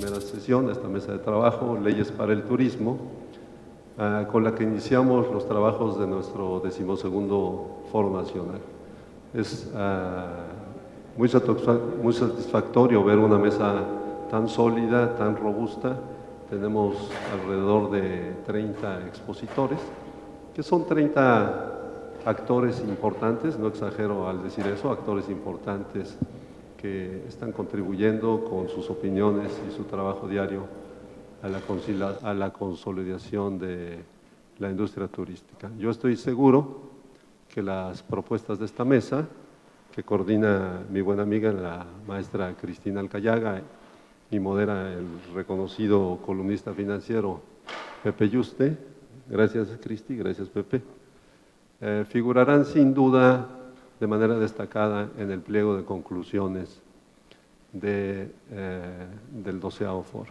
primera sesión, esta mesa de trabajo, Leyes para el Turismo, con la que iniciamos los trabajos de nuestro 12º Foro Nacional. Es muy satisfactorio ver una mesa tan sólida, tan robusta. Tenemos alrededor de 30 expositores, que son 30 actores importantes, no exagero al decir eso, actores importantes que están contribuyendo con sus opiniones y su trabajo diario a la consolidación de la industria turística. Yo estoy seguro que las propuestas de esta mesa, que coordina mi buena amiga, la maestra Cristina Alcayaga, y modera el reconocido columnista financiero Pepe Yuste, gracias Cristi, gracias Pepe, figurarán sin duda de manera destacada en el pliego de conclusiones del 12º Foro.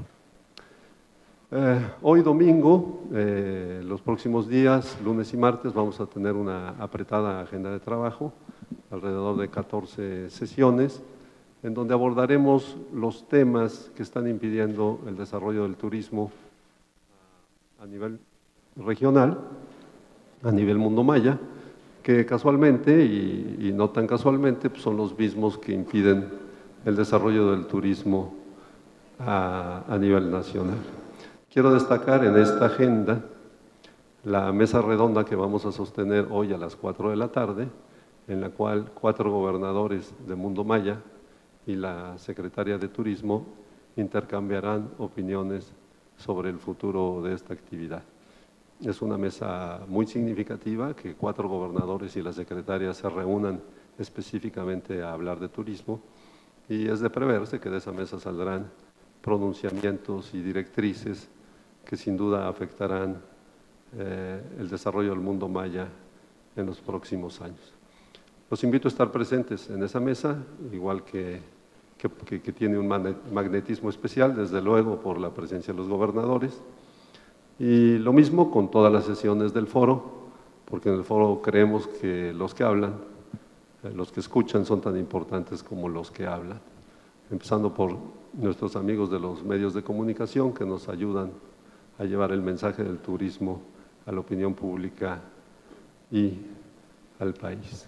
Hoy domingo, los próximos días, lunes y martes, vamos a tener una apretada agenda de trabajo, alrededor de 14 sesiones, en donde abordaremos los temas que están impidiendo el desarrollo del turismo a nivel regional, a nivel mundo maya, que casualmente y no tan casualmente pues son los mismos que impiden el desarrollo del turismo a nivel nacional. Quiero destacar en esta agenda la mesa redonda que vamos a sostener hoy a las 4 de la tarde, en la cual 4 gobernadores de Mundo Maya y la secretaria de Turismo intercambiarán opiniones sobre el futuro de esta actividad. Es una mesa muy significativa que 4 gobernadores y la secretaria se reúnan específicamente a hablar de turismo, y es de preverse que de esa mesa saldrán pronunciamientos y directrices que sin duda afectarán el desarrollo del mundo maya en los próximos años. Los invito a estar presentes en esa mesa, igual que tiene un magnetismo especial, desde luego por la presencia de los gobernadores, y lo mismo con todas las sesiones del foro, porque en el foro creemos que los que hablan, los que escuchan son tan importantes como los que hablan, empezando por nuestros amigos de los medios de comunicación que nos ayudan a llevar el mensaje del turismo a la opinión pública y al país.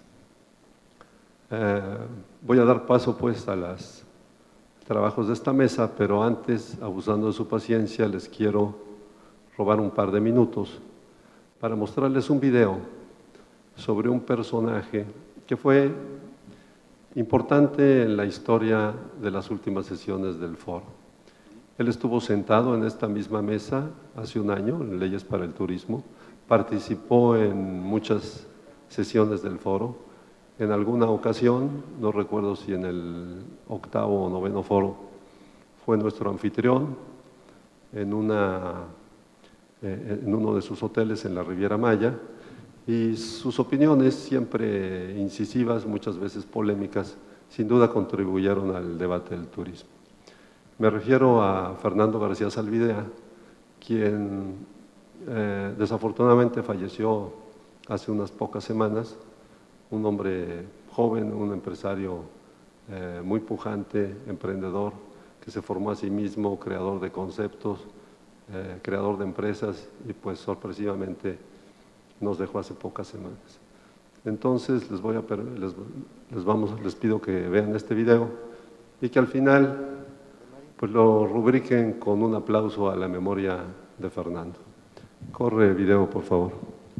Voy a dar paso pues a los trabajos de esta mesa, pero antes, abusando de su paciencia, les quiero robar un par de minutos para mostrarles un video sobre un personaje que fue importante en la historia de las últimas sesiones del foro. Él estuvo sentado en esta misma mesa hace un año, en Leyes para el Turismo, participó en muchas sesiones del foro. En alguna ocasión, no recuerdo si en el 8º o 9º foro, fue nuestro anfitrión en uno de sus hoteles en la Riviera Maya, y sus opiniones, siempre incisivas, muchas veces polémicas, sin duda contribuyeron al debate del turismo. Me refiero a Fernando García Zalvidea, quien desafortunadamente falleció hace unas pocas semanas, un hombre joven, un empresario muy pujante, emprendedor, que se formó a sí mismo, creador de conceptos, creador de empresas, y pues sorpresivamente nos dejó hace pocas semanas. Entonces les pido que vean este video y que al final pues lo rubriquen con un aplauso a la memoria de Fernando. Corre video, por favor.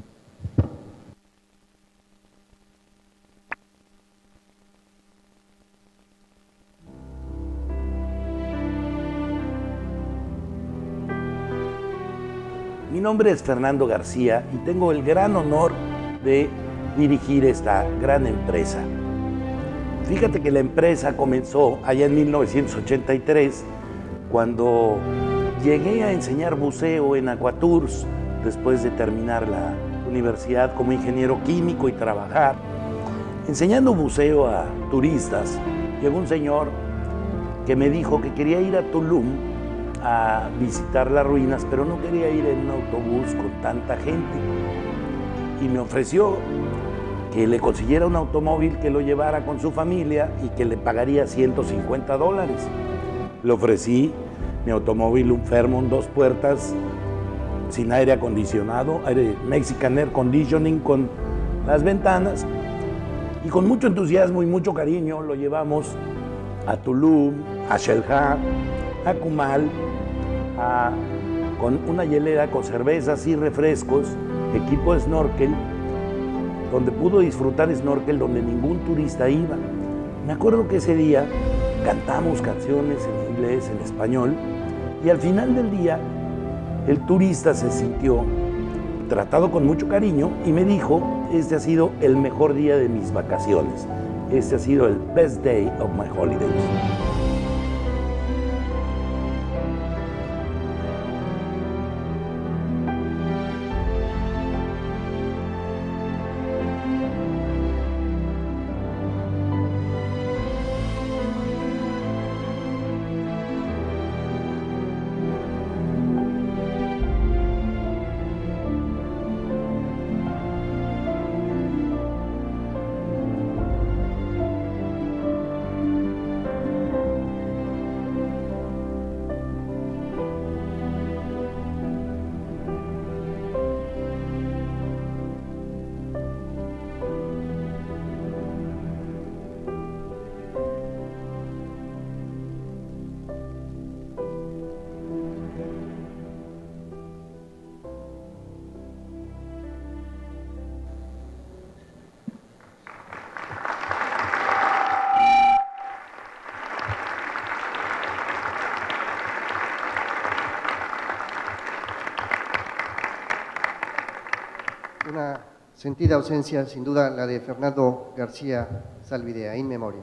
Mi nombre es Fernando García y tengo el gran honor de dirigir esta gran empresa. Fíjate que la empresa comenzó allá en 1983, cuando llegué a enseñar buceo en Aquatours, después de terminar la universidad como ingeniero químico y trabajar. Enseñando buceo a turistas, llegó un señor que me dijo que quería ir a Tulum a visitar las ruinas, pero no quería ir en un autobús con tanta gente, y me ofreció que le consiguiera un automóvil que lo llevara con su familia y que le pagaría $150. Le ofrecí mi automóvil, un Fairmont 2 puertas, sin aire acondicionado, Mexican Air Conditioning con las ventanas, y con mucho entusiasmo y mucho cariño lo llevamos a Tulum, a Xel-Há, a Cumal, con una hielera con cervezas y refrescos, equipo de snorkel, donde pudo disfrutar snorkel donde ningún turista iba. Me acuerdo que ese día cantamos canciones en inglés, en español, y al final del día el turista se sintió tratado con mucho cariño y me dijo: este ha sido el mejor día de mis vacaciones, este ha sido el best day of my holidays. Una sentida ausencia, sin duda, la de Fernando García Zalvidea, in memoria.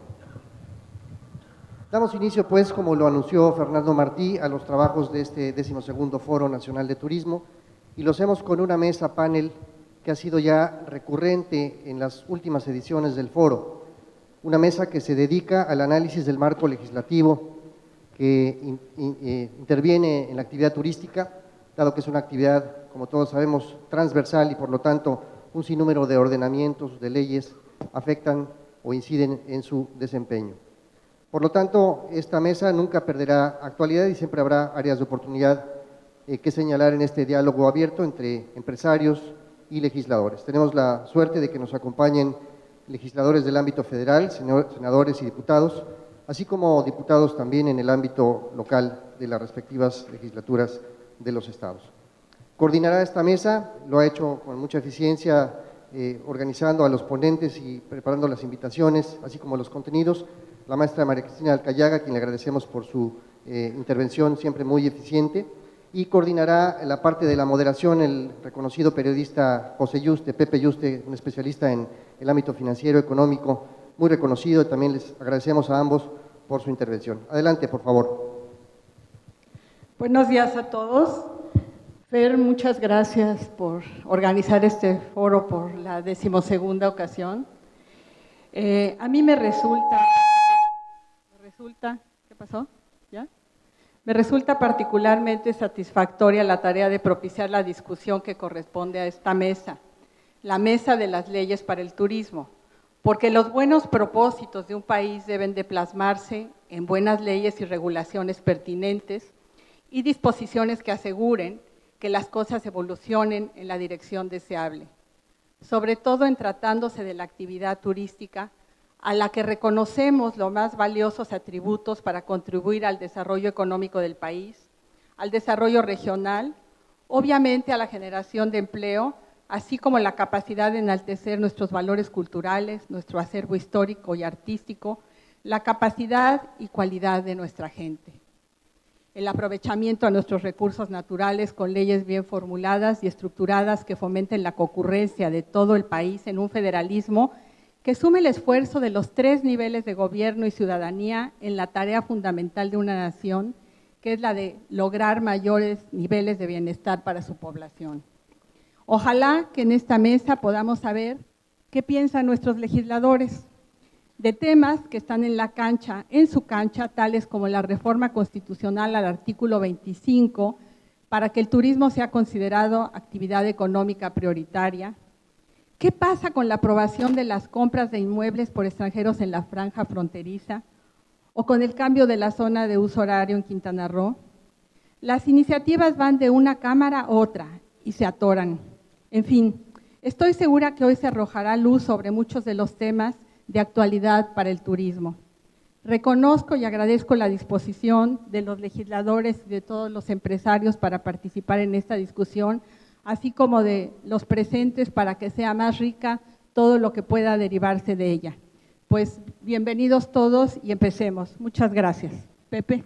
Damos inicio, pues, como lo anunció Fernando Martí, a los trabajos de este 12º Foro Nacional de Turismo, y lo hacemos con una mesa panel que ha sido ya recurrente en las últimas ediciones del foro. Una mesa que se dedica al análisis del marco legislativo que interviene en la actividad turística, dado que es una actividad, como todos sabemos, transversal y por lo tanto un sinnúmero de ordenamientos, de leyes, afectan o inciden en su desempeño. Por lo tanto, esta mesa nunca perderá actualidad y siempre habrá áreas de oportunidad que señalar en este diálogo abierto entre empresarios y legisladores. Tenemos la suerte de que nos acompañen legisladores del ámbito federal, senadores y diputados, así como diputados también en el ámbito local de las respectivas legislaturas de los estados. Coordinará esta mesa, lo ha hecho con mucha eficiencia, organizando a los ponentes y preparando las invitaciones, así como los contenidos, la maestra María Cristina Alcayaga, a quien le agradecemos por su intervención siempre muy eficiente, y coordinará la parte de la moderación el reconocido periodista José Yuste, Pepe Yuste, un especialista en el ámbito financiero, económico, muy reconocido, y también les agradecemos a ambos por su intervención. Adelante, por favor. Buenos días a todos. Fer, muchas gracias por organizar este foro por la 12ª ocasión. A mí me resulta, ¿qué pasó? ¿Ya? Me resulta particularmente satisfactoria la tarea de propiciar la discusión que corresponde a esta mesa, la mesa de las leyes para el turismo, porque los buenos propósitos de un país deben de plasmarse en buenas leyes y regulaciones pertinentes y disposiciones que aseguren que las cosas evolucionen en la dirección deseable, sobre todo en tratándose de la actividad turística, a la que reconocemos los más valiosos atributos para contribuir al desarrollo económico del país, al desarrollo regional, obviamente a la generación de empleo, así como la capacidad de enaltecer nuestros valores culturales, nuestro acervo histórico y artístico, la capacidad y cualidad de nuestra gente. El aprovechamiento de nuestros recursos naturales con leyes bien formuladas y estructuradas que fomenten la concurrencia de todo el país en un federalismo que sume el esfuerzo de los 3 niveles de gobierno y ciudadanía en la tarea fundamental de una nación, que es la de lograr mayores niveles de bienestar para su población. Ojalá que en esta mesa podamos saber qué piensan nuestros legisladores de temas que están en la cancha, en su cancha, tales como la reforma constitucional al artículo 25, para que el turismo sea considerado actividad económica prioritaria. ¿Qué pasa con la aprobación de las compras de inmuebles por extranjeros en la franja fronteriza? ¿O con el cambio de la zona de uso horario en Quintana Roo? Las iniciativas van de una cámara a otra y se atoran. En fin, estoy segura que hoy se arrojará luz sobre muchos de los temas de actualidad para el turismo. Reconozco y agradezco la disposición de los legisladores y de todos los empresarios para participar en esta discusión, así como de los presentes para que sea más rica todo lo que pueda derivarse de ella. Pues bienvenidos todos y empecemos. Muchas gracias. Pepe.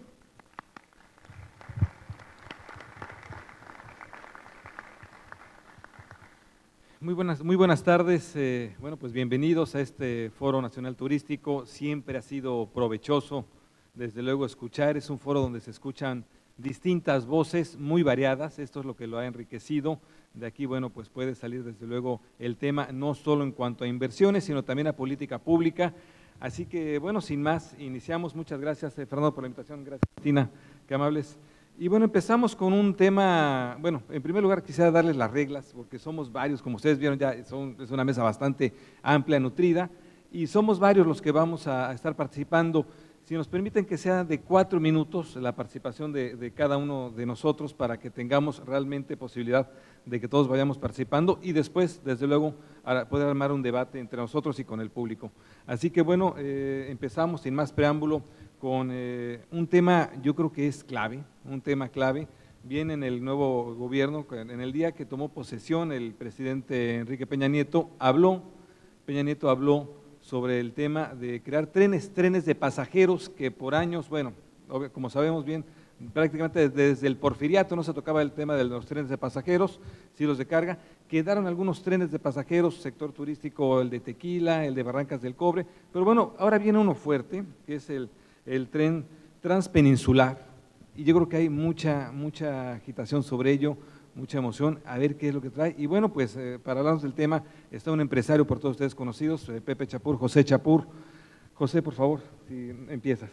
Muy buenas tardes. Bueno, pues bienvenidos a este Foro Nacional Turístico. Siempre ha sido provechoso, desde luego, escuchar. Es un foro donde se escuchan distintas voces muy variadas. Esto es lo que lo ha enriquecido. De aquí, bueno, pues puede salir desde luego el tema, no solo en cuanto a inversiones, sino también a política pública. Así que, bueno, sin más, iniciamos. Muchas gracias, Fernando, por la invitación. Gracias, Cristina, qué amables. Y bueno, empezamos con un tema. Bueno, en primer lugar quisiera darles las reglas, porque somos varios, como ustedes vieron ya, es una mesa bastante amplia, nutrida, y somos varios los que vamos a estar participando. Si nos permiten que sea de 4 minutos la participación de cada uno de nosotros, para que tengamos realmente posibilidad de que todos vayamos participando y después, desde luego, poder armar un debate entre nosotros y con el público. Así que bueno, empezamos sin más preámbulo con un tema, yo creo que es clave, un tema clave. Viene en el nuevo gobierno, en el día que tomó posesión el presidente Enrique Peña Nieto habló sobre el tema de crear trenes de pasajeros que por años, bueno, como sabemos bien, prácticamente desde el porfiriato no se tocaba el tema de los trenes de pasajeros, sí los de carga. Quedaron algunos trenes de pasajeros, sector turístico, el de Tequila, el de Barrancas del Cobre, pero bueno, ahora viene uno fuerte, que es el tren transpeninsular, y yo creo que hay mucha agitación sobre ello, mucha emoción, a ver qué es lo que trae. Y bueno, pues para hablarnos del tema está un empresario por todos ustedes conocidos, Pepe Chapur, José Chapur. José, por favor, si empiezas.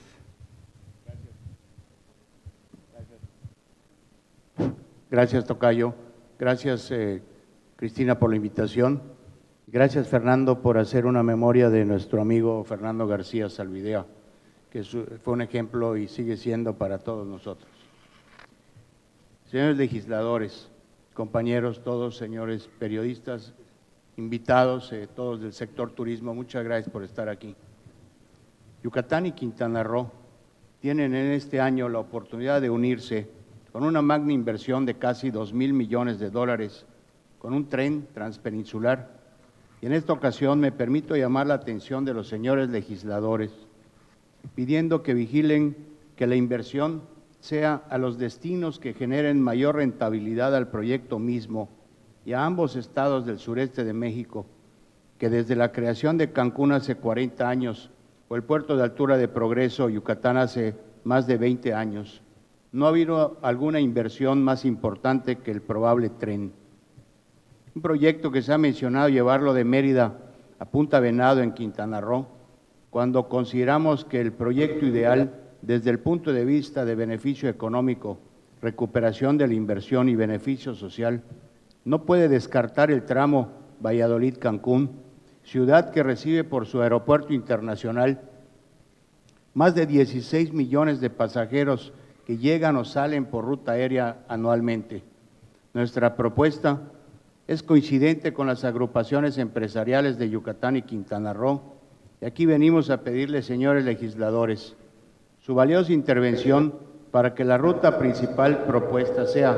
Gracias, tocayo. Gracias, Cristina, por la invitación. Gracias, Fernando, por hacer una memoria de nuestro amigo Fernando García Zalvidea, que fue un ejemplo y sigue siendo para todos nosotros. Señores legisladores, compañeros, todos, señores periodistas, invitados, todos del sector turismo, muchas gracias por estar aquí. Yucatán y Quintana Roo tienen en este año la oportunidad de unirse con una magna inversión de casi $2,000 millones, con un tren transpeninsular. Y en esta ocasión me permito llamar la atención de los señores legisladores, pidiendo que vigilen que la inversión sea a los destinos que generen mayor rentabilidad al proyecto mismo y a ambos estados del sureste de México, que desde la creación de Cancún hace 40 años o el puerto de altura de Progreso, Yucatán, hace más de 20 años, no ha habido alguna inversión más importante que el probable tren. Un proyecto que se ha mencionado llevarlo de Mérida a Punta Venado en Quintana Roo, cuando consideramos que el proyecto ideal desde el punto de vista de beneficio económico, recuperación de la inversión y beneficio social, no puede descartar el tramo Valladolid-Cancún, ciudad que recibe por su aeropuerto internacional más de 16 millones de pasajeros que llegan o salen por ruta aérea anualmente. Nuestra propuesta es coincidente con las agrupaciones empresariales de Yucatán y Quintana Roo, y aquí venimos a pedirles, señores legisladores, su valiosa intervención para que la ruta principal propuesta sea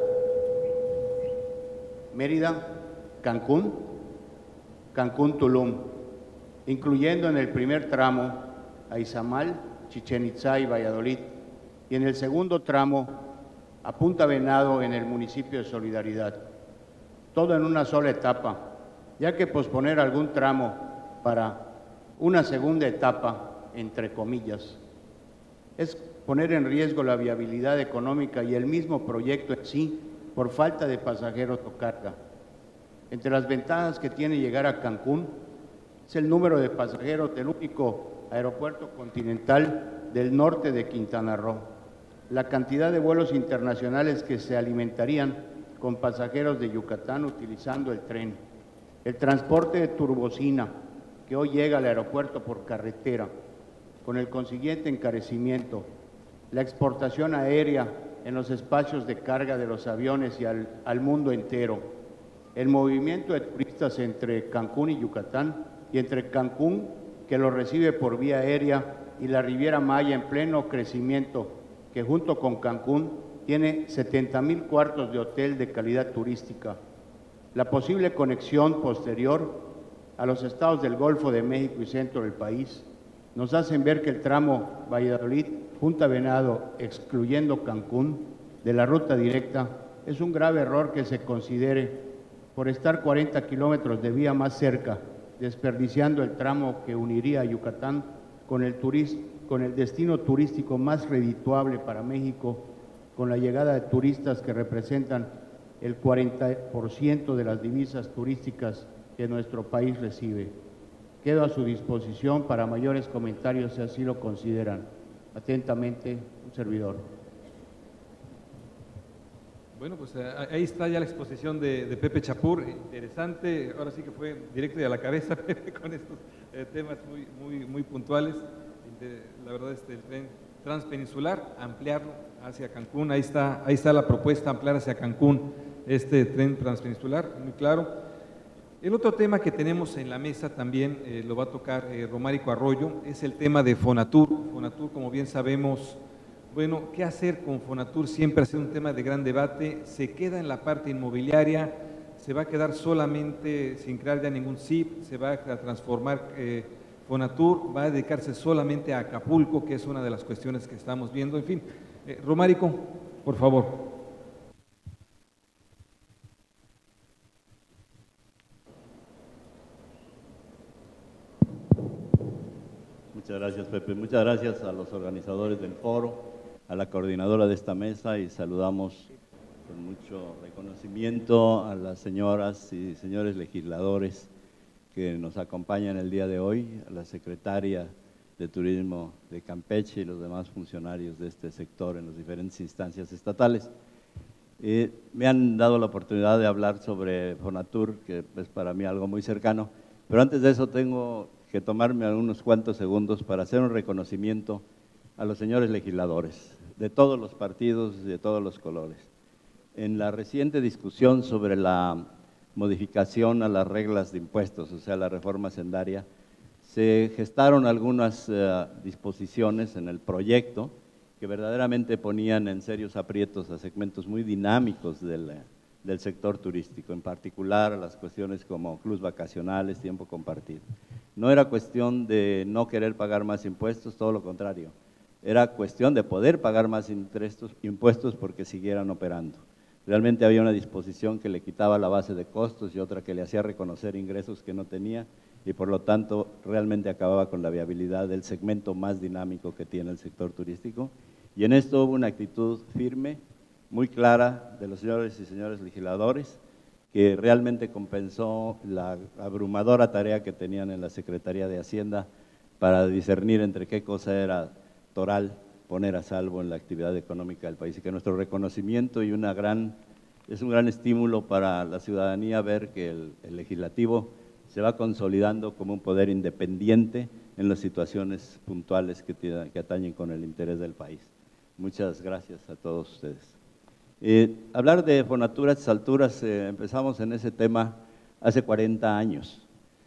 Mérida, Cancún, Cancún-Tulum, incluyendo en el primer tramo a Izamal, Chichén Itzá y Valladolid, y en el segundo tramo a Punta Venado en el municipio de Solidaridad. Todo en una sola etapa, ya que posponer algún tramo para una segunda etapa, entre comillas, es poner en riesgo la viabilidad económica y el mismo proyecto en sí por falta de pasajeros o carga. Entre las ventajas que tiene llegar a Cancún es el número de pasajeros del único aeropuerto continental del norte de Quintana Roo, la cantidad de vuelos internacionales que se alimentarían con pasajeros de Yucatán utilizando el tren, el transporte de turbocina que hoy llega al aeropuerto por carretera, con el consiguiente encarecimiento, la exportación aérea en los espacios de carga de los aviones y al mundo entero. El movimiento de turistas entre Cancún y Yucatán, y entre Cancún, que lo recibe por vía aérea, y la Riviera Maya en pleno crecimiento, que junto con Cancún tiene 70,000 cuartos de hotel de calidad turística. La posible conexión posterior a los estados del Golfo de México y centro del país nos hacen ver que el tramo Valladolid-Punta Venado, excluyendo Cancún, de la ruta directa, es un grave error que se considere por estar 40 kilómetros de vía más cerca, desperdiciando el tramo que uniría a Yucatán con el destino turístico más redituable para México, con la llegada de turistas que representan el 40% de las divisas turísticas que nuestro país recibe. Quedo a su disposición para mayores comentarios si así lo consideran. Atentamente, un servidor. Bueno, pues ahí está ya la exposición de Pepe Chapur, interesante, ahora sí que fue directo y a la cabeza, Pepe, con estos temas muy puntuales. La verdad, el tren transpeninsular, ampliarlo hacia Cancún, ahí está la propuesta, ampliar hacia Cancún este tren transpeninsular, muy claro. El otro tema que tenemos en la mesa también lo va a tocar Romárico Arroyo, es el tema de Fonatur. Fonatur, como bien sabemos, bueno, ¿qué hacer con Fonatur? Siempre ha sido un tema de gran debate, se queda en la parte inmobiliaria, se va a quedar solamente sin crear ya ningún SIP, se va a transformar Fonatur, va a dedicarse solamente a Acapulco, que es una de las cuestiones que estamos viendo. En fin, Romárico, por favor. Muchas gracias, Pepe. Muchas gracias a los organizadores del foro, a la coordinadora de esta mesa, y saludamos con mucho reconocimiento a las señoras y señores legisladores que nos acompañan el día de hoy, a la secretaria de Turismo de Campeche y los demás funcionarios de este sector en las diferentes instancias estatales. Me han dado la oportunidad de hablar sobre Fonatur, que es para mí algo muy cercano, pero antes de eso tengo que tomarme unos cuantos segundos para hacer un reconocimiento a los señores legisladores de todos los partidos y de todos los colores. En la reciente discusión sobre la modificación a las reglas de impuestos, o sea, la reforma hacendaria, se gestaron algunas disposiciones en el proyecto que verdaderamente ponían en serios aprietos a segmentos muy dinámicos del sector turístico, en particular a las cuestiones como clubs vacacionales, tiempo compartido. No era cuestión de no querer pagar más impuestos, todo lo contrario, era cuestión de poder pagar más impuestos porque siguieran operando. Realmente había una disposición que le quitaba la base de costos y otra que le hacía reconocer ingresos que no tenía, y por lo tanto realmente acababa con la viabilidad del segmento más dinámico que tiene el sector turístico. Y en esto hubo una actitud firme, muy clara de los señores y señores legisladores, que realmente compensó la abrumadora tarea que tenían en la Secretaría de Hacienda para discernir entre qué cosa era toral poner a salvo en la actividad económica del país, y que nuestro reconocimiento y es un gran estímulo para la ciudadanía ver que el legislativo se va consolidando como un poder independiente en las situaciones puntuales que atañen con el interés del país. Muchas gracias a todos ustedes. Hablar de Fonatur a estas alturas, empezamos en ese tema hace 40 años.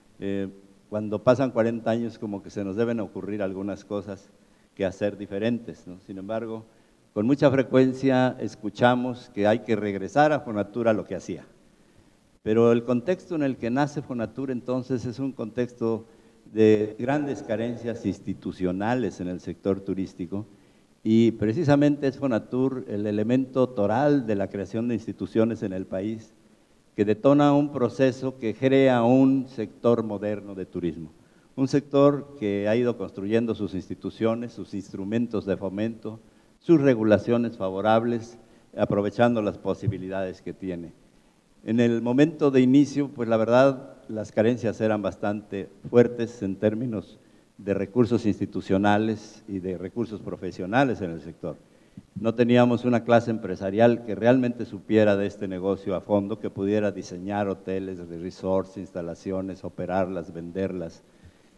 Cuando pasan 40 años como que se nos deben ocurrir algunas cosas que hacer diferentes, ¿no? Sin embargo, con mucha frecuencia escuchamos que hay que regresar a Fonatur a lo que hacía. Pero el contexto en el que nace Fonatur entonces es un contexto de grandes carencias institucionales en el sector turístico, y precisamente es Fonatur el elemento toral de la creación de instituciones en el país que detona un proceso que crea un sector moderno de turismo, un sector que ha ido construyendo sus instituciones, sus instrumentos de fomento, sus regulaciones favorables, aprovechando las posibilidades que tiene. En el momento de inicio, pues la verdad, las carencias eran bastante fuertes en términos de recursos institucionales y de recursos profesionales en el sector. No teníamos una clase empresarial que realmente supiera de este negocio a fondo, que pudiera diseñar hoteles, resorts, instalaciones, operarlas, venderlas,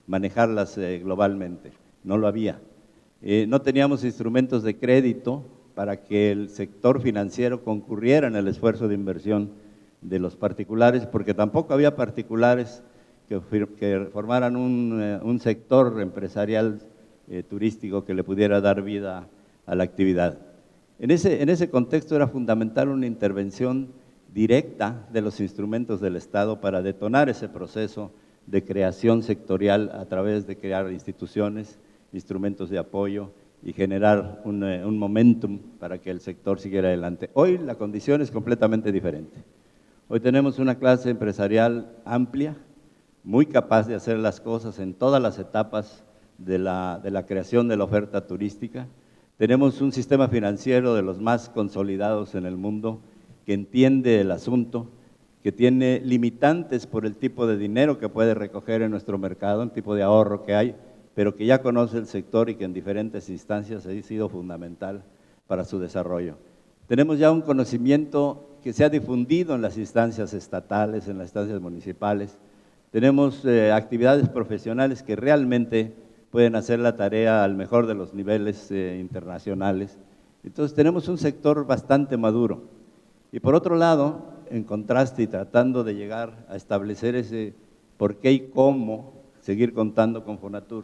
manejarlas globalmente. No lo había. No teníamos instrumentos de crédito para que el sector financiero concurriera en el esfuerzo de inversión de los particulares, porque tampoco había particulares que formaran un sector empresarial turístico que le pudiera dar vida a la actividad. En ese contexto era fundamental una intervención directa de los instrumentos del Estado para detonar ese proceso de creación sectorial a través de crear instituciones, instrumentos de apoyo y generar un momentum para que el sector siguiera adelante. Hoy la condición es completamente diferente. Hoy tenemos una clase empresarial amplia, muy capaz de hacer las cosas en todas las etapas de la creación de la oferta turística. Tenemos un sistema financiero de los más consolidados en el mundo, que entiende el asunto, que tiene limitantes por el tipo de dinero que puede recoger en nuestro mercado, el tipo de ahorro que hay, pero que ya conoce el sector y que en diferentes instancias ha sido fundamental para su desarrollo. Tenemos ya un conocimiento que se ha difundido en las instancias estatales, en las instancias municipales. Tenemos actividades profesionales que realmente pueden hacer la tarea al mejor de los niveles internacionales. Entonces tenemos un sector bastante maduro. Y por otro lado, en contraste y tratando de llegar a establecer ese por qué y cómo seguir contando con Fonatur,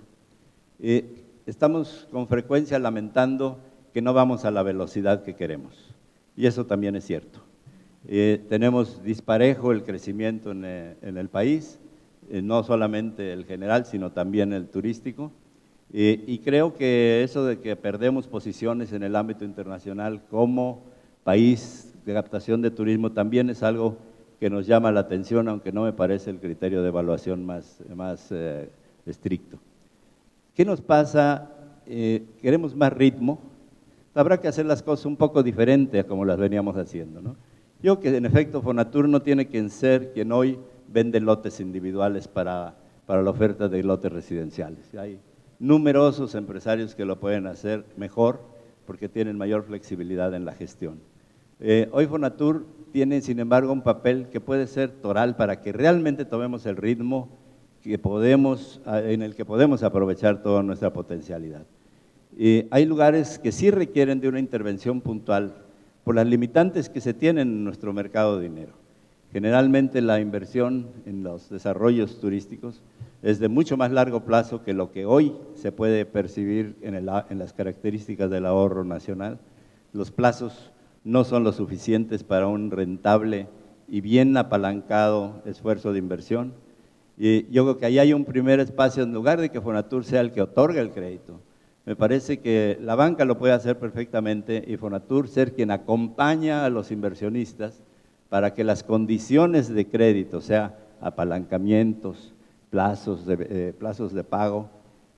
estamos con frecuencia lamentando que no vamos a la velocidad que queremos. Y eso también es cierto. Tenemos disparejo el crecimiento en el país, no solamente el general, sino también el turístico. Y creo que eso de que perdemos posiciones en el ámbito internacional como país de captación de turismo también es algo que nos llama la atención, aunque no me parece el criterio de evaluación más estricto. ¿Qué nos pasa? Queremos más ritmo. Habrá que hacer las cosas un poco diferente a como las veníamos haciendo, ¿no? Yo que en efecto Fonatur no tiene que ser quien hoy vende lotes individuales para la oferta de lotes residenciales. Hay numerosos empresarios que lo pueden hacer mejor porque tienen mayor flexibilidad en la gestión. Hoy Fonatur tiene, sin embargo, un papel que puede ser toral para que realmente tomemos el ritmo en el que podemos aprovechar toda nuestra potencialidad. Hay lugares que sí requieren de una intervención puntual por las limitantes que se tienen en nuestro mercado de dinero. Generalmente la inversión en los desarrollos turísticos es de mucho más largo plazo que lo que hoy se puede percibir en las características del ahorro nacional. Los plazos no son lo suficientes para un rentable y bien apalancado esfuerzo de inversión. Y yo creo que ahí hay un primer espacio, en lugar de que Fonatur sea el que otorga el crédito. Me parece que la banca lo puede hacer perfectamente y Fonatur ser quien acompaña a los inversionistas para que las condiciones de crédito, o sea, apalancamientos, plazos de pago,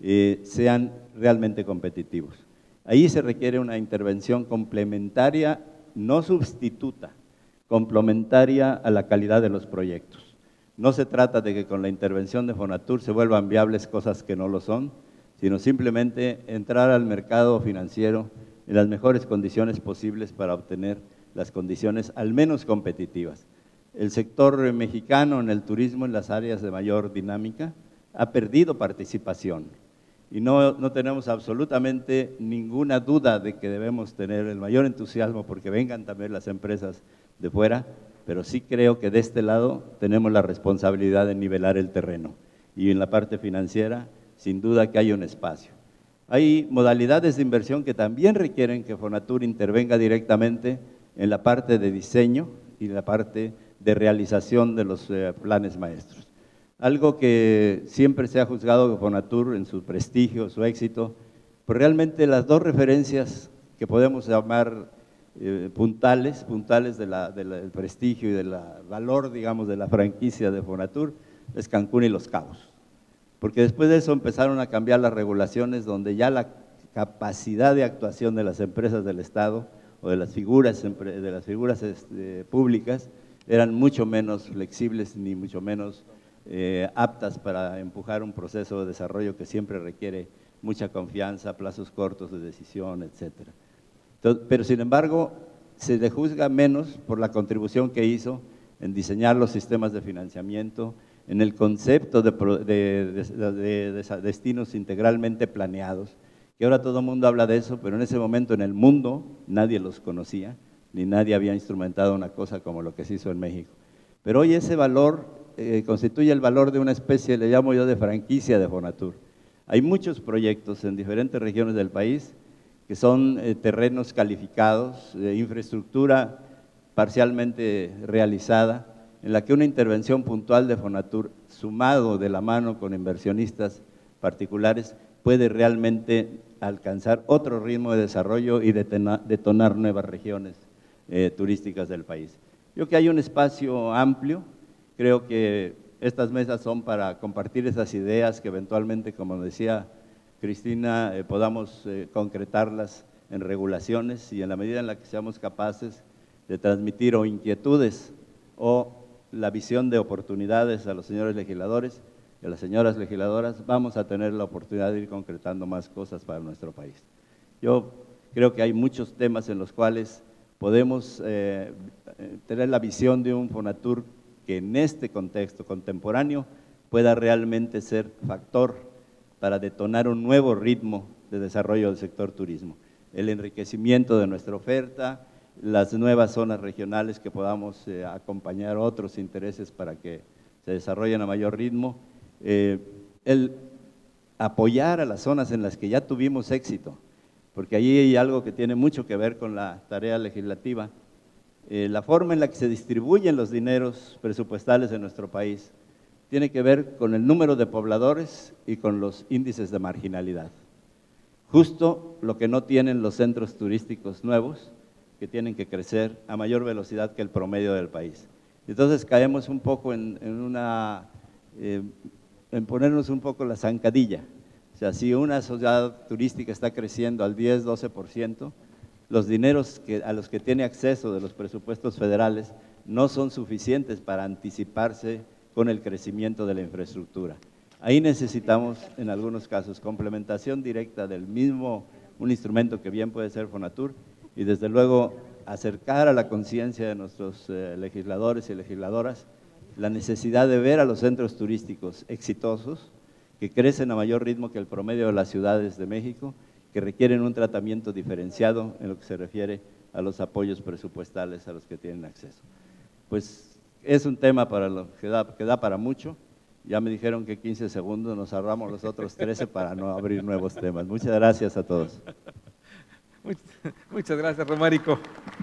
sean realmente competitivos. Ahí se requiere una intervención complementaria, no sustituta, complementaria a la calidad de los proyectos. No se trata de que con la intervención de Fonatur se vuelvan viables cosas que no lo son, sino simplemente entrar al mercado financiero en las mejores condiciones posibles para obtener las condiciones al menos competitivas. El sector mexicano en el turismo, en las áreas de mayor dinámica, ha perdido participación y no tenemos absolutamente ninguna duda de que debemos tener el mayor entusiasmo porque vengan también las empresas de fuera, pero sí creo que de este lado tenemos la responsabilidad de nivelar el terreno y en la parte financiera, sin duda que hay un espacio. Hay modalidades de inversión que también requieren que Fonatur intervenga directamente en la parte de diseño y en la parte de realización de los planes maestros. Algo que siempre se ha juzgado de Fonatur en su prestigio, su éxito, pues realmente las dos referencias que podemos llamar puntales del prestigio y del valor, digamos, de la franquicia de Fonatur, es Cancún y Los Cabos. Porque después de eso empezaron a cambiar las regulaciones donde ya la capacidad de actuación de las empresas del Estado o de las figuras públicas eran mucho menos flexibles ni mucho menos aptas para empujar un proceso de desarrollo que siempre requiere mucha confianza, plazos cortos de decisión, etcétera. Pero sin embargo, se le juzga menos por la contribución que hizo en diseñar los sistemas de financiamiento, en el concepto de destinos integralmente planeados que ahora todo el mundo habla de eso, pero en ese momento en el mundo nadie los conocía, ni nadie había instrumentado una cosa como lo que se hizo en México. Pero hoy ese valor constituye el valor de una especie, le llamo yo, de franquicia de Fonatur. Hay muchos proyectos en diferentes regiones del país que son terrenos calificados, infraestructura parcialmente realizada, en la que una intervención puntual de Fonatur, sumado de la mano con inversionistas particulares, puede realmente alcanzar otro ritmo de desarrollo y detonar nuevas regiones turísticas del país. Yo creo que hay un espacio amplio, creo que estas mesas son para compartir esas ideas que eventualmente, como decía Cristina, podamos concretarlas en regulaciones y en la medida en la que seamos capaces de transmitir o inquietudes o la visión de oportunidades a los señores legisladores y a las señoras legisladoras, vamos a tener la oportunidad de ir concretando más cosas para nuestro país. Yo creo que hay muchos temas en los cuales podemos tener la visión de un Fonatur que en este contexto contemporáneo pueda realmente ser factor para detonar un nuevo ritmo de desarrollo del sector turismo, el enriquecimiento de nuestra oferta, las nuevas zonas regionales que podamos acompañar otros intereses para que se desarrollen a mayor ritmo, el apoyar a las zonas en las que ya tuvimos éxito, porque allí hay algo que tiene mucho que ver con la tarea legislativa, la forma en la que se distribuyen los dineros presupuestales en nuestro país tiene que ver con el número de pobladores y con los índices de marginalidad. Justo lo que no tienen los centros turísticos nuevos, que tienen que crecer a mayor velocidad que el promedio del país. Entonces caemos un poco en ponernos un poco la zancadilla. O sea, si una sociedad turística está creciendo al 10, 12%, los dineros a los que tiene acceso de los presupuestos federales no son suficientes para anticiparse con el crecimiento de la infraestructura. Ahí necesitamos, en algunos casos, complementación directa del mismo, un instrumento que bien puede ser Fonatur, y desde luego acercar a la conciencia de nuestros legisladores y legisladoras la necesidad de ver a los centros turísticos exitosos, que crecen a mayor ritmo que el promedio de las ciudades de México, que requieren un tratamiento diferenciado en lo que se refiere a los apoyos presupuestales a los que tienen acceso. Pues es un tema para lo que da para mucho. Ya me dijeron que 15 segundos, nos ahorramos los otros 13 para no abrir nuevos temas. Muchas gracias a todos. Muchas gracias, Romárico.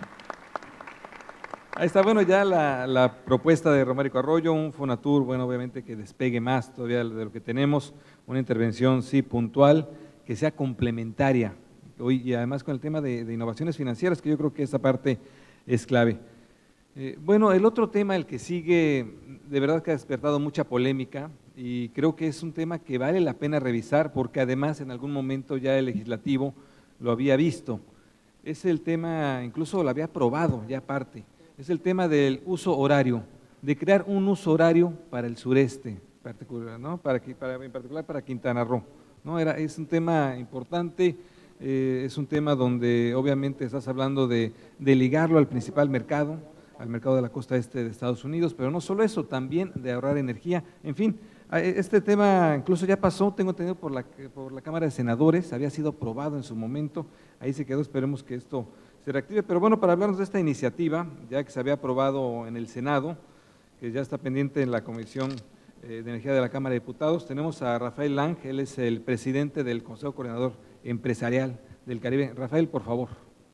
Ahí está, bueno, ya la propuesta de Romárico Arroyo, un Fonatur, bueno, obviamente que despegue más todavía de lo que tenemos, una intervención, sí, puntual, que sea complementaria, hoy, y además con el tema de innovaciones financieras, que yo creo que esa parte es clave. Bueno, el otro tema, el que sigue, de verdad que ha despertado mucha polémica, y creo que es un tema que vale la pena revisar, porque además en algún momento ya el legislativo lo había visto. Es el tema, incluso lo había aprobado ya aparte, es el tema del uso horario, de crear un uso horario para el sureste, particular, ¿no? En particular para Quintana Roo, ¿no? Es un tema importante, es un tema donde obviamente estás hablando de ligarlo al principal mercado, al mercado de la costa este de Estados Unidos, pero no solo eso, también de ahorrar energía, en fin. Este tema incluso ya pasó, tengo entendido por la Cámara de Senadores, había sido aprobado en su momento, ahí se quedó, esperemos que esto se reactive, pero bueno, para hablarnos de esta iniciativa, ya que se había aprobado en el Senado, que ya está pendiente en la Comisión de Energía de la Cámara de Diputados, tenemos a Rafael Lang, él es el presidente del Consejo Coordinador Empresarial del Caribe. Rafael, por favor.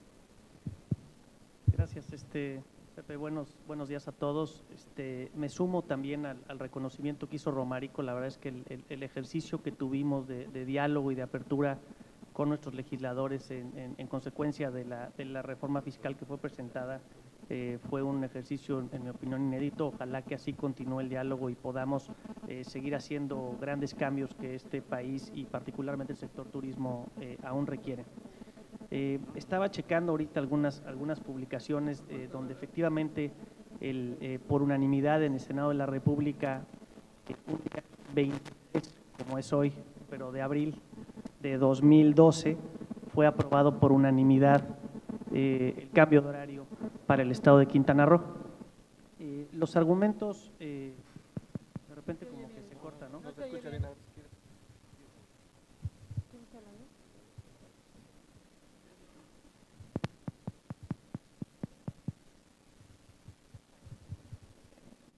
Gracias, Pepe, buenos días a todos. Me sumo también al reconocimiento que hizo Romárico. La verdad es que el ejercicio que tuvimos de diálogo y de apertura con nuestros legisladores en consecuencia de la reforma fiscal que fue presentada fue un ejercicio, en mi opinión, inédito. Ojalá que así continúe el diálogo y podamos seguir haciendo grandes cambios que este país y particularmente el sector turismo aún requiere. Estaba checando ahorita algunas publicaciones donde efectivamente por unanimidad en el Senado de la República, un día 23, como es hoy, pero de abril de 2012, fue aprobado por unanimidad el cambio de horario para el estado de Quintana Roo. Los argumentos, de repente como que se corta, ¿no? No se escucha bien.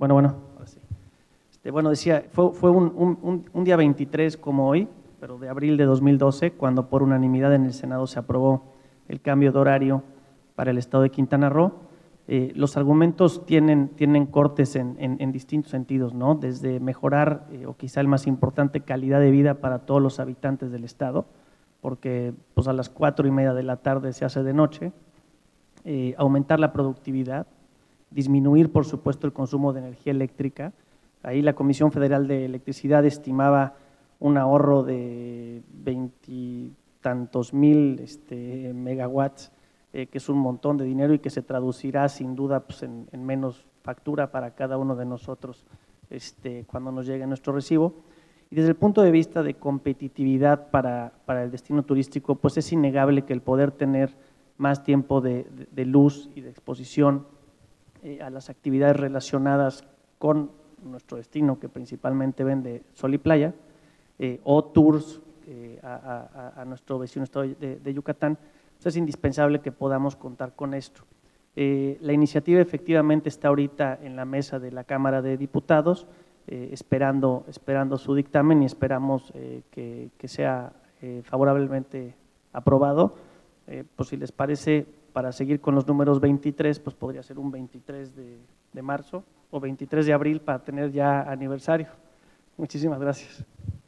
Ahora sí. Bueno, decía, fue un día 23 como hoy, pero de abril de 2012, cuando por unanimidad en el Senado se aprobó el cambio de horario para el estado de Quintana Roo. Los argumentos tienen cortes en distintos sentidos, ¿no? Desde mejorar, o quizá el más importante, calidad de vida para todos los habitantes del estado, porque pues, a las 4:30 de la tarde se hace de noche, aumentar la productividad, disminuir, por supuesto, el consumo de energía eléctrica. Ahí la Comisión Federal de Electricidad estimaba un ahorro de 20 y tantos mil megawatts, que es un montón de dinero y que se traducirá sin duda pues, en menos factura para cada uno de nosotros cuando nos llegue nuestro recibo. Y desde el punto de vista de competitividad para el destino turístico, pues es innegable que el poder tener más tiempo de luz y de exposición a las actividades relacionadas con nuestro destino, que principalmente vende sol y playa, o tours a nuestro vecino estado de Yucatán, pues es indispensable que podamos contar con esto. La iniciativa efectivamente está ahorita en la mesa de la Cámara de Diputados, esperando su dictamen y esperamos que sea favorablemente aprobado. Pues si les parece, para seguir con los números 23, pues podría ser un 23 de marzo o 23 de abril para tener ya aniversario. Muchísimas gracias.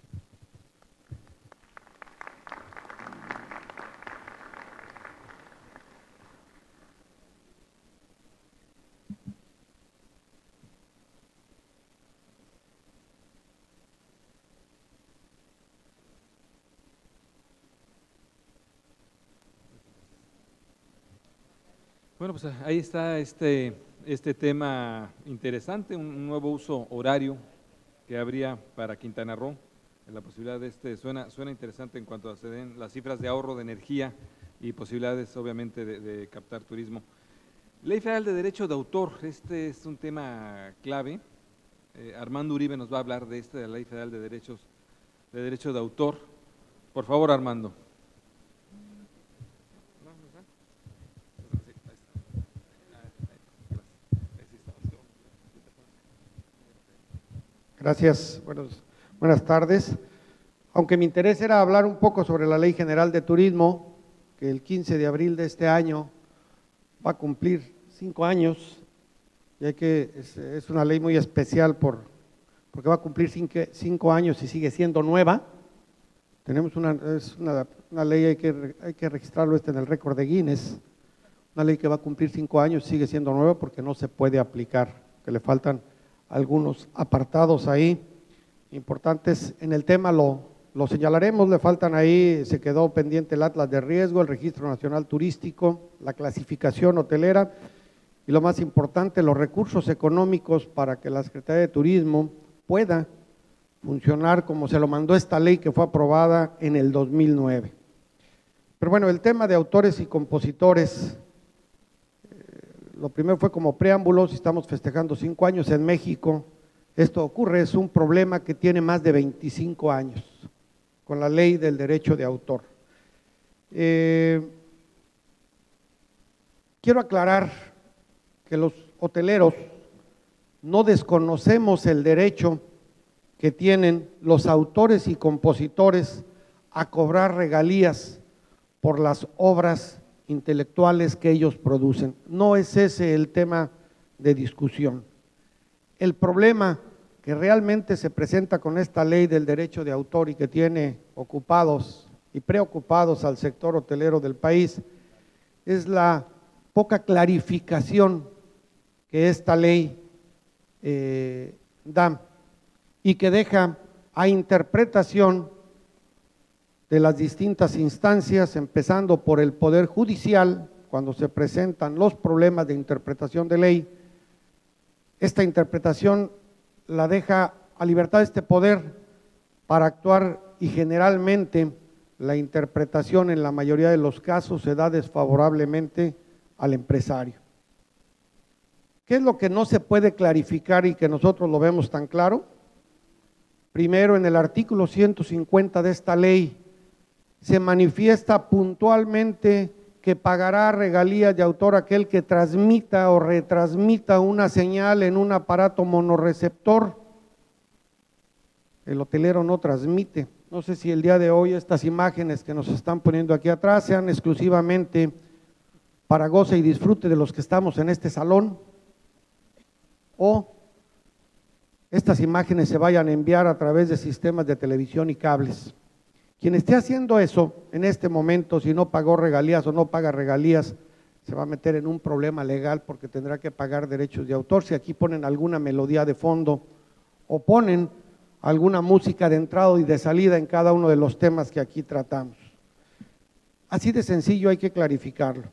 Bueno, pues ahí está este tema interesante, un nuevo uso horario que habría para Quintana Roo. La posibilidad de suena interesante en cuanto a se den las cifras de ahorro de energía y posibilidades obviamente de captar turismo. Ley Federal de Derecho de Autor, este es un tema clave. Armando Uribe nos va a hablar de la Ley Federal de Derecho de Autor. Por favor, Armando. Gracias, buenas tardes. Aunque mi interés era hablar un poco sobre la Ley General de Turismo, que el 15 de abril de este año va a cumplir 5 años, ya que es una ley muy especial porque va a cumplir 5 años y sigue siendo nueva. Tenemos una ley, hay que registrarlo en el récord de Guinness, una ley que va a cumplir 5 años y sigue siendo nueva porque no se puede aplicar, que le faltan algunos apartados ahí importantes. En el tema lo señalaremos, le faltan ahí, se quedó pendiente el Atlas de Riesgo, el Registro Nacional Turístico, la clasificación hotelera y lo más importante, los recursos económicos para que la Secretaría de Turismo pueda funcionar como se lo mandó esta ley que fue aprobada en el 2009. Pero bueno, el tema de autores y compositores, lo primero fue como preámbulos, estamos festejando 5 años en México. Esto ocurre, es un problema que tiene más de 25 años con la ley del derecho de autor. Quiero aclarar que los hoteleros no desconocemos el derecho que tienen los autores y compositores a cobrar regalías por las obras intelectuales que ellos producen. No es ese el tema de discusión. El problema que realmente se presenta con esta ley del derecho de autor y que tiene ocupados y preocupados al sector hotelero del país es la poca clarificación que esta ley da y que deja a interpretación de las distintas instancias, empezando por el Poder Judicial, cuando se presentan los problemas de interpretación de ley. Esta interpretación la deja a libertad de este poder para actuar y generalmente la interpretación en la mayoría de los casos se da desfavorablemente al empresario. ¿Qué es lo que no se puede clarificar y que nosotros lo vemos tan claro? Primero, en el artículo 150 de esta ley se manifiesta puntualmente que pagará regalías de autor aquel que transmita o retransmita una señal en un aparato monorreceptor. El hotelero no transmite. No sé si el día de hoy estas imágenes que nos están poniendo aquí atrás sean exclusivamente para goce y disfrute de los que estamos en este salón, o estas imágenes se vayan a enviar a través de sistemas de televisión y cables. Quien esté haciendo eso en este momento, si no pagó regalías o no paga regalías, se va a meter en un problema legal porque tendrá que pagar derechos de autor. Si aquí ponen alguna melodía de fondo o ponen alguna música de entrada y de salida en cada uno de los temas que aquí tratamos. Así de sencillo, hay que clarificarlo.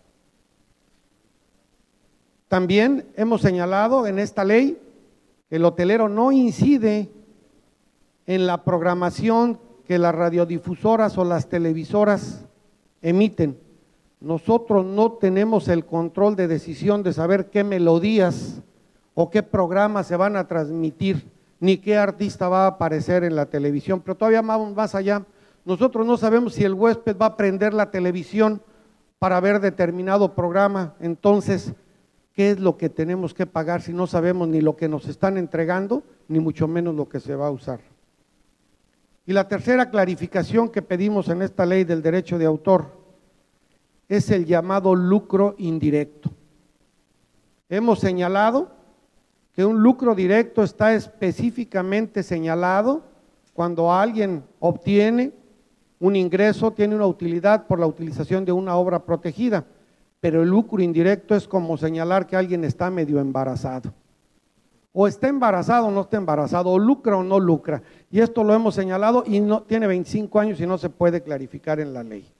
También hemos señalado en esta ley que el hotelero no incide en la programación que las radiodifusoras o las televisoras emiten. Nosotros no tenemos el control de decisión de saber qué melodías o qué programas se van a transmitir, ni qué artista va a aparecer en la televisión, pero todavía vamos más allá. Nosotros no sabemos si el huésped va a prender la televisión para ver determinado programa. Entonces, ¿qué es lo que tenemos que pagar si no sabemos ni lo que nos están entregando, ni mucho menos lo que se va a usar? Y la tercera clarificación que pedimos en esta ley del derecho de autor es el llamado lucro indirecto. Hemos señalado que un lucro directo está específicamente señalado cuando alguien obtiene un ingreso, tiene una utilidad por la utilización de una obra protegida, pero el lucro indirecto es como señalar que alguien está medio embarazado. O está embarazado o no está embarazado, o lucra o no lucra. Y esto lo hemos señalado y no tiene 25 años y no se puede clarificar en la ley.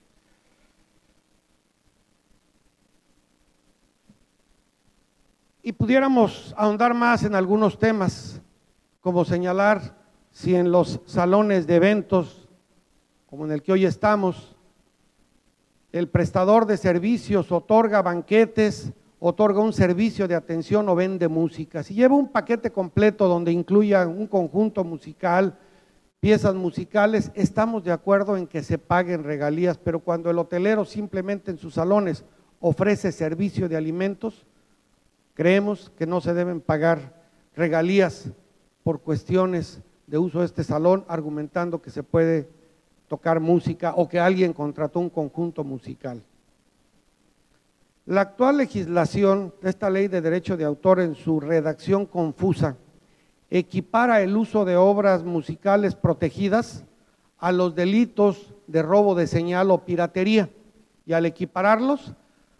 Y pudiéramos ahondar más en algunos temas, como señalar si en los salones de eventos, como en el que hoy estamos, el prestador de servicios otorga banquetes, otorga un servicio de atención o vende música. Si lleva un paquete completo donde incluya un conjunto musical, piezas musicales, estamos de acuerdo en que se paguen regalías, pero cuando el hotelero simplemente en sus salones ofrece servicio de alimentos, creemos que no se deben pagar regalías por cuestiones de uso de este salón, argumentando que se puede tocar música o que alguien contrató un conjunto musical. La actual legislación de esta ley de derecho de autor en su redacción confusa equipara el uso de obras musicales protegidas a los delitos de robo de señal o piratería, y al equipararlos,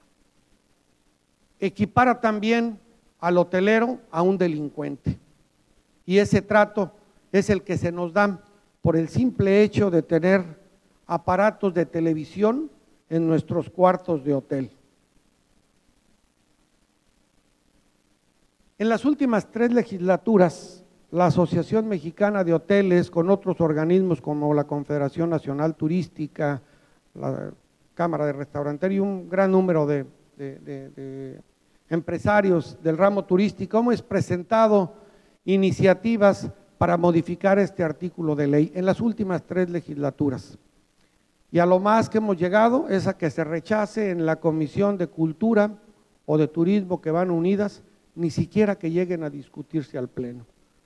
equipara también al hotelero a un delincuente. Y ese trato es el que se nos da por el simple hecho de tener aparatos de televisión en nuestros cuartos de hotel. En las últimas 3 legislaturas, la Asociación Mexicana de Hoteles, con otros organismos como la Confederación Nacional Turística, la Cámara de Restaurantería y un gran número de empresarios del ramo turístico, hemos presentado iniciativas para modificar este artículo de ley en las últimas 3 legislaturas. Y a lo más que hemos llegado es a que se rechace en la Comisión de Cultura o de Turismo, que van unidas, ni siquiera que lleguen a discutirse al Pleno.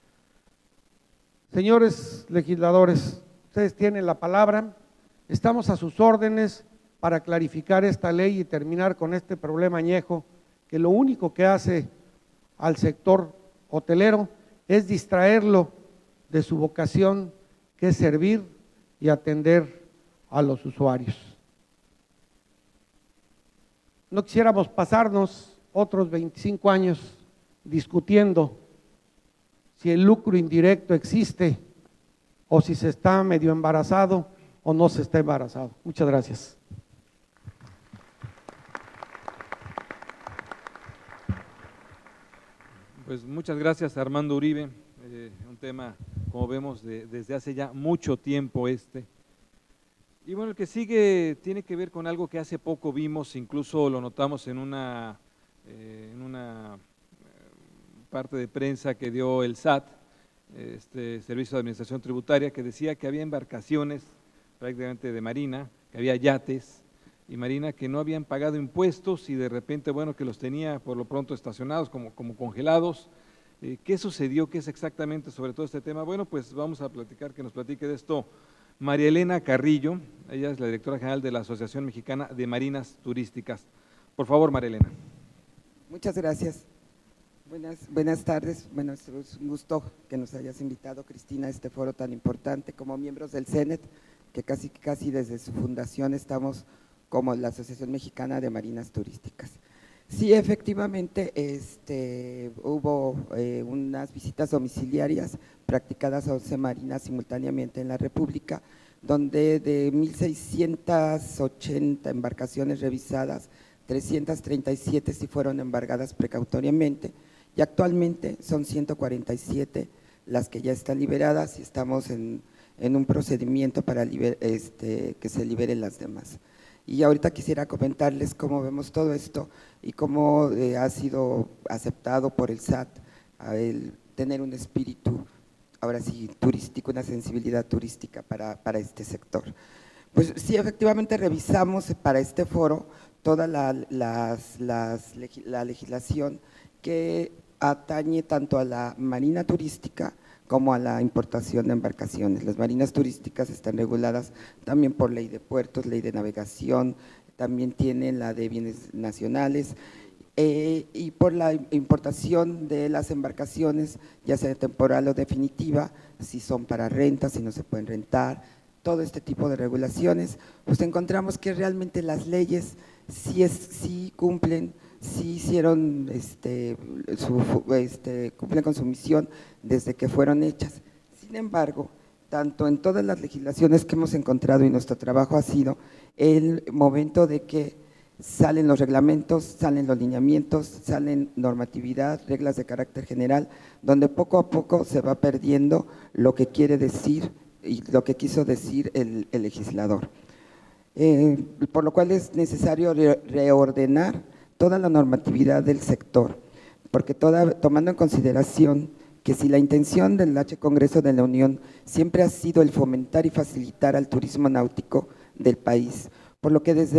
Señores legisladores, ustedes tienen la palabra, estamos a sus órdenes para clarificar esta ley y terminar con este problema añejo que lo único que hace al sector hotelero es distraerlo de su vocación, que es servir y atender a los usuarios. No quisiéramos pasarnos otros 25 años discutiendo si el lucro indirecto existe o si se está medio embarazado o no se está embarazado. Muchas gracias. Pues muchas gracias, Armando Uribe. Un tema, como vemos, desde hace ya mucho tiempo Y bueno, el que sigue tiene que ver con algo que hace poco vimos, incluso lo notamos en una parte de prensa que dio el SAT, Servicio de Administración Tributaria, que decía que había embarcaciones prácticamente de marina, que había yates y Marina que no habían pagado impuestos y de repente, bueno, que los tenía por lo pronto estacionados como congelados. ¿Qué sucedió? ¿Qué es exactamente sobre todo este tema? Bueno, pues vamos a platicar, que nos platique de esto María Elena Carrillo. Ella es la directora general de la Asociación Mexicana de Marinas Turísticas. Por favor, María Elena. Muchas gracias. Buenas tardes. Bueno, es un gusto que nos hayas invitado, Cristina, a este foro tan importante como miembros del CENET, que casi desde su fundación estamos como la Asociación Mexicana de Marinas Turísticas. Sí, efectivamente, hubo unas visitas domiciliarias practicadas a 11 marinas simultáneamente en la República, donde de 1.680 embarcaciones revisadas, 337 sí fueron embargadas precautoriamente, y actualmente son 147 las que ya están liberadas y estamos en un procedimiento para que se liberen las demás. Y ahorita quisiera comentarles cómo vemos todo esto y cómo ha sido aceptado por el SAT el tener un espíritu, ahora sí, turístico, una sensibilidad turística para este sector. Pues sí, efectivamente revisamos para este foro toda la legislación que atañe tanto a la marina turística como a la importación de embarcaciones. Las marinas turísticas están reguladas también por ley de puertos, ley de navegación, también tienen la de bienes nacionales y por la importación de las embarcaciones, ya sea temporal o definitiva, si son para renta, si no se pueden rentar, todo este tipo de regulaciones, pues encontramos que realmente las leyes sí cumplen, sí hicieron, cumplen con su misión desde que fueron hechas. Sin embargo, tanto en todas las legislaciones que hemos encontrado y nuestro trabajo ha sido el momento de que salen los reglamentos, salen los lineamientos, salen normatividad, reglas de carácter general, donde poco a poco se va perdiendo lo que quiere decir y lo que quiso decir el legislador. Por lo cual es necesario reordenar toda la normatividad del sector, porque tomando en consideración que si la intención del H Congreso de la Unión siempre ha sido el fomentar y facilitar al turismo náutico del país, por lo que desde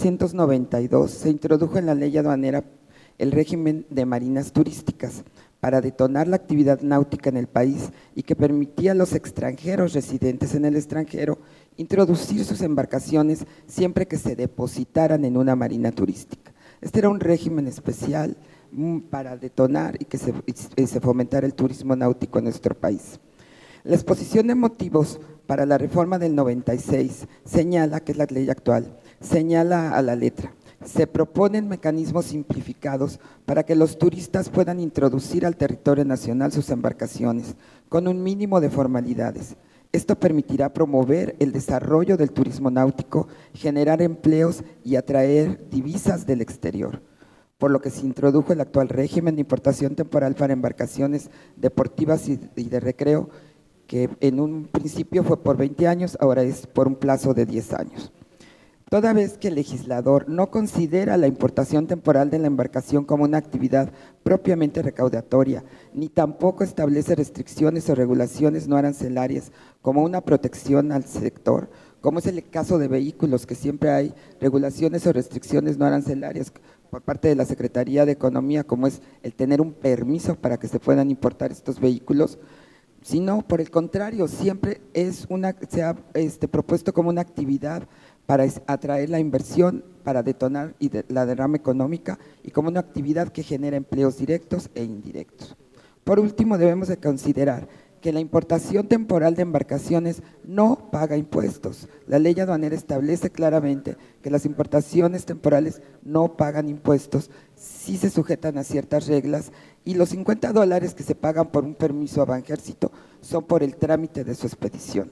1992 se introdujo en la ley aduanera el régimen de marinas turísticas para detonar la actividad náutica en el país y que permitía a los extranjeros residentes en el extranjero introducir sus embarcaciones siempre que se depositaran en una marina turística. Este era un régimen especial para detonar y que se fomentara el turismo náutico en nuestro país. La exposición de motivos para la reforma del 96 señala, que es la ley actual, señala a la letra: se proponen mecanismos simplificados para que los turistas puedan introducir al territorio nacional sus embarcaciones con un mínimo de formalidades. Esto permitirá promover el desarrollo del turismo náutico, generar empleos y atraer divisas del exterior, por lo que se introdujo el actual régimen de importación temporal para embarcaciones deportivas y de recreo, que en un principio fue por 20 años, ahora es por un plazo de 10 años. Toda vez que el legislador no considera la importación temporal de la embarcación como una actividad propiamente recaudatoria, ni tampoco establece restricciones o regulaciones no arancelarias como una protección al sector, como es el caso de vehículos, que siempre hay regulaciones o restricciones no arancelarias por parte de la Secretaría de Economía, como es el tener un permiso para que se puedan importar estos vehículos, sino por el contrario, siempre se ha propuesto como una actividad para atraer la inversión, para detonar la derrama económica y como una actividad que genera empleos directos e indirectos. Por último, debemos de considerar que la importación temporal de embarcaciones no paga impuestos. La ley aduanera establece claramente que las importaciones temporales no pagan impuestos, sí se sujetan a ciertas reglas, y los $50 que se pagan por un permiso a Banjército son por el trámite de su expedición.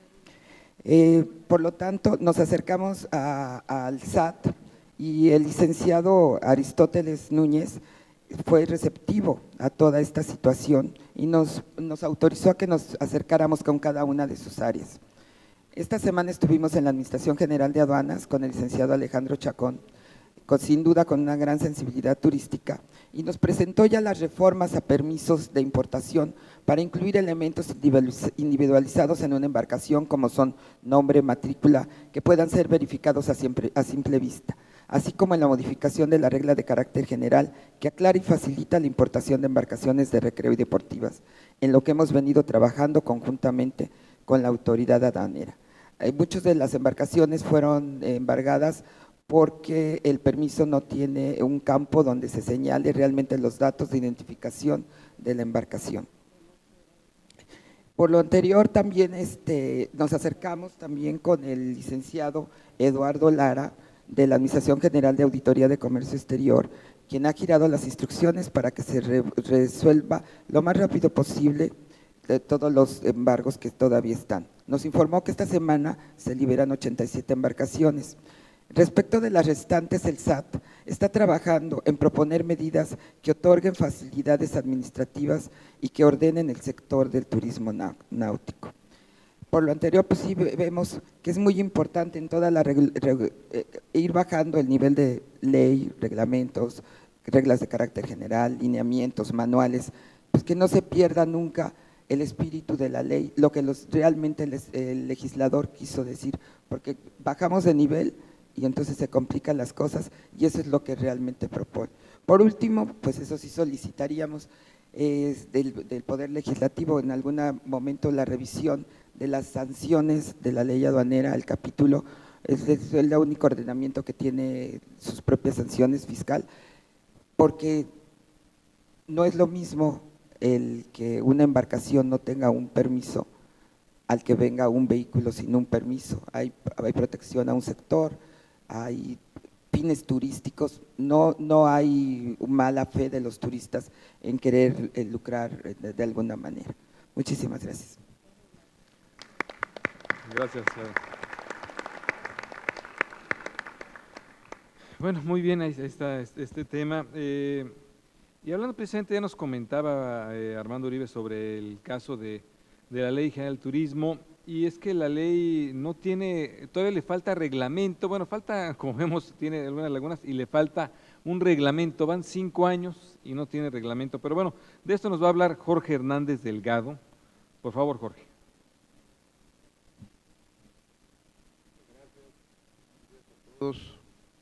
Por lo tanto, nos acercamos al SAT y el licenciado Aristóteles Núñez fue receptivo a toda esta situación y nos autorizó a que nos acercáramos con cada una de sus áreas. Esta semana estuvimos en la Administración General de Aduanas con el licenciado Alejandro Chacón, sin duda con una gran sensibilidad turística, y nos presentó ya las reformas a permisos de importación para incluir elementos individualizados en una embarcación, como son nombre, matrícula, que puedan ser verificados a simple vista, así como en la modificación de la regla de carácter general que aclara y facilita la importación de embarcaciones de recreo y deportivas, en lo que hemos venido trabajando conjuntamente con la autoridad aduanera. Muchas de las embarcaciones fueron embargadas porque el permiso no tiene un campo donde se señale realmente los datos de identificación de la embarcación. Por lo anterior, también nos acercamos también con el licenciado Eduardo Lara, de la Administración General de Auditoría de Comercio Exterior, quien ha girado las instrucciones para que se resuelva lo más rápido posible de todos los embargos que todavía están. Nos informó que esta semana se liberan 87 embarcaciones. Respecto de las restantes, el SAT está trabajando en proponer medidas que otorguen facilidades administrativas y que ordenen el sector del turismo náutico. Por lo anterior, pues sí vemos que es muy importante en toda ir bajando el nivel de ley, reglamentos, reglas de carácter general, lineamientos, manuales, pues que no se pierda nunca el espíritu de la ley, lo que realmente el legislador quiso decir, porque bajamos de nivel y entonces se complican las cosas, y eso es lo que realmente propone. Por último, pues eso sí solicitaríamos del Poder Legislativo en algún momento la revisión de las sanciones de la ley aduanera, el capítulo, es el único ordenamiento que tiene sus propias sanciones fiscal, porque no es lo mismo el que una embarcación no tenga un permiso al que venga un vehículo sin un permiso. Hay protección a un sector, hay fines turísticos, no hay mala fe de los turistas en querer lucrar de alguna manera. Muchísimas gracias. Gracias. Bueno, muy bien, ahí está este tema. Y hablando precisamente, ya nos comentaba Armando Uribe sobre el caso de la Ley General del Turismo, y es que la ley no tiene, todavía le falta reglamento, bueno, falta, como vemos, tiene algunas lagunas y le falta un reglamento, van 5 años y no tiene reglamento, pero bueno, de esto nos va a hablar Jorge Hernández Delgado. Por favor, Jorge. Todos.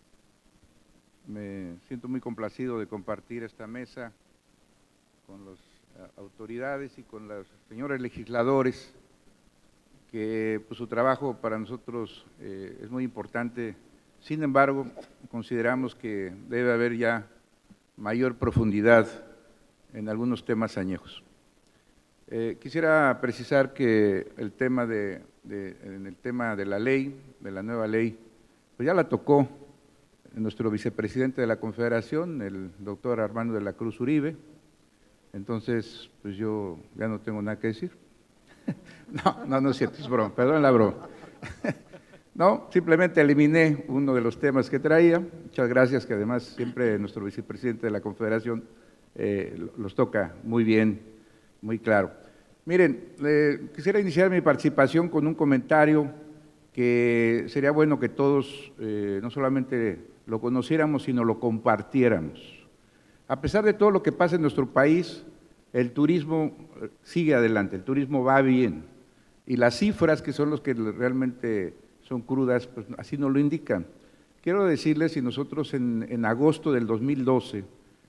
Me siento muy complacido de compartir esta mesa con las autoridades y con los señores legisladores, que pues, su trabajo para nosotros es muy importante. Sin embargo, consideramos que debe haber ya mayor profundidad en algunos temas añejos. Quisiera precisar que el tema en el tema de la ley, de la nueva ley, pues ya la tocó nuestro vicepresidente de la Confederación, el doctor Armando de la Cruz Uribe. Entonces, pues yo ya no tengo nada que decir. No es cierto, es broma, perdón la broma. No, simplemente eliminé uno de los temas que traía. Muchas gracias, que además siempre nuestro vicepresidente de la Confederación los toca muy bien, muy claro. Miren, quisiera iniciar mi participación con un comentario que sería bueno que todos no solamente lo conociéramos, sino lo compartiéramos. A pesar de todo lo que pasa en nuestro país, el turismo sigue adelante, el turismo va bien, y las cifras, que son los que realmente son crudas, pues así nos lo indican. Quiero decirles, si nosotros en agosto del 2012,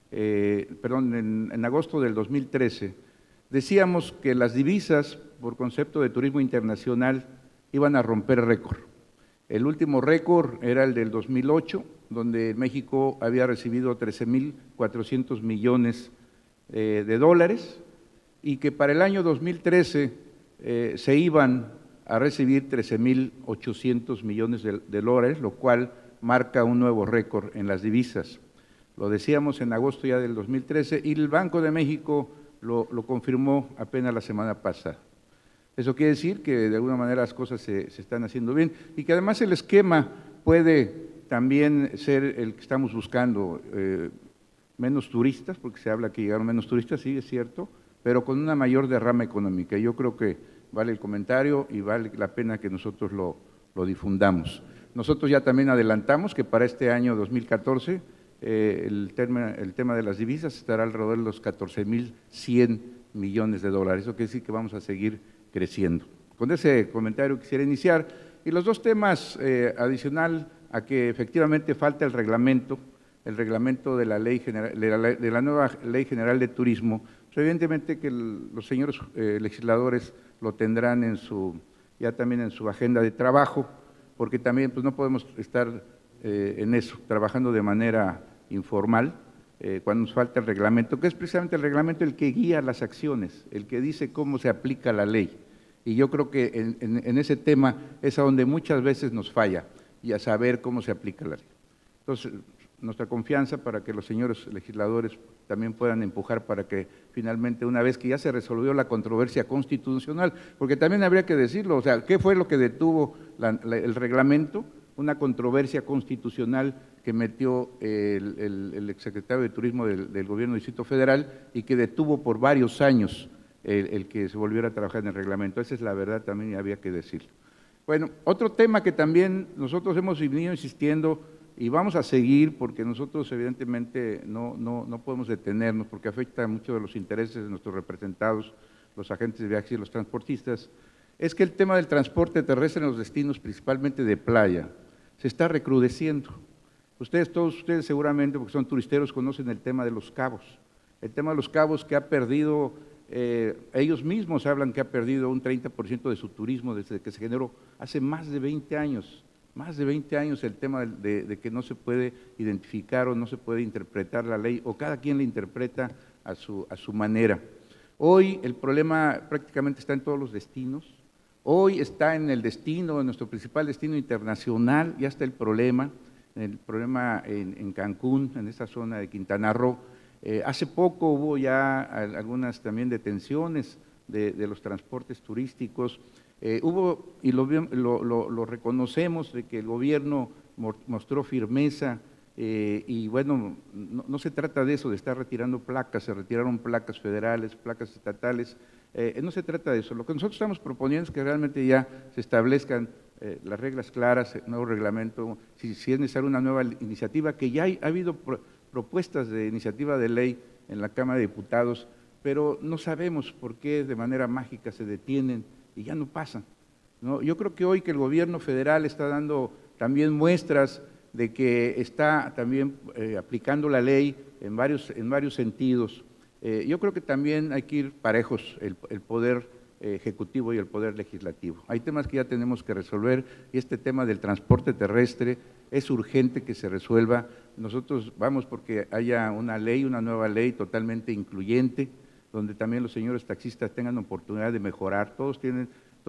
en agosto del 2013, decíamos que las divisas, por concepto de turismo internacional, iban a romper récord. El último récord era el del 2008, donde México había recibido 13.400 millones de dólares, y que para el año 2013 se iban a recibir 13.800 millones de dólares, lo cual marca un nuevo récord en las divisas. Lo decíamos en agosto ya del 2013, y el Banco de México lo confirmó apenas la semana pasada. Eso quiere decir que de alguna manera las cosas se están haciendo bien, y que además el esquema puede también ser el que estamos buscando, menos turistas, porque se habla que llegaron menos turistas, sí, es cierto, pero con una mayor derrama económica. Yo creo que vale el comentario y vale la pena que nosotros lo difundamos. Nosotros ya también adelantamos que para este año 2014 el tema de las divisas estará alrededor de los 14.100 millones de dólares. Eso quiere decir que vamos a seguir creciendo. Con ese comentario quisiera iniciar. Y los dos temas adicional a que efectivamente falta el reglamento de la ley general, de la nueva Ley General de Turismo, pues evidentemente que los señores legisladores lo tendrán ya también en su agenda de trabajo, porque también pues, no podemos estar en eso, trabajando de manera informal, cuando nos falta el reglamento, que es precisamente el reglamento el que guía las acciones, el que dice cómo se aplica la ley. Y yo creo que en ese tema es a donde muchas veces nos falla, y a saber cómo se aplica la ley. Entonces, nuestra confianza para que los señores legisladores también puedan empujar para que finalmente, una vez que ya se resolvió la controversia constitucional, porque también habría que decirlo, o sea, ¿qué fue lo que detuvo el reglamento? Una controversia constitucional que metió el exsecretario de Turismo del Gobierno del Distrito Federal y que detuvo por varios años el que se volviera a trabajar en el reglamento. Esa es la verdad también y había que decirlo. Bueno, otro tema que también nosotros hemos venido insistiendo y vamos a seguir, porque nosotros evidentemente no podemos detenernos, porque afecta mucho de los intereses de nuestros representados, los agentes de viajes y los transportistas, es que el tema del transporte terrestre en los destinos, principalmente de playa, se está recrudeciendo. Todos ustedes seguramente, porque son turisteros, conocen el tema de Los Cabos. El tema de Los Cabos que ha perdido, ellos mismos hablan que ha perdido un 30% de su turismo desde que se generó hace más de 20 años. Más de 20 años el tema de que no se puede identificar o no se puede interpretar la ley, o cada quien la interpreta a su manera. Hoy el problema prácticamente está en todos los destinos. Hoy está en el destino, en nuestro principal destino internacional, ya está el problema en Cancún, en esta zona de Quintana Roo. Hace poco hubo ya algunas también detenciones de los transportes turísticos. Hubo, y lo reconocemos, de que el gobierno mostró firmeza, y bueno, no se trata de eso, de estar retirando placas, se retiraron placas federales, placas estatales, no se trata de eso. Lo que nosotros estamos proponiendo es que realmente ya se establezcan las reglas claras, el nuevo reglamento, si es necesaria una nueva iniciativa, que ya ha habido propuestas de iniciativa de ley en la Cámara de Diputados, pero no sabemos por qué de manera mágica se detienen y ya no pasan, ¿no? Yo creo que hoy que el gobierno federal está dando también muestras de que está también aplicando la ley en varios sentidos. Yo creo que también hay que ir parejos el poder ejecutivo y el poder legislativo. Hay temas que ya tenemos que resolver y este tema del transporte terrestre es urgente que se resuelva. Nosotros vamos porque haya una nueva ley totalmente incluyente, donde también los señores taxistas tengan oportunidad de mejorar. Todos tienen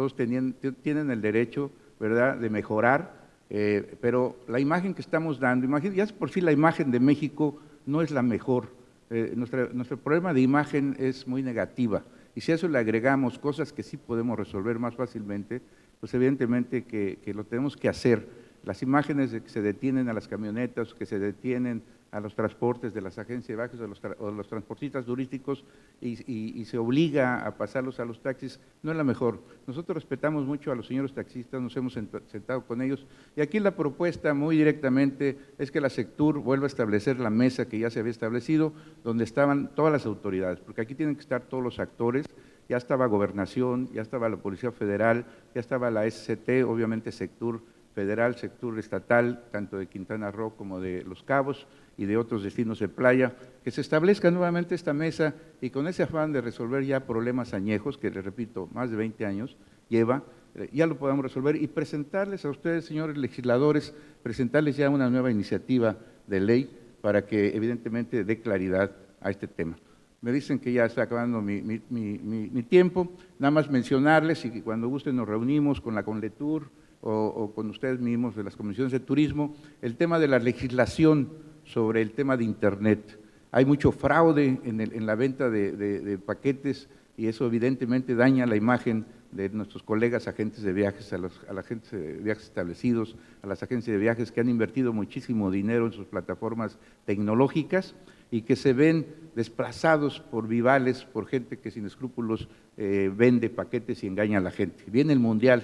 el derecho, ¿verdad?, de mejorar, pero la imagen que estamos dando, ya por sí la imagen de México no es la mejor. Nuestro problema de imagen es muy negativa, y si a eso le agregamos cosas que sí podemos resolver más fácilmente, pues evidentemente que lo tenemos que hacer. Las imágenes de que se detienen a las camionetas, que se detienen a los transportes de las agencias de viajes o los transportistas turísticos y se obliga a pasarlos a los taxis, no es la mejor. Nosotros respetamos mucho a los señores taxistas, nos hemos sentado con ellos, y aquí la propuesta muy directamente es que la Sectur vuelva a establecer la mesa que ya se había establecido, donde estaban todas las autoridades, porque aquí tienen que estar todos los actores. Ya estaba Gobernación, ya estaba la Policía Federal, ya estaba la SCT, obviamente Sectur federal, sector estatal, tanto de Quintana Roo como de Los Cabos y de otros destinos de playa, que se establezca nuevamente esta mesa y con ese afán de resolver ya problemas añejos, que les repito, más de 20 años lleva, ya lo podamos resolver y presentarles a ustedes, señores legisladores, presentarles ya una nueva iniciativa de ley para que evidentemente dé claridad a este tema. Me dicen que ya está acabando mi tiempo, nada más mencionarles y que cuando gusten nos reunimos con la Conletur, o con ustedes mismos de las comisiones de turismo, el tema de la legislación sobre el tema de Internet. Hay mucho fraude en la venta de paquetes y eso evidentemente daña la imagen de nuestros colegas agentes de viajes, a las agentes de viajes establecidos, a las agencias de viajes que han invertido muchísimo dinero en sus plataformas tecnológicas y que se ven desplazados por vivales, por gente que sin escrúpulos vende paquetes y engaña a la gente. Viene el Mundial,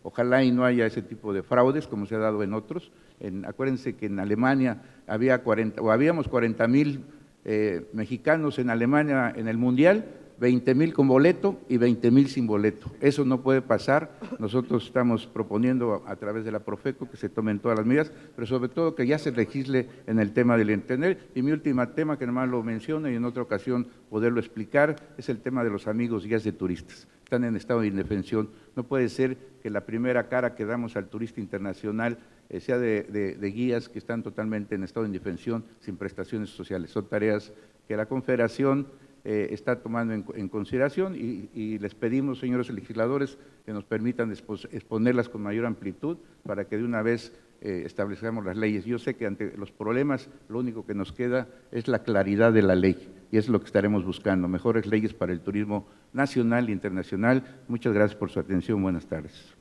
Ojalá y no haya ese tipo de fraudes como se ha dado en otros. Acuérdense que en Alemania habíamos 40,000 mexicanos en Alemania en el Mundial, 20,000 con boleto y 20,000 sin boleto. Eso no puede pasar. Nosotros estamos proponiendo a través de la Profeco que se tomen todas las medidas, pero sobre todo que ya se legisle en el tema del internet. Y mi último tema, que nomás lo menciono y en otra ocasión poderlo explicar, es el tema de los amigos guías de turistas. Están en estado de indefensión. No puede ser que la primera cara que damos al turista internacional sea de guías que están totalmente en estado de indefensión, sin prestaciones sociales. Son tareas que la Confederación está tomando en consideración y les pedimos, señores legisladores, que nos permitan exponerlas con mayor amplitud para que de una vez establezcamos las leyes. Yo sé que ante los problemas lo único que nos queda es la claridad de la ley y es lo que estaremos buscando, mejores leyes para el turismo nacional e internacional. Muchas gracias por su atención. Buenas tardes.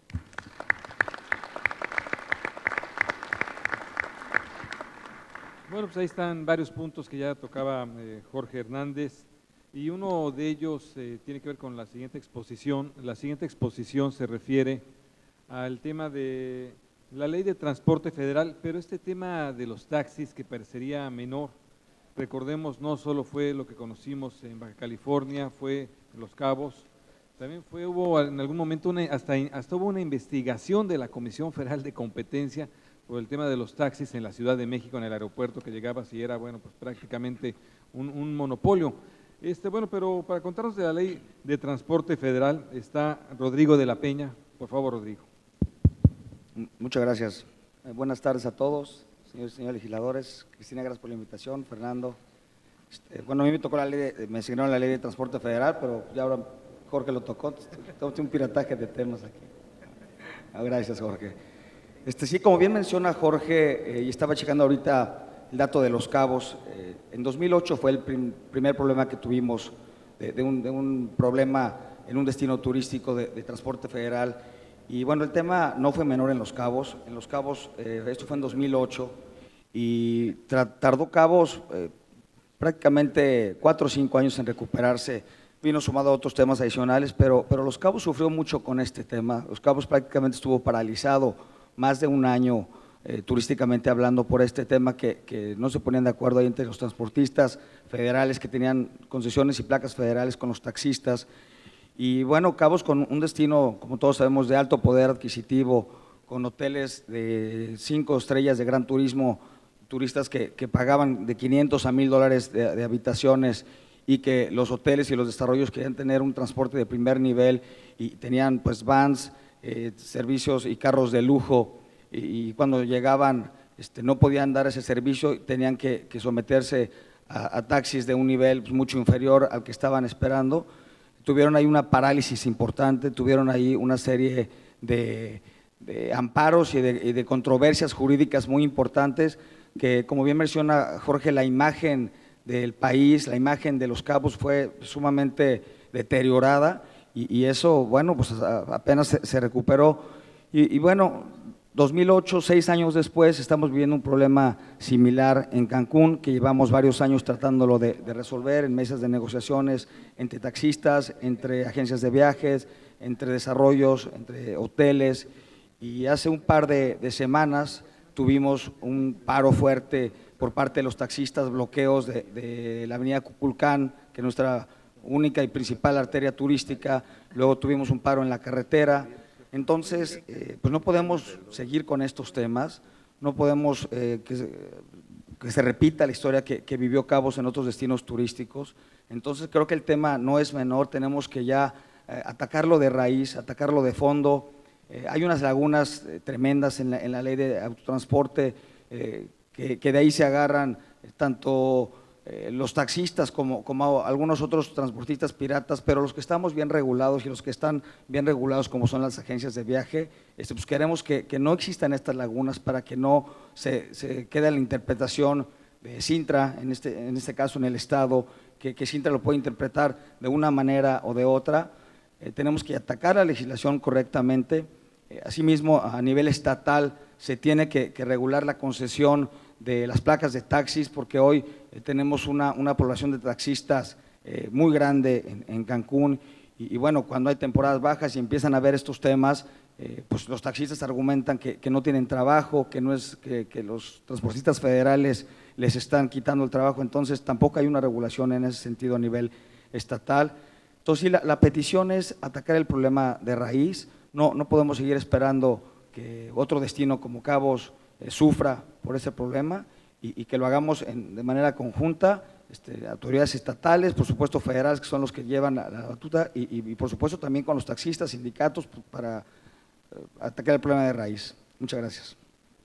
Bueno, pues ahí están varios puntos que ya tocaba Jorge Hernández. Y uno de ellos tiene que ver con la siguiente exposición. La siguiente exposición se refiere al tema de la ley de transporte federal, pero este tema de los taxis que parecería menor, recordemos, no solo fue lo que conocimos en Baja California, fue en Los Cabos, también hubo en algún momento hasta hubo una investigación de la Comisión Federal de Competencia por el tema de los taxis en la Ciudad de México, en el aeropuerto que llegabas y era, bueno, pues prácticamente un monopolio. Bueno, pero para contarnos de la ley de transporte federal está Rodrigo de la Peña. Por favor, Rodrigo. Muchas gracias. Buenas tardes a todos, señores y señores legisladores. Cristina, gracias por la invitación. Fernando. Bueno, a mí me tocó me asignaron la ley de transporte federal, pero ya ahora Jorge lo tocó. Tengo un pirataje de temas aquí. Gracias, Jorge. Sí, como bien menciona Jorge, y estaba checando ahorita el dato de Los Cabos, en 2008 fue el primer problema que tuvimos de un problema en un destino turístico de transporte federal. Y bueno, el tema no fue menor en Los Cabos. En Los Cabos, esto fue en 2008, y tardó Cabos prácticamente 4 o 5 años en recuperarse. Vino sumado a otros temas adicionales, pero Los Cabos sufrió mucho con este tema. Los Cabos prácticamente estuvo paralizado más de un año turísticamente hablando por este tema que no se ponían de acuerdo ahí entre los transportistas federales que tenían concesiones y placas federales con los taxistas. Y bueno, Cabos, con un destino, como todos sabemos, de alto poder adquisitivo, con hoteles de 5 estrellas de gran turismo, turistas que pagaban de 500 a $1,000 de habitaciones, y que los hoteles y los desarrollos querían tener un transporte de primer nivel y tenían pues vans, servicios y carros de lujo, y cuando llegaban no podían dar ese servicio, tenían que someterse a taxis de un nivel pues, mucho inferior al que estaban esperando. Tuvieron ahí una parálisis importante, tuvieron ahí una serie de amparos y de controversias jurídicas muy importantes que, como bien menciona Jorge, la imagen del país, la imagen de Los Cabos fue sumamente deteriorada y eso, bueno, pues apenas se recuperó. Y bueno, 2008, 6 años después, estamos viviendo un problema similar en Cancún, que llevamos varios años tratándolo de resolver en mesas de negociaciones entre taxistas, entre agencias de viajes, entre desarrollos, entre hoteles, y hace un par de semanas tuvimos un paro fuerte por parte de los taxistas, bloqueos de la avenida Cuculcán, que es nuestra única y principal arteria turística. Luego tuvimos un paro en la carretera. Entonces, pues no podemos seguir con estos temas, no podemos que se repita la historia que vivió Cabos en otros destinos turísticos. Entonces, creo que el tema no es menor, tenemos que ya atacarlo de raíz, atacarlo de fondo. Hay unas lagunas tremendas en la ley de autotransporte que de ahí se agarran tanto los taxistas como algunos otros transportistas piratas, pero los que estamos bien regulados y los que están bien regulados como son las agencias de viaje, pues queremos que no existan estas lagunas para que no se quede la interpretación de Cintra, en este caso en el Estado, que Cintra lo puede interpretar de una manera o de otra. Tenemos que atacar la legislación correctamente. Asimismo, a nivel estatal se tiene que regular la concesión de las placas de taxis, porque hoy tenemos una población de taxistas muy grande en Cancún, y bueno, cuando hay temporadas bajas y empiezan a ver estos temas, pues los taxistas argumentan que no tienen trabajo, que los transportistas federales les están quitando el trabajo, entonces tampoco hay una regulación en ese sentido a nivel estatal. Entonces sí, la petición es atacar el problema de raíz. No podemos seguir esperando que otro destino como Cabos sufra por ese problema y que lo hagamos de manera conjunta, autoridades estatales, por supuesto federales, que son los que llevan la batuta, y por supuesto también con los taxistas, sindicatos, para atacar el problema de raíz. Muchas gracias.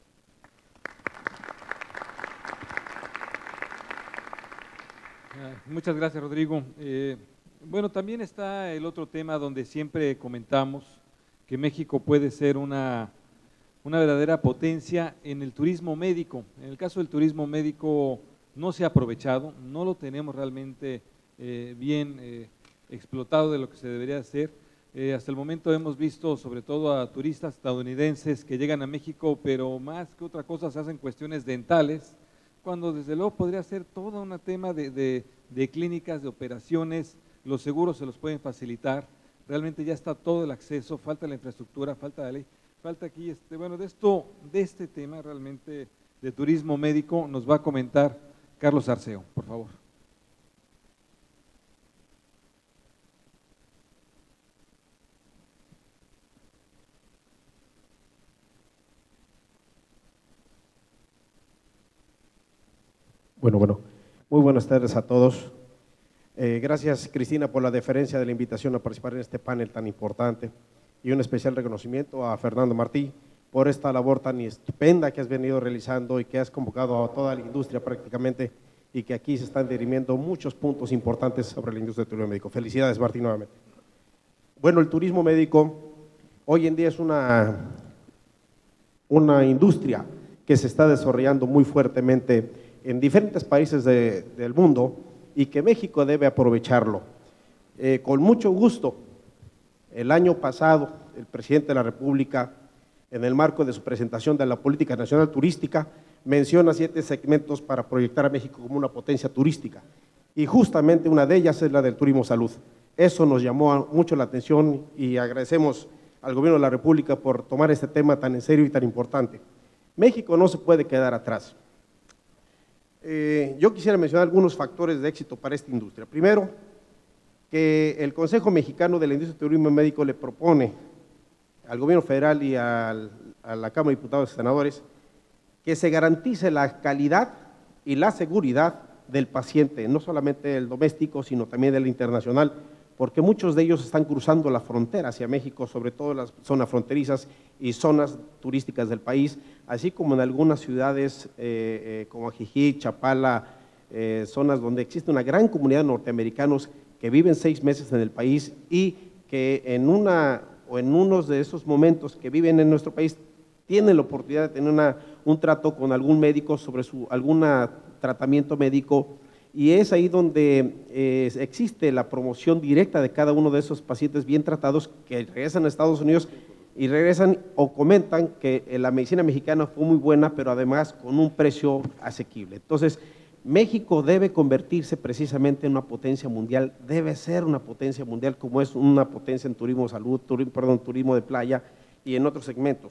Muchas gracias, Rodrigo. Bueno, también está el otro tema donde siempre comentamos que México puede ser una verdadera potencia en el turismo médico. En el caso del turismo médico no se ha aprovechado, no lo tenemos realmente bien explotado de lo que se debería hacer. Hasta el momento hemos visto sobre todo a turistas estadounidenses que llegan a México, pero más que otra cosa se hacen cuestiones dentales, cuando desde luego podría ser todo un tema de clínicas, de operaciones. Los seguros se los pueden facilitar, realmente ya está todo el acceso, falta la infraestructura, falta la ley, falta aquí, bueno, de este tema realmente de turismo médico nos va a comentar Carlos Arceo, por favor. Bueno, muy buenas tardes a todos. Gracias, Cristina, por la deferencia de la invitación a participar en este panel tan importante, y un especial reconocimiento a Fernando Martí por esta labor tan estupenda que has venido realizando y que has convocado a toda la industria prácticamente, y que aquí se están dirimiendo muchos puntos importantes sobre la industria del turismo médico. Felicidades, Martí, nuevamente. Bueno, el turismo médico hoy en día es una industria que se está desarrollando muy fuertemente en diferentes países del mundo, y que México debe aprovecharlo. Con mucho gusto, el año pasado, el presidente de la República, en el marco de su presentación de la Política Nacional Turística, menciona 7 segmentos para proyectar a México como una potencia turística, y justamente una de ellas es la del turismo salud. Eso nos llamó mucho la atención y agradecemos al Gobierno de la República por tomar este tema tan en serio y tan importante. México no se puede quedar atrás. Yo quisiera mencionar algunos factores de éxito para esta industria. Primero, que el Consejo Mexicano de la Industria del Turismo Médico le propone al Gobierno Federal y a la Cámara de Diputados y Senadores que se garantice la calidad y la seguridad del paciente, no solamente el doméstico, sino también del internacional, porque muchos de ellos están cruzando la frontera hacia México, sobre todo las zonas fronterizas y zonas turísticas del país, así como en algunas ciudades como Ajijic, Chapala, zonas donde existe una gran comunidad de norteamericanos que viven 6 meses en el país y que en unos de esos momentos que viven en nuestro país tienen la oportunidad de tener un trato con algún médico sobre algún tratamiento médico, y es ahí donde existe la promoción directa de cada uno de esos pacientes bien tratados que regresan a Estados Unidos y regresan o comentan que la medicina mexicana fue muy buena, pero además con un precio asequible. Entonces, México debe convertirse precisamente en una potencia mundial, debe ser una potencia mundial como es una potencia en turismo salud, turismo de playa y en otros segmentos.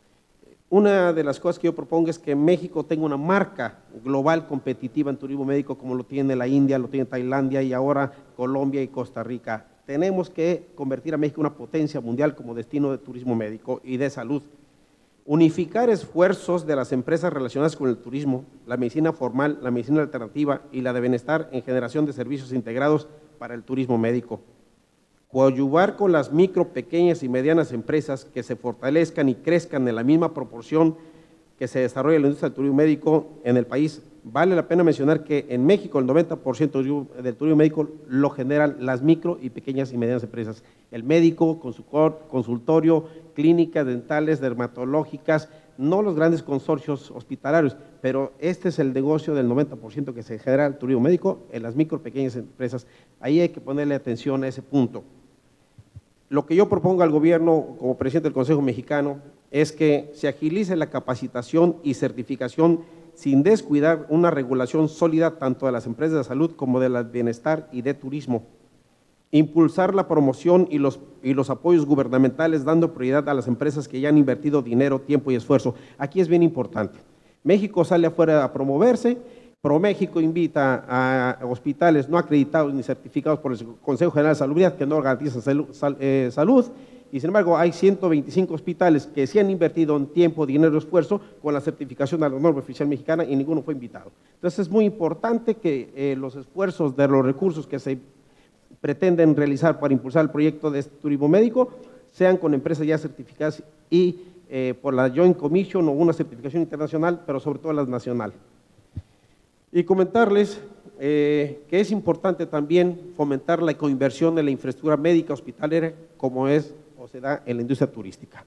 Una de las cosas que yo propongo es que México tenga una marca global competitiva en turismo médico como lo tiene la India, lo tiene Tailandia y ahora Colombia y Costa Rica. Tenemos que convertir a México en una potencia mundial como destino de turismo médico y de salud. Unificar esfuerzos de las empresas relacionadas con el turismo, la medicina formal, la medicina alternativa y la de bienestar en generación de servicios integrados para el turismo médico. Coadyuvar con las micro, pequeñas y medianas empresas que se fortalezcan y crezcan en la misma proporción que se desarrolla la industria del turismo médico en el país. Vale la pena mencionar que en México el 90% del turismo médico lo generan las micro y pequeñas y medianas empresas. El médico con su consultorio, clínicas dentales, dermatológicas, no los grandes consorcios hospitalarios, pero este es el negocio del 90% que se genera el turismo médico en las micro y pequeñas empresas. Ahí hay que ponerle atención a ese punto. Lo que yo propongo al gobierno como presidente del Consejo Mexicano es que se agilice la capacitación y certificación sin descuidar una regulación sólida tanto de las empresas de salud como de la bienestar y de turismo. impulsar la promoción y los apoyos gubernamentales, dando prioridad a las empresas que ya han invertido dinero, tiempo y esfuerzo. Aquí es bien importante. México sale afuera a promoverse, ProMéxico invita a hospitales no acreditados ni certificados por el Consejo General de Salubridad que no garantizan salud, y sin embargo hay 125 hospitales que sí han invertido en tiempo, dinero y esfuerzo con la certificación de la norma oficial mexicana y ninguno fue invitado. Entonces es muy importante que los esfuerzos de los recursos que se pretenden realizar para impulsar el proyecto de este turismo médico sean con empresas ya certificadas y por la Joint Commission o una certificación internacional, pero sobre todo las nacional. Y comentarles que es importante también fomentar la coinversión en la infraestructura médica hospitalera como es o se da en la industria turística.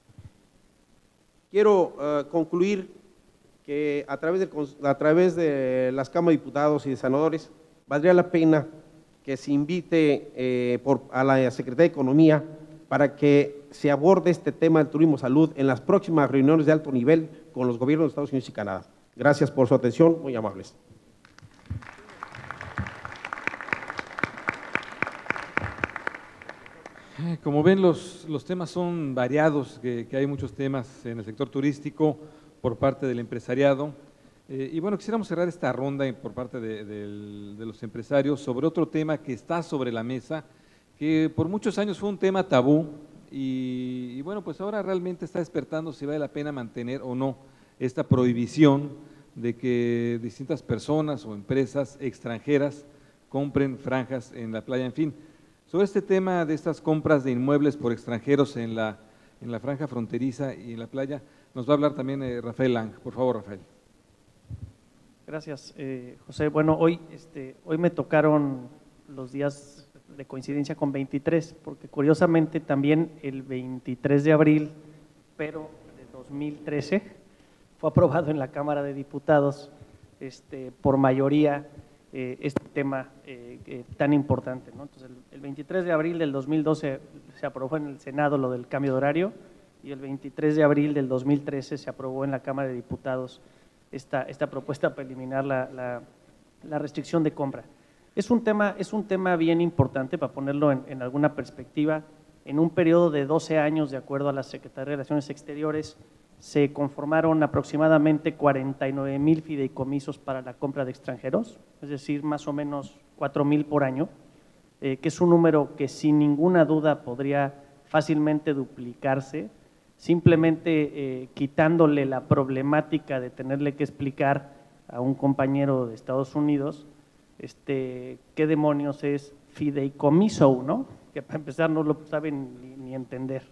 Quiero concluir que a través de las cámaras de diputados y de senadores valdría la pena que se invite a la Secretaría de Economía para que se aborde este tema del turismo salud en las próximas reuniones de alto nivel con los gobiernos de Estados Unidos y Canadá. Gracias por su atención, muy amables. Como ven, los temas son variados, que hay muchos temas en el sector turístico por parte del empresariado. Y bueno, quisiéramos cerrar esta ronda por parte de los empresarios sobre otro tema que está sobre la mesa, que por muchos años fue un tema tabú y bueno, pues ahora realmente está despertando si vale la pena mantener o no esta prohibición de que distintas personas o empresas extranjeras compren franjas en la playa, en fin. Sobre este tema de estas compras de inmuebles por extranjeros en la franja fronteriza y en la playa, nos va a hablar también Rafael Lang. Por favor, Rafael. Gracias, José. Bueno, hoy me tocaron los días de coincidencia con 23, porque curiosamente también el 23 de abril, pero de 2013, fue aprobado en la Cámara de Diputados por mayoría este tema tan importante, ¿no? Entonces, el 23 de abril del 2012 se aprobó en el Senado lo del cambio de horario y el 23 de abril del 2013 se aprobó en la Cámara de Diputados esta propuesta para eliminar la restricción de compra. Es un tema bien importante para ponerlo en alguna perspectiva. En un periodo de 12 años, de acuerdo a la Secretaría de Relaciones Exteriores, se conformaron aproximadamente 49,000 fideicomisos para la compra de extranjeros, es decir, más o menos 4,000 por año, que es un número que sin ninguna duda podría fácilmente duplicarse, simplemente quitándole la problemática de tenerle que explicar a un compañero de Estados Unidos qué demonios es fideicomiso, ¿no? Que para empezar no lo saben ni entender.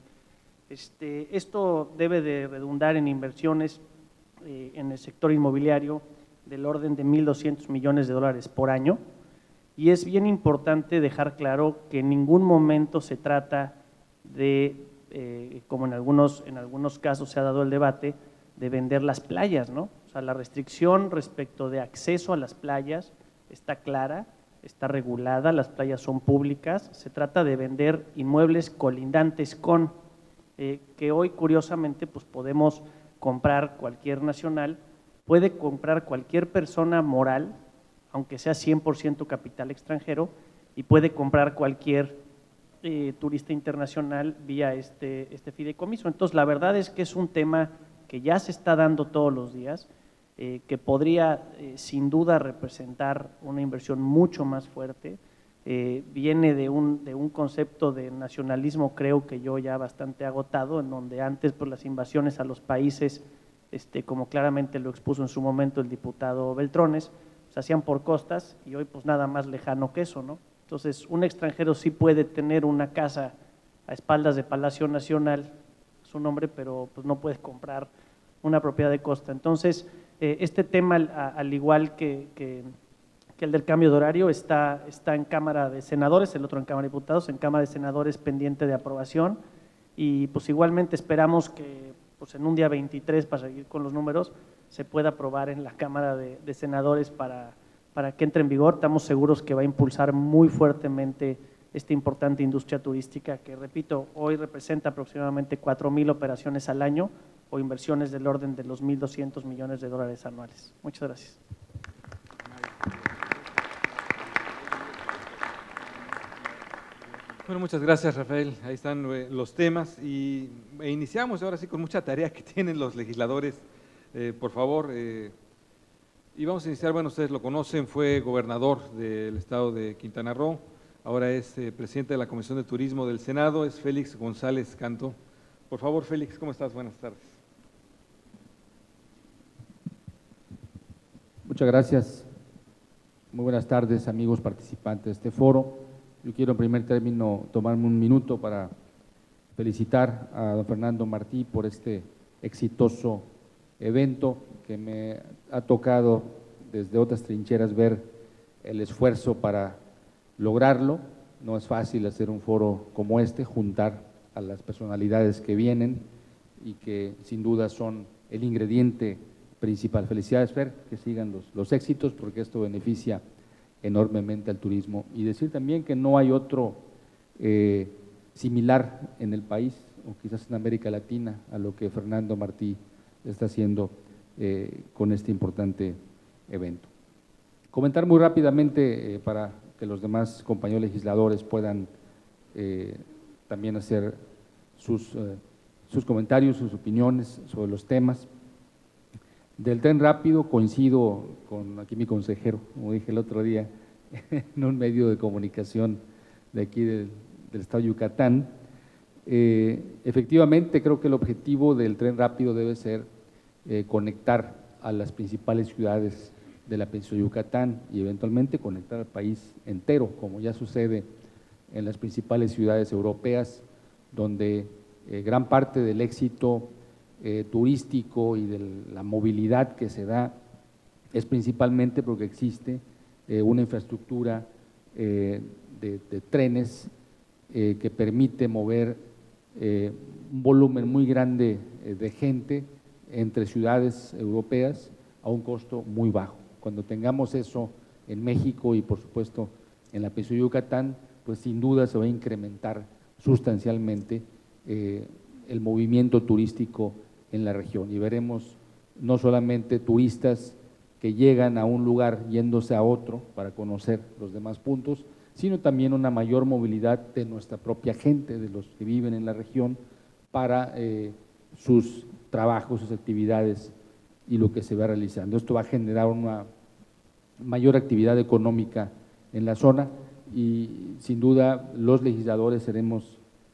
Esto debe de redundar en inversiones en el sector inmobiliario del orden de 1,200 millones de dólares por año, y es bien importante dejar claro que en ningún momento se trata de, como en algunos casos se ha dado el debate, de vender las playas, ¿no? O sea, la restricción respecto de acceso a las playas está clara, está regulada, las playas son públicas, se trata de vender inmuebles colindantes con, que hoy curiosamente pues podemos comprar cualquier nacional, puede comprar cualquier persona moral, aunque sea 100% capital extranjero, y puede comprar cualquier turista internacional vía este fideicomiso. Entonces, la verdad es que es un tema que ya se está dando todos los días, que podría sin duda representar una inversión mucho más fuerte. Viene de un concepto de nacionalismo, creo que yo ya bastante agotado, en donde antes por las invasiones a los países, como claramente lo expuso en su momento el diputado Beltrones, se hacían por costas y hoy pues nada más lejano que eso, ¿no? Entonces, un extranjero sí puede tener una casa a espaldas de Palacio Nacional, su nombre, pero pues no puede comprar una propiedad de costa. Entonces, este tema, al igual que el del cambio de horario, está en Cámara de Senadores, el otro en Cámara de Diputados, en Cámara de Senadores pendiente de aprobación, y pues igualmente esperamos que pues en un día 23, para seguir con los números, se pueda aprobar en la Cámara de Senadores para que entre en vigor. Estamos seguros que va a impulsar muy fuertemente esta importante industria turística que, repito, hoy representa aproximadamente 4,000 operaciones al año o inversiones del orden de los 1,200 millones de dólares anuales. Muchas gracias. Bueno, muchas gracias, Rafael. Ahí están los temas e iniciamos ahora sí con mucha tarea que tienen los legisladores. Por favor, y vamos a iniciar, bueno, ustedes lo conocen, fue gobernador del estado de Quintana Roo, ahora es presidente de la Comisión de Turismo del Senado, es Félix González Canto. Por favor, Félix, ¿cómo estás? Buenas tardes. Muchas gracias. Muy buenas tardes, amigos participantes de este foro. Yo quiero en primer término tomarme un minuto para felicitar a don Fernando Martí por este exitoso evento que me ha tocado desde otras trincheras ver el esfuerzo para lograrlo. No es fácil hacer un foro como este, juntar a las personalidades que vienen y que sin duda son el ingrediente principal. Felicidades, Fer, que sigan los éxitos porque esto beneficia enormemente al turismo. Y decir también que no hay otro similar en el país o quizás en América Latina a lo que Fernando Martí está haciendo con este importante evento. Comentar muy rápidamente para que los demás compañeros legisladores puedan también hacer sus comentarios, sus opiniones sobre los temas. Del tren rápido coincido con aquí mi consejero, como dije el otro día, en un medio de comunicación de aquí del estado de Yucatán. Efectivamente, creo que el objetivo del tren rápido debe ser conectar a las principales ciudades de la península de Yucatán y eventualmente conectar al país entero, como ya sucede en las principales ciudades europeas, donde gran parte del éxito turístico y de la movilidad que se da es principalmente porque existe una infraestructura de trenes que permite mover un volumen muy grande de gente entre ciudades europeas a un costo muy bajo. Cuando tengamos eso en México y por supuesto en la península de Yucatán, pues sin duda se va a incrementar sustancialmente el movimiento turístico en la región y veremos no solamente turistas que llegan a un lugar yéndose a otro para conocer los demás puntos, sino también una mayor movilidad de nuestra propia gente, de los que viven en la región, para sus trabajos, sus actividades y lo que se va realizando. Esto va a generar una mayor actividad económica en la zona y sin duda los legisladores seremos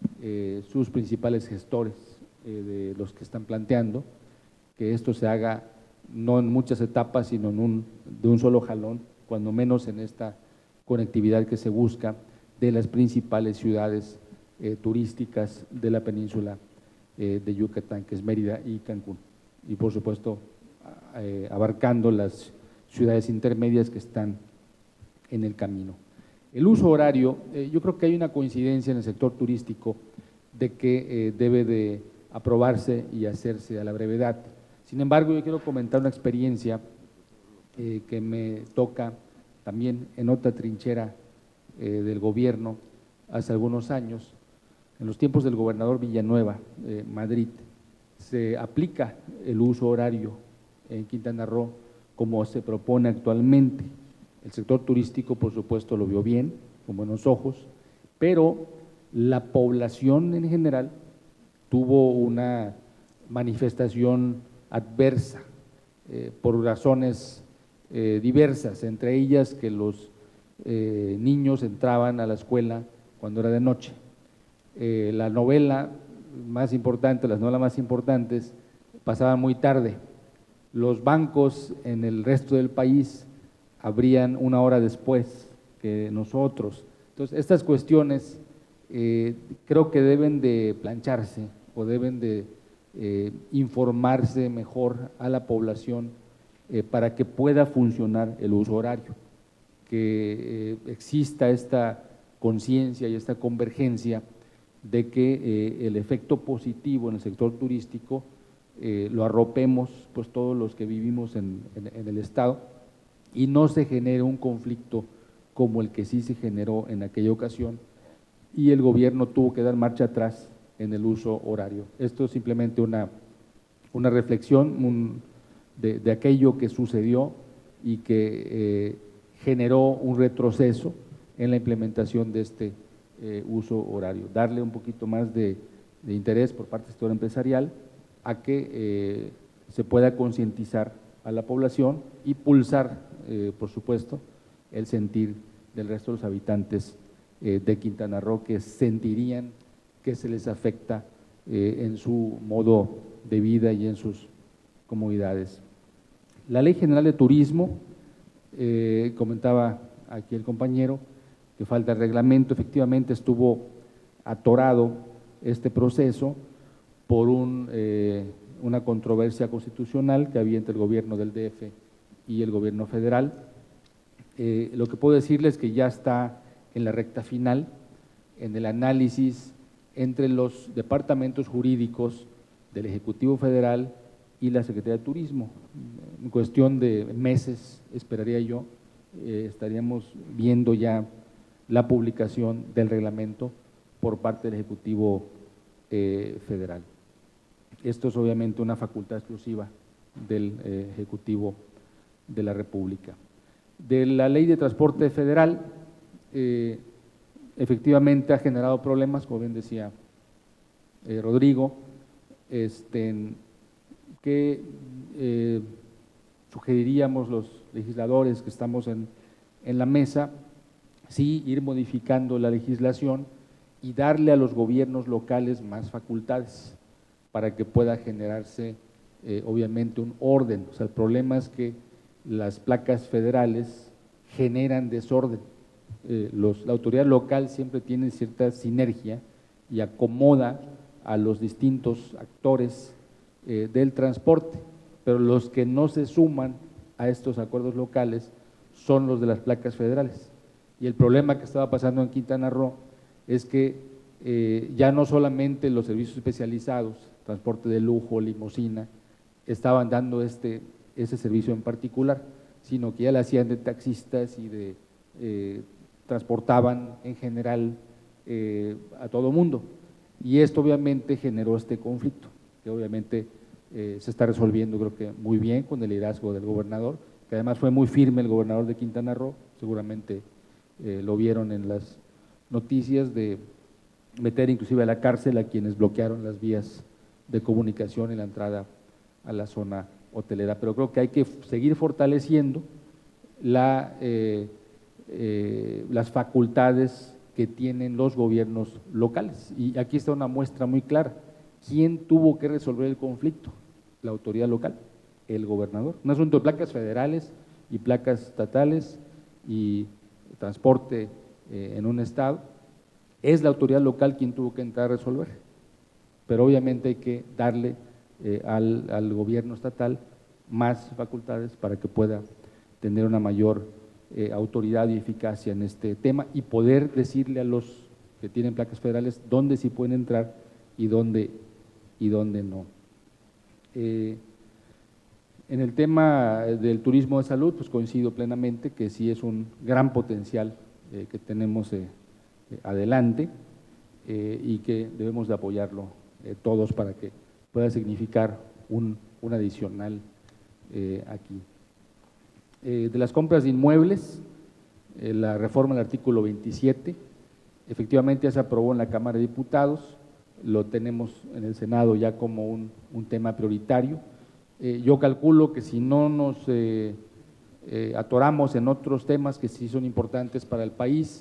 sus principales gestores de los que están planteando que esto se haga no en muchas etapas, sino de un solo jalón, cuando menos en esta conectividad que se busca de las principales ciudades turísticas de la península de Yucatán, que es Mérida y Cancún, y por supuesto abarcando las ciudades intermedias que están en el camino. El uso horario, yo creo que hay una coincidencia en el sector turístico de que debe de aprobarse y hacerse a la brevedad. Sin embargo, yo quiero comentar una experiencia que me toca también en otra trinchera del gobierno hace algunos años. En los tiempos del gobernador Villanueva, Madrid, se aplica el uso horario en Quintana Roo como se propone actualmente. El sector turístico, por supuesto, lo vio bien, con buenos ojos, pero la población en general tuvo una manifestación adversa por razones diversas, entre ellas que los niños entraban a la escuela cuando era de noche. La novela más importante, las novelas más importantes pasaban muy tarde. Los bancos en el resto del país abrían una hora después que nosotros. Entonces, estas cuestiones creo que deben de plancharse o deben de informarse mejor a la población para que pueda funcionar el uso horario, que exista esta conciencia y esta convergencia de que el efecto positivo en el sector turístico lo arropemos pues todos los que vivimos en el estado y no se genere un conflicto como el que sí se generó en aquella ocasión y el gobierno tuvo que dar marcha atrás en el uso horario. Esto es simplemente una reflexión de aquello que sucedió y que generó un retroceso en la implementación de este uso horario, darle un poquito más de interés por parte del sector empresarial a que se pueda concientizar a la población y pulsar, por supuesto, el sentir del resto de los habitantes de Quintana Roo, que sentirían que se les afecta en su modo de vida y en sus comodidades. La Ley General de Turismo, comentaba aquí el compañero, que falta el reglamento. Efectivamente estuvo atorado este proceso por una controversia constitucional que había entre el gobierno del DF y el gobierno federal. Lo que puedo decirles es que ya está en la recta final, en el análisis entre los departamentos jurídicos del Ejecutivo Federal y la Secretaría de Turismo. En cuestión de meses, esperaría yo, estaríamos viendo ya la publicación del reglamento por parte del Ejecutivo Federal. Esto es obviamente una facultad exclusiva del Ejecutivo de la República. De la Ley de Transporte Federal, efectivamente ha generado problemas, como bien decía Rodrigo, que sugeriríamos los legisladores que estamos en la mesa, sí ir modificando la legislación y darle a los gobiernos locales más facultades para que pueda generarse obviamente un orden. O sea, el problema es que las placas federales generan desorden. La autoridad local siempre tiene cierta sinergia y acomoda a los distintos actores del transporte, pero los que no se suman a estos acuerdos locales son los de las placas federales. Y el problema que estaba pasando en Quintana Roo es que ya no solamente los servicios especializados, transporte de lujo, limusina, estaban dando ese servicio en particular, sino que ya lo hacían de taxistas y transportaban en general a todo mundo. Y esto obviamente generó este conflicto, que obviamente se está resolviendo, creo que muy bien, con el liderazgo del gobernador, que además fue muy firme el gobernador de Quintana Roo, seguramente lo vieron en las noticias, de meter inclusive a la cárcel a quienes bloquearon las vías de comunicación en la entrada a la zona hotelera. Pero creo que hay que seguir fortaleciendo las facultades que tienen los gobiernos locales. Y aquí está una muestra muy clara. ¿Quién tuvo que resolver el conflicto? La autoridad local, el gobernador. Un asunto de placas federales y placas estatales y transporte en un estado. Es la autoridad local quien tuvo que entrar a resolver. Pero obviamente hay que darle al gobierno estatal más facultades para que pueda tener una mayor autoridad y eficacia en este tema y poder decirle a los que tienen placas federales dónde sí pueden entrar y dónde no. En el tema del turismo de salud, pues coincido plenamente que sí es un gran potencial que tenemos adelante y que debemos de apoyarlo todos para que pueda significar un adicional aquí. De las compras de inmuebles, la reforma del artículo 27, efectivamente ya se aprobó en la Cámara de Diputados, lo tenemos en el Senado ya como un tema prioritario. Yo calculo que si no nos atoramos en otros temas que sí son importantes para el país,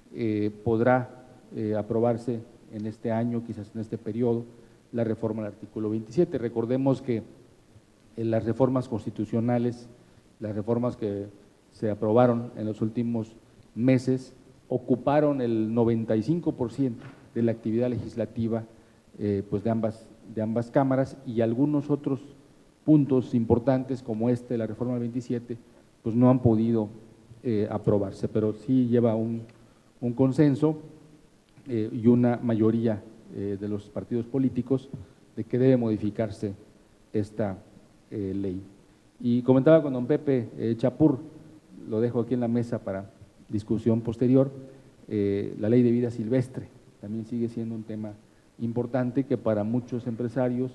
podrá aprobarse en este año, quizás en este periodo, la reforma del artículo 27. Recordemos que en las reformas constitucionales, las reformas que se aprobaron en los últimos meses, ocuparon el 95% de la actividad legislativa pues de ambas cámaras, y algunos otros puntos importantes como la reforma del 27, pues no han podido aprobarse, pero sí lleva un consenso y una mayoría de los partidos políticos de que debe modificarse esta ley. Y comentaba con don Pepe Chapur, lo dejo aquí en la mesa para discusión posterior, la ley de vida silvestre también sigue siendo un tema importante que para muchos empresarios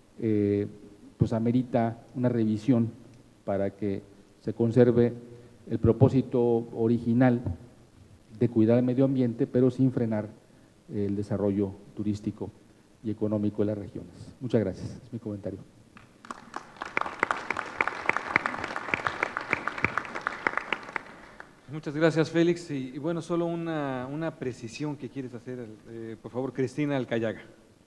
pues amerita una revisión para que se conserve el propósito original de cuidar el medio ambiente, pero sin frenar el desarrollo turístico y económico de las regiones. Muchas gracias, es mi comentario. Muchas gracias, Félix. Y bueno, solo una precisión que quieres hacer, por favor, Cristina Alcayaga.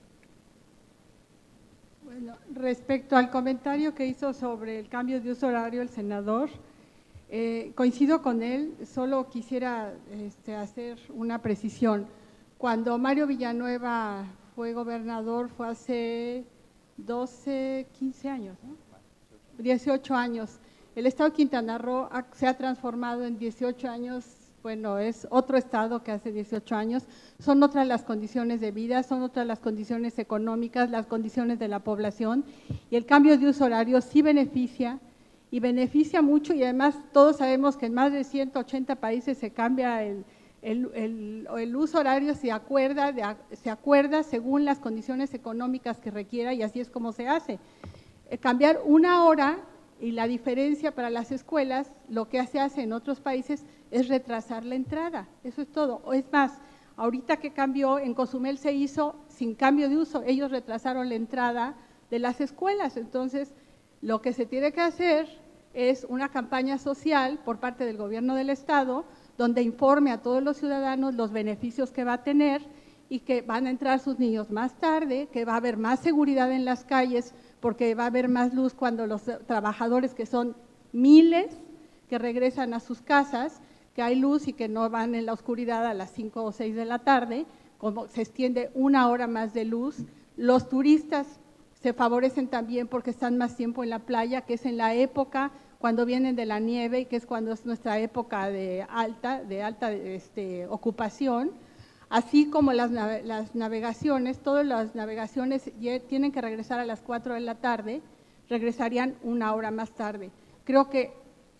Bueno, respecto al comentario que hizo sobre el cambio de uso horario el senador, coincido con él, solo quisiera hacer una precisión. Cuando Mario Villanueva fue gobernador fue hace 15 años, ¿no? 18 años. El estado de Quintana Roo se ha transformado en 18 años, bueno, es otro estado que hace 18 años, son otras las condiciones de vida, son otras las condiciones económicas, las condiciones de la población, y el cambio de uso horario sí beneficia, y beneficia mucho, y además todos sabemos que en más de 180 países se cambia el uso horario, se acuerda según las condiciones económicas que requiera, y así es como se hace. Cambiar una hora. Y la diferencia para las escuelas, lo que se hace en otros países es retrasar la entrada, eso es todo. O es más, ahorita que cambió, en Cozumel se hizo sin cambio de uso, ellos retrasaron la entrada de las escuelas. Entonces, lo que se tiene que hacer es una campaña social por parte del gobierno del estado, donde informe a todos los ciudadanos los beneficios que va a tener y que van a entrar sus niños más tarde, que va a haber más seguridad en las calles, porque va a haber más luz cuando los trabajadores, que son miles, que regresan a sus casas, que hay luz y que no van en la oscuridad a las 5 o 6 de la tarde, como se extiende una hora más de luz. Los turistas se favorecen también porque están más tiempo en la playa, que es en la época cuando vienen de la nieve y que es cuando es nuestra época de alta ocupación. Así como las navegaciones, todas las navegaciones tienen que regresar a las 4 de la tarde, regresarían una hora más tarde. Creo que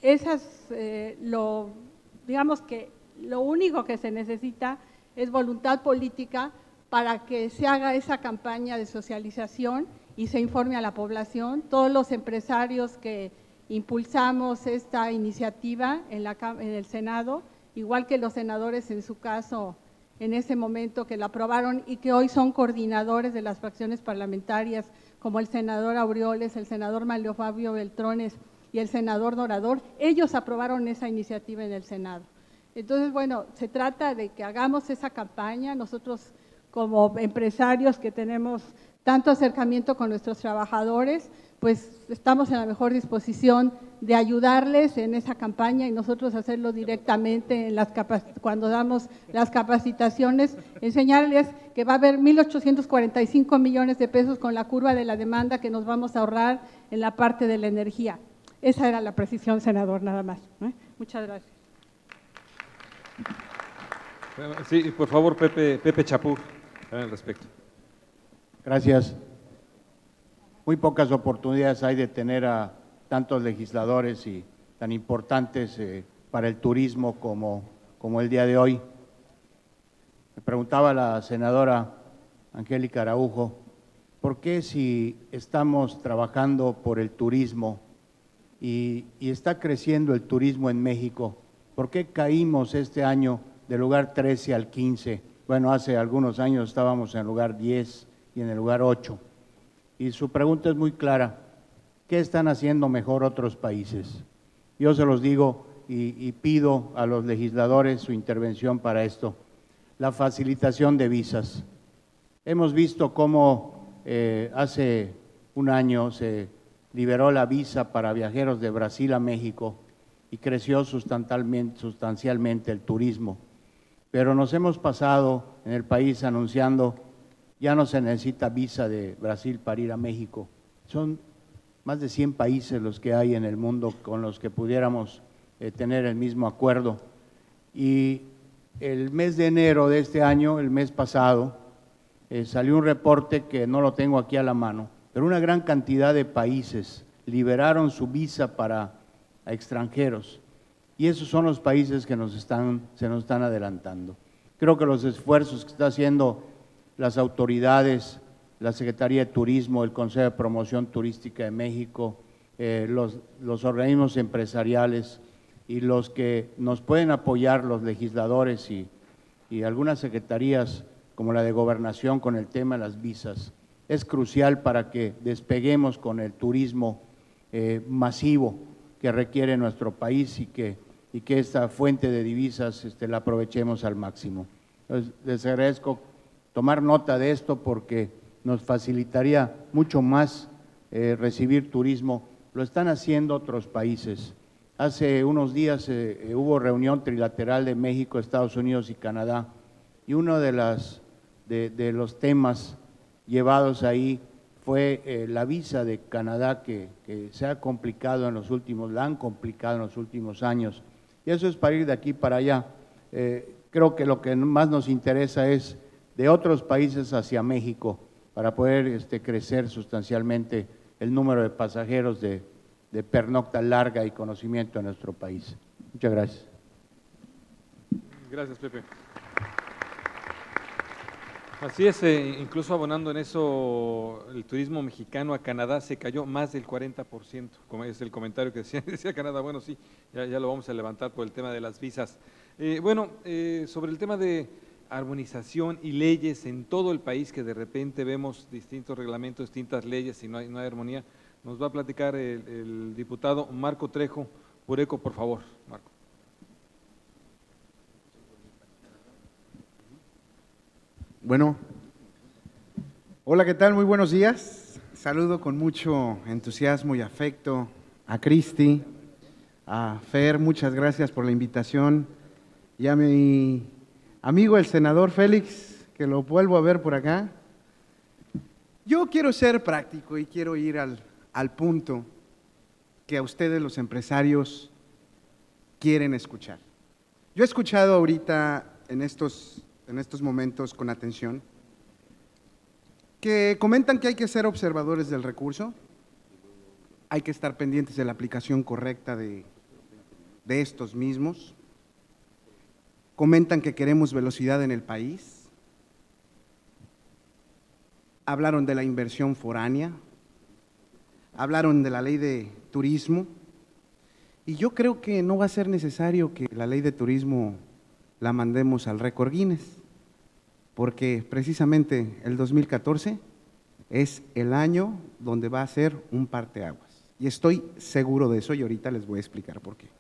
digamos que lo único que se necesita es voluntad política para que se haga esa campaña de socialización y se informe a la población. Todos los empresarios que impulsamos esta iniciativa en el Senado, igual que los senadores en su caso, en ese momento que la aprobaron y que hoy son coordinadores de las fracciones parlamentarias, como el senador Aureoles, el senador Manlio Fabio Beltrones y el senador Dorador, ellos aprobaron esa iniciativa en el Senado. Entonces, bueno, se trata de que hagamos esa campaña. Nosotros como empresarios que tenemos tanto acercamiento con nuestros trabajadores, pues estamos en la mejor disposición de ayudarles en esa campaña y nosotros hacerlo directamente cuando damos las capacitaciones, enseñarles que va a haber 1.845 millones de pesos con la curva de la demanda que nos vamos a ahorrar en la parte de la energía. Esa era la precisión, senador, nada más. Muchas gracias. Sí, por favor, Pepe Chapur, al respecto. Gracias. Muy pocas oportunidades hay de tener a tantos legisladores y tan importantes para el turismo como el día de hoy. Me preguntaba la senadora Angélica Araujo, ¿por qué si estamos trabajando por el turismo y está creciendo el turismo en México, por qué caímos este año del lugar 13 al 15? Bueno, hace algunos años estábamos en el lugar 10 y en el lugar 8. Y su pregunta es muy clara, ¿qué están haciendo mejor otros países? Yo se los digo y pido a los legisladores su intervención para esto. La facilitación de visas. Hemos visto cómo hace un año se liberó la visa para viajeros de Brasil a México y creció sustancialmente el turismo. Pero nos hemos pasado en el país anunciando ya no se necesita visa de Brasil para ir a México. Son más de 100 países los que hay en el mundo con los que pudiéramos tener el mismo acuerdo. Y el mes de enero de este año, el mes pasado, salió un reporte que no lo tengo aquí a la mano, pero una gran cantidad de países liberaron su visa para extranjeros. Y esos son los países que se nos están adelantando. Creo que los esfuerzos que está haciendo las autoridades, la Secretaría de Turismo, el Consejo de Promoción Turística de México, los organismos empresariales, y los que nos pueden apoyar, los legisladores y algunas secretarías como la de Gobernación con el tema de las visas, es crucial para que despeguemos con el turismo masivo que requiere nuestro país y que esta fuente de divisas la aprovechemos al máximo. Entonces, les agradezco tomar nota de esto porque nos facilitaría mucho más recibir turismo. Lo están haciendo otros países. Hace unos días hubo reunión trilateral de México, Estados Unidos y Canadá, y uno de los temas llevados ahí fue la visa de Canadá que se ha complicado la han complicado en los últimos años. Y eso es para ir de aquí para allá. Creo que lo que más nos interesa es de otros países hacia México para poder crecer sustancialmente el número de pasajeros de pernocta larga y conocimiento en nuestro país. Muchas gracias. Gracias, Pepe. Así es, incluso abonando en eso, el turismo mexicano a Canadá se cayó más del 40%, como es el comentario que decía Canadá. Bueno, sí, ya lo vamos a levantar por el tema de las visas. Sobre el tema de armonización y leyes en todo el país, que de repente vemos distintos reglamentos, distintas leyes y no hay armonía, nos va a platicar el diputado Marco Trejo Pureco, por favor, Marco. Bueno, hola, ¿qué tal? Muy buenos días. Saludo con mucho entusiasmo y afecto a Cristi, a Fer, muchas gracias por la invitación, y a mi amigo el senador Félix, que lo vuelvo a ver por acá. Yo quiero ser práctico y quiero ir al punto que a ustedes los empresarios quieren escuchar. Yo he escuchado ahorita en estos momentos con atención, que comentan que hay que ser observadores del recurso, hay que estar pendientes de la aplicación correcta de estos mismos, comentan que queremos velocidad en el país, hablaron de la inversión foránea, hablaron de la ley de turismo, y yo creo que no va a ser necesario que la ley de turismo la mandemos al récord Guinness, porque precisamente el 2014 es el año donde va a ser un parteaguas. Y estoy seguro de eso y ahorita les voy a explicar por qué.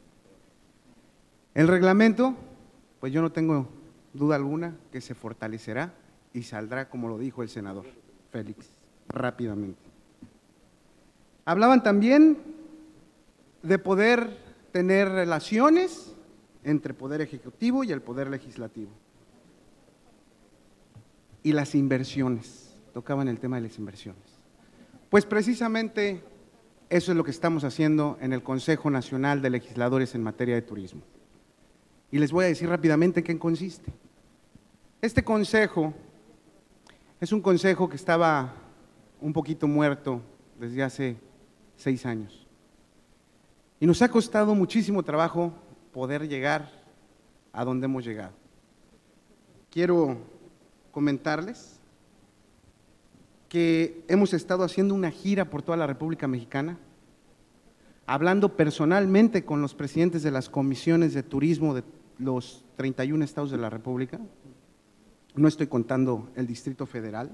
El reglamento, pues yo no tengo duda alguna que se fortalecerá y saldrá, como lo dijo el senador Félix, rápidamente. Hablaban también de poder tener relaciones entre el Poder Ejecutivo y el Poder Legislativo. Y las inversiones, tocaban el tema de las inversiones. Pues precisamente eso es lo que estamos haciendo en el Consejo Nacional de Legisladores en materia de turismo. Y les voy a decir rápidamente en qué consiste. Este consejo es un consejo que estaba un poquito muerto desde hace 6 años. Y nos ha costado muchísimo trabajo poder llegar a donde hemos llegado. Quiero comentarles que hemos estado haciendo una gira por toda la República Mexicana, hablando personalmente con los presidentes de las comisiones de turismo de los 31 estados de la República, no estoy contando el Distrito Federal.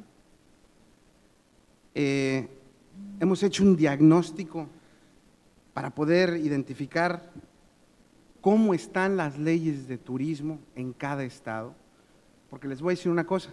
Hemos hecho un diagnóstico para poder identificar cómo están las leyes de turismo en cada estado, porque les voy a decir una cosa,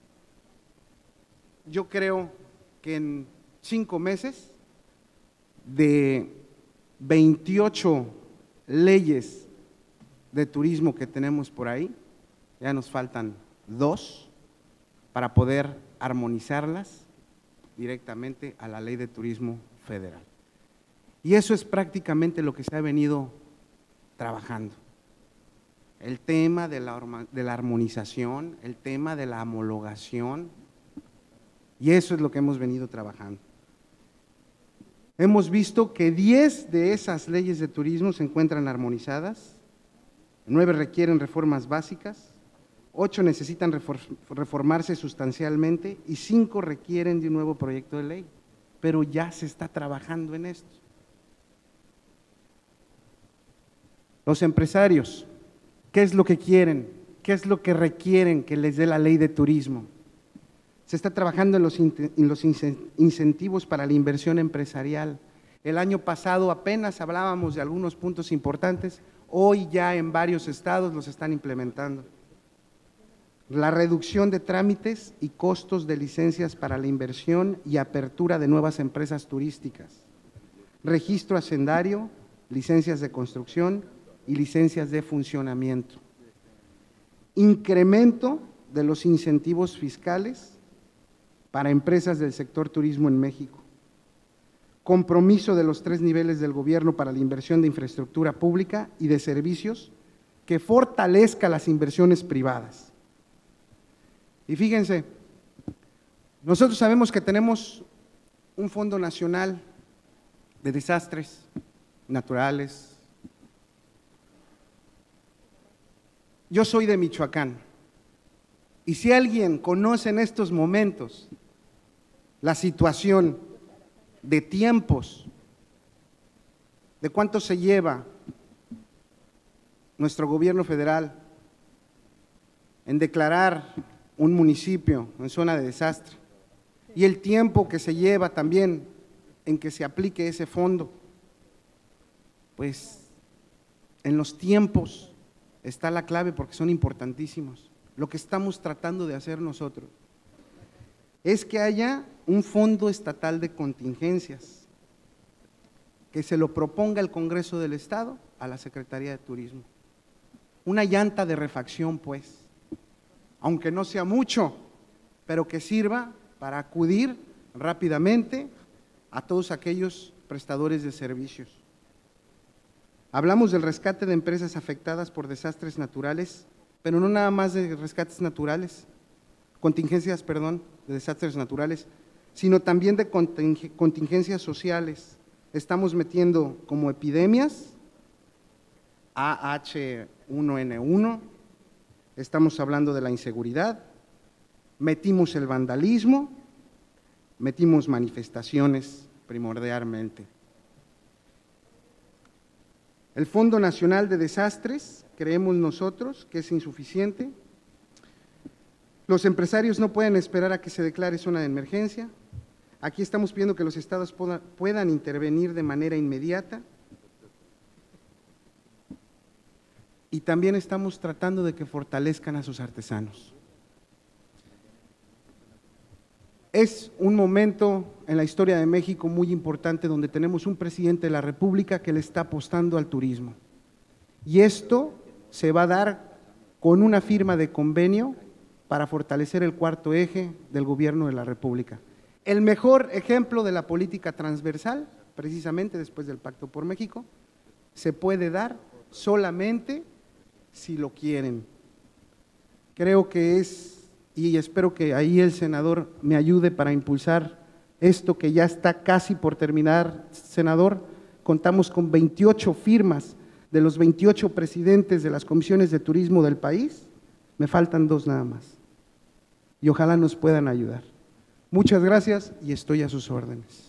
yo creo que en 5 meses de 28 leyes de turismo que tenemos por ahí, ya nos faltan 2 para poder armonizarlas directamente a la Ley de Turismo Federal. Y eso es prácticamente lo que se ha venido trabajando. El tema de la armonización, el tema de la homologación, y eso es lo que hemos venido trabajando. Hemos visto que 10 de esas leyes de turismo se encuentran armonizadas, 9 requieren reformas básicas, 8 necesitan reformarse sustancialmente y 5 requieren de un nuevo proyecto de ley, pero ya se está trabajando en esto. Los empresarios, ¿qué es lo que quieren? ¿Qué es lo que requieren que les dé la ley de turismo? Se está trabajando en los incentivos para la inversión empresarial. El año pasado apenas hablábamos de algunos puntos importantes, hoy ya en varios estados los están implementando. La reducción de trámites y costos de licencias para la inversión y apertura de nuevas empresas turísticas, registro hacendario, licencias de construcción y licencias de funcionamiento. Incremento de los incentivos fiscales para empresas del sector turismo en México. Compromiso de los 3 niveles del gobierno para la inversión de infraestructura pública y de servicios que fortalezca las inversiones privadas. Y fíjense, nosotros sabemos que tenemos un Fondo Nacional de Desastres Naturales. Yo soy de Michoacán, y si alguien conoce en estos momentos la situación de tiempos, de cuánto se lleva nuestro gobierno federal en declarar un municipio en zona de desastre, y el tiempo que se lleva también en que se aplique ese fondo, pues en los tiempos está la clave, porque son importantísimos. Lo que estamos tratando de hacer nosotros es que haya un fondo estatal de contingencias, que se lo proponga el Congreso del Estado a la Secretaría de Turismo. Una llanta de refacción, pues, aunque no sea mucho, pero que sirva para acudir rápidamente a todos aquellos prestadores de servicios. Hablamos del rescate de empresas afectadas por desastres naturales, pero no nada más de rescates naturales, contingencias, perdón, de desastres naturales, sino también de contingencias sociales. Estamos metiendo como epidemias AH1N1, estamos hablando de la inseguridad, metimos el vandalismo, metimos manifestaciones primordialmente. El Fondo Nacional de Desastres, creemos nosotros que es insuficiente. Los empresarios no pueden esperar a que se declare zona de emergencia. Aquí estamos pidiendo que los estados puedan intervenir de manera inmediata. Y también estamos tratando de que fortalezcan a sus artesanos. Es un momento en la historia de México muy importante, donde tenemos un presidente de la República que le está apostando al turismo. Y esto se va a dar con una firma de convenio para fortalecer el 4º eje del gobierno de la República. El mejor ejemplo de la política transversal, precisamente después del Pacto por México, se puede dar solamente si lo quieren. Creo que es, y espero que ahí el senador me ayude para impulsar esto que ya está casi por terminar, senador. Contamos con 28 firmas de los 28 presidentes de las comisiones de turismo del país, me faltan 2 nada más, y ojalá nos puedan ayudar. Muchas gracias y estoy a sus órdenes.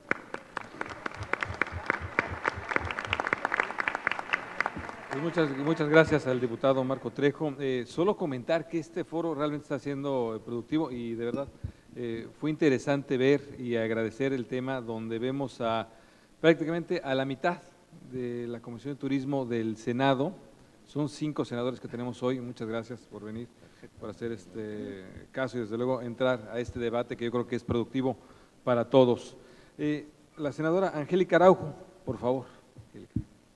Pues muchas gracias al diputado Marco Trejo. Solo comentar que este foro realmente está siendo productivo y de verdad fue interesante ver y agradecer el tema donde vemos prácticamente a la mitad de la Comisión de Turismo del Senado. Son 5 senadores que tenemos hoy. Muchas gracias por venir, por hacer este caso y desde luego entrar a este debate que yo creo que es productivo para todos. La senadora Angélica Araujo, por favor. Angélica.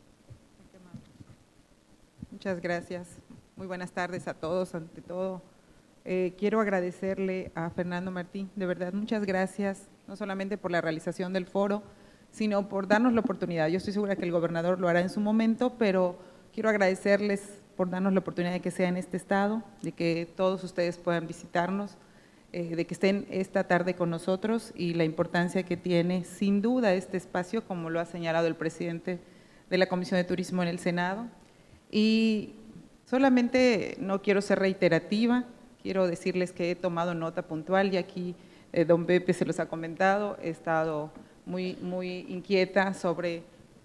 Muchas gracias. Muy buenas tardes a todos. Ante todo, quiero agradecerle a Fernando Martí, de verdad, muchas gracias, no solamente por la realización del foro, sino por darnos la oportunidad. Yo estoy segura que el gobernador lo hará en su momento, pero quiero agradecerles por darnos la oportunidad de que sea en este estado, de que todos ustedes puedan visitarnos, de que estén esta tarde con nosotros y la importancia que tiene sin duda este espacio, como lo ha señalado el presidente de la Comisión de Turismo en el Senado. Y solamente no quiero ser reiterativa, quiero decirles que he tomado nota puntual y aquí don Pepe se los ha comentado, he estado muy inquieta sobre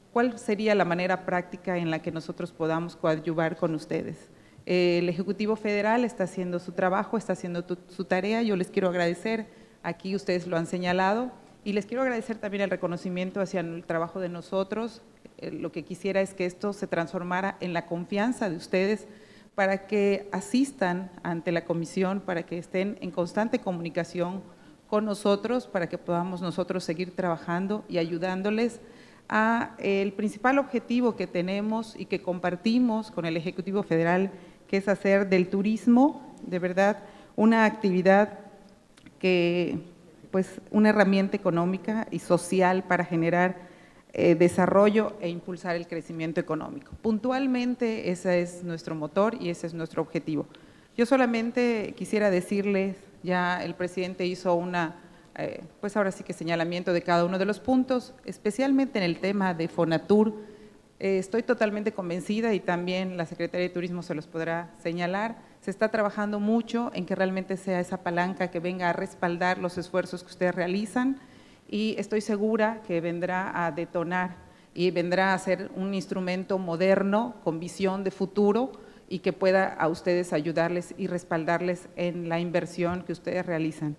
¿cuál sería la manera práctica en la que nosotros podamos coadyuvar con ustedes? El Ejecutivo Federal está haciendo su trabajo, está haciendo su tarea. Yo les quiero agradecer, aquí ustedes lo han señalado, y les quiero agradecer también el reconocimiento hacia el trabajo de nosotros. Lo que quisiera es que esto se transformara en la confianza de ustedes para que asistan ante la comisión, para que estén en constante comunicación con nosotros, para que podamos nosotros seguir trabajando y ayudándoles a el principal objetivo que tenemos y que compartimos con el Ejecutivo Federal, que es hacer del turismo, de verdad, una actividad que, pues, una herramienta económica y social para generar desarrollo e impulsar el crecimiento económico. Puntualmente, ese es nuestro motor y ese es nuestro objetivo. Yo solamente quisiera decirles, ya el presidente hizo pues ahora sí que señalamiento de cada uno de los puntos, especialmente en el tema de Fonatur. Estoy totalmente convencida y también la Secretaría de Turismo se los podrá señalar. Se está trabajando mucho en que realmente sea esa palanca que venga a respaldar los esfuerzos que ustedes realizan y estoy segura que vendrá a detonar y vendrá a ser un instrumento moderno con visión de futuro y que pueda a ustedes ayudarles y respaldarles en la inversión que ustedes realizan.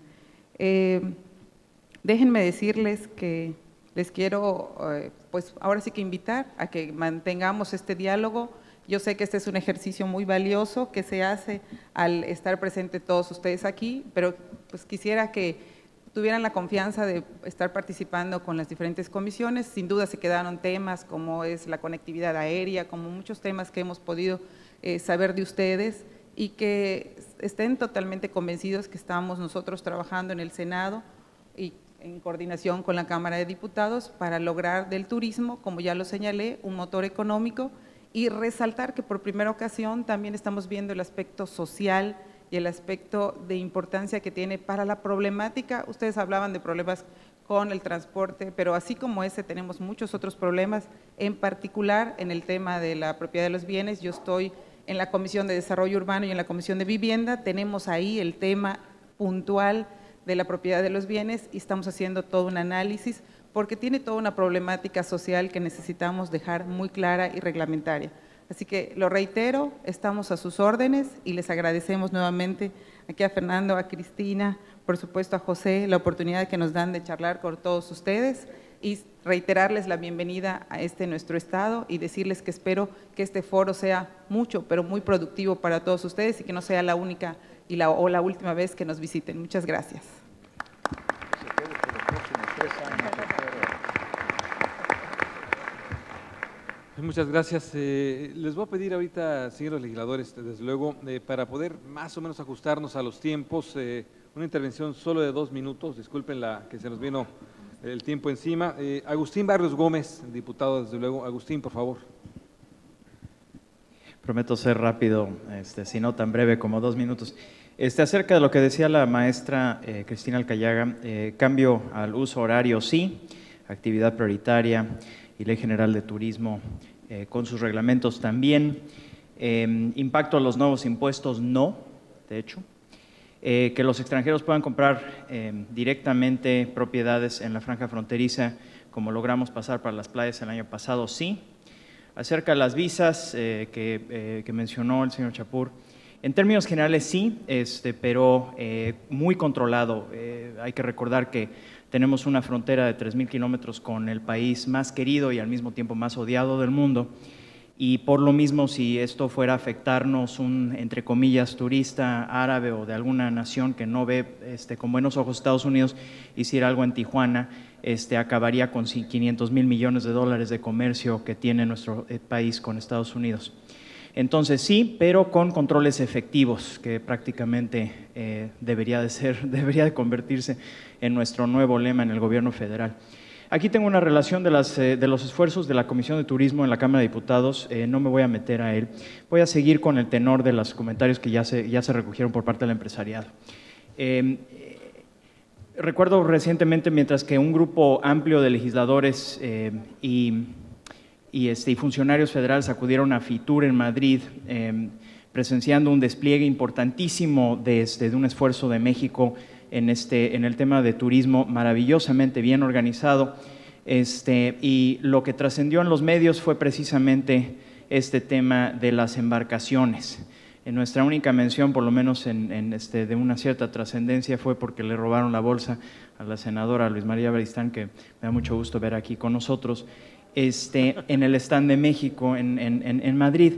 Déjenme decirles que les quiero, pues ahora sí que invitar a que mantengamos este diálogo. Yo sé que este es un ejercicio muy valioso que se hace al estar presentes todos ustedes aquí, pero pues quisiera que tuvieran la confianza de estar participando con las diferentes comisiones. Sin duda se quedaron temas como es la conectividad aérea, como muchos temas que hemos podido saber de ustedes y que estén totalmente convencidos que estamos nosotros trabajando en el Senado y en coordinación con la Cámara de Diputados para lograr del turismo, como ya lo señalé, un motor económico y resaltar que por primera ocasión también estamos viendo el aspecto social y el aspecto de importancia que tiene para la problemática. Ustedes hablaban de problemas con el transporte, pero así como ese tenemos muchos otros problemas, en particular en el tema de la propiedad de los bienes. Yo estoy en la Comisión de Desarrollo Urbano y en la Comisión de Vivienda, tenemos ahí el tema puntual de la propiedad de los bienes y estamos haciendo todo un análisis porque tiene toda una problemática social que necesitamos dejar muy clara y reglamentaria. Así que lo reitero, estamos a sus órdenes y les agradecemos nuevamente aquí a Fernando, a Cristina, por supuesto a José, la oportunidad que nos dan de charlar con todos ustedes y reiterarles la bienvenida a nuestro estado y decirles que espero que este foro sea mucho, pero muy productivo para todos ustedes y que no sea la única o la última vez que nos visiten. Muchas gracias. Muchas gracias. Les voy a pedir ahorita, señores legisladores, desde luego, para poder más o menos ajustarnos a los tiempos, una intervención solo de 2 minutos, disculpen que se nos vino el tiempo encima. Agustín Barrios Gómez, diputado, desde luego. Agustín, por favor. Prometo ser rápido, si no tan breve como 2 minutos. Acerca de lo que decía la maestra Cristina Alcayaga, cambio al uso horario sí, actividad prioritaria y Ley General de Turismo con sus reglamentos también, impacto a los nuevos impuestos no, de hecho, que los extranjeros puedan comprar directamente propiedades en la franja fronteriza, como logramos pasar para las playas el año pasado, sí. Acerca de las visas que mencionó el señor Chapur, en términos generales sí, pero muy controlado. Hay que recordar que tenemos una frontera de 3,000 kilómetros con el país más querido y al mismo tiempo más odiado del mundo. Y por lo mismo, si esto fuera a afectarnos un, entre comillas, turista árabe o de alguna nación que no ve con buenos ojos Estados Unidos, hiciera algo en Tijuana, acabaría con 500,000 millones de dólares de comercio que tiene nuestro país con Estados Unidos. Entonces sí, pero con controles efectivos, que prácticamente debería de convertirse en nuestro nuevo lema en el gobierno federal. Aquí tengo una relación de los esfuerzos de la Comisión de Turismo en la Cámara de Diputados, no me voy a meter a él. Voy a seguir con el tenor de los comentarios que ya se recogieron por parte del empresariado. Recuerdo recientemente, mientras que un grupo amplio de legisladores y funcionarios federales acudieron a FITUR en Madrid, presenciando un despliegue importantísimo de un esfuerzo de México en el tema de turismo, maravillosamente bien organizado. Y lo que trascendió en los medios fue precisamente este tema de las embarcaciones. En nuestra única mención, por lo menos de una cierta trascendencia, fue porque le robaron la bolsa a la senadora Luis María Beristain, que me da mucho gusto ver aquí con nosotros, en el stand de México, en Madrid.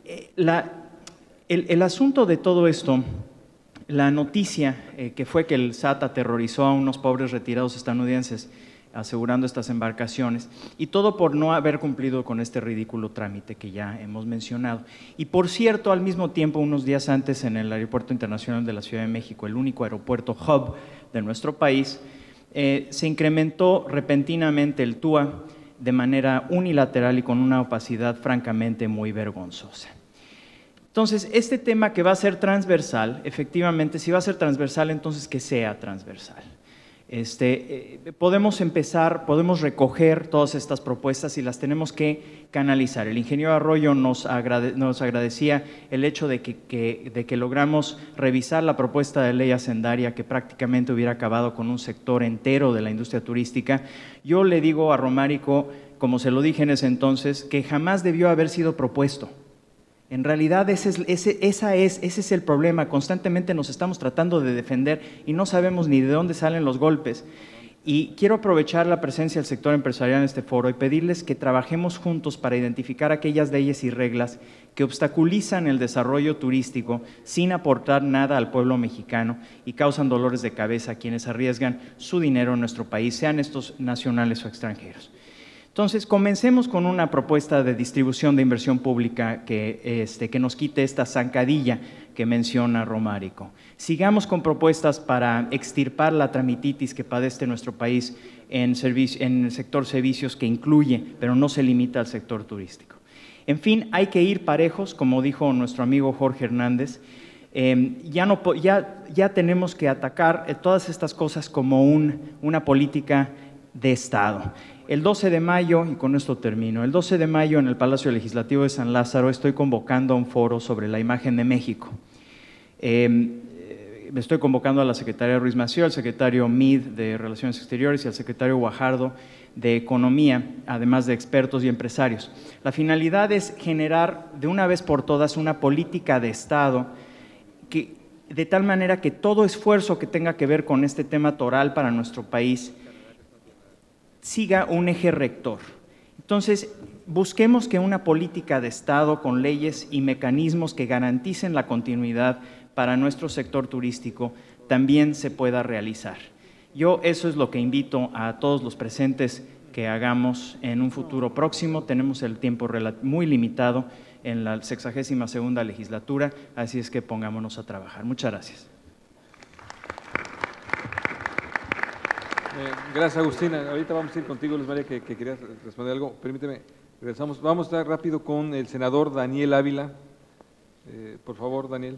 El asunto de todo esto, la noticia que fue que el SAT aterrorizó a unos pobres retirados estadounidenses asegurando estas embarcaciones, y todo por no haber cumplido con este ridículo trámite que ya hemos mencionado. Y por cierto, al mismo tiempo, unos días antes, en el Aeropuerto Internacional de la Ciudad de México, el único aeropuerto hub de nuestro país, se incrementó repentinamente el TUA de manera unilateral y con una opacidad francamente muy vergonzosa. Entonces, este tema que va a ser transversal, efectivamente, si va a ser transversal, entonces que sea transversal. Podemos empezar, podemos recoger todas estas propuestas y las tenemos que canalizar. El ingeniero Arroyo nos agradecía el hecho de que logramos revisar la propuesta de ley hacendaria que prácticamente hubiera acabado con un sector entero de la industria turística. Yo le digo a Romárico, como se lo dije en ese entonces, que jamás debió haber sido propuesto. En realidad ese es el problema. Constantemente nos estamos tratando de defender y no sabemos ni de dónde salen los golpes. Y quiero aprovechar la presencia del sector empresarial en este foro y pedirles que trabajemos juntos para identificar aquellas leyes y reglas que obstaculizan el desarrollo turístico sin aportar nada al pueblo mexicano y causan dolores de cabeza a quienes arriesgan su dinero en nuestro país, sean estos nacionales o extranjeros. Entonces, comencemos con una propuesta de distribución de inversión pública que nos quite esta zancadilla que menciona Romárico. Sigamos con propuestas para extirpar la tramititis que padece nuestro país en el sector servicios, que incluye, pero no se limita al sector turístico. En fin, hay que ir parejos, como dijo nuestro amigo Jorge Hernández. Ya tenemos que atacar todas estas cosas como una política de Estado. El 12 de mayo, y con esto termino, el 12 de mayo en el Palacio Legislativo de San Lázaro estoy convocando a un foro sobre la imagen de México. Estoy convocando a la secretaria Ruiz Massieu, al secretario Meade de Relaciones Exteriores y al secretario Guajardo de Economía, además de expertos y empresarios. La finalidad es generar de una vez por todas una política de Estado de tal manera que todo esfuerzo que tenga que ver con este tema toral para nuestro país siga un eje rector. Entonces, busquemos que una política de Estado con leyes y mecanismos que garanticen la continuidad para nuestro sector turístico también se pueda realizar. Eso es lo que invito a todos los presentes que hagamos en un futuro próximo. Tenemos el tiempo muy limitado en la 62ª legislatura, así es que pongámonos a trabajar. Muchas gracias. Gracias, Agustina. Ahorita vamos a ir contigo, Luis María, que querías responder algo. Permíteme, regresamos. Vamos a estar rápido con el senador Daniel Ávila. Por favor, Daniel.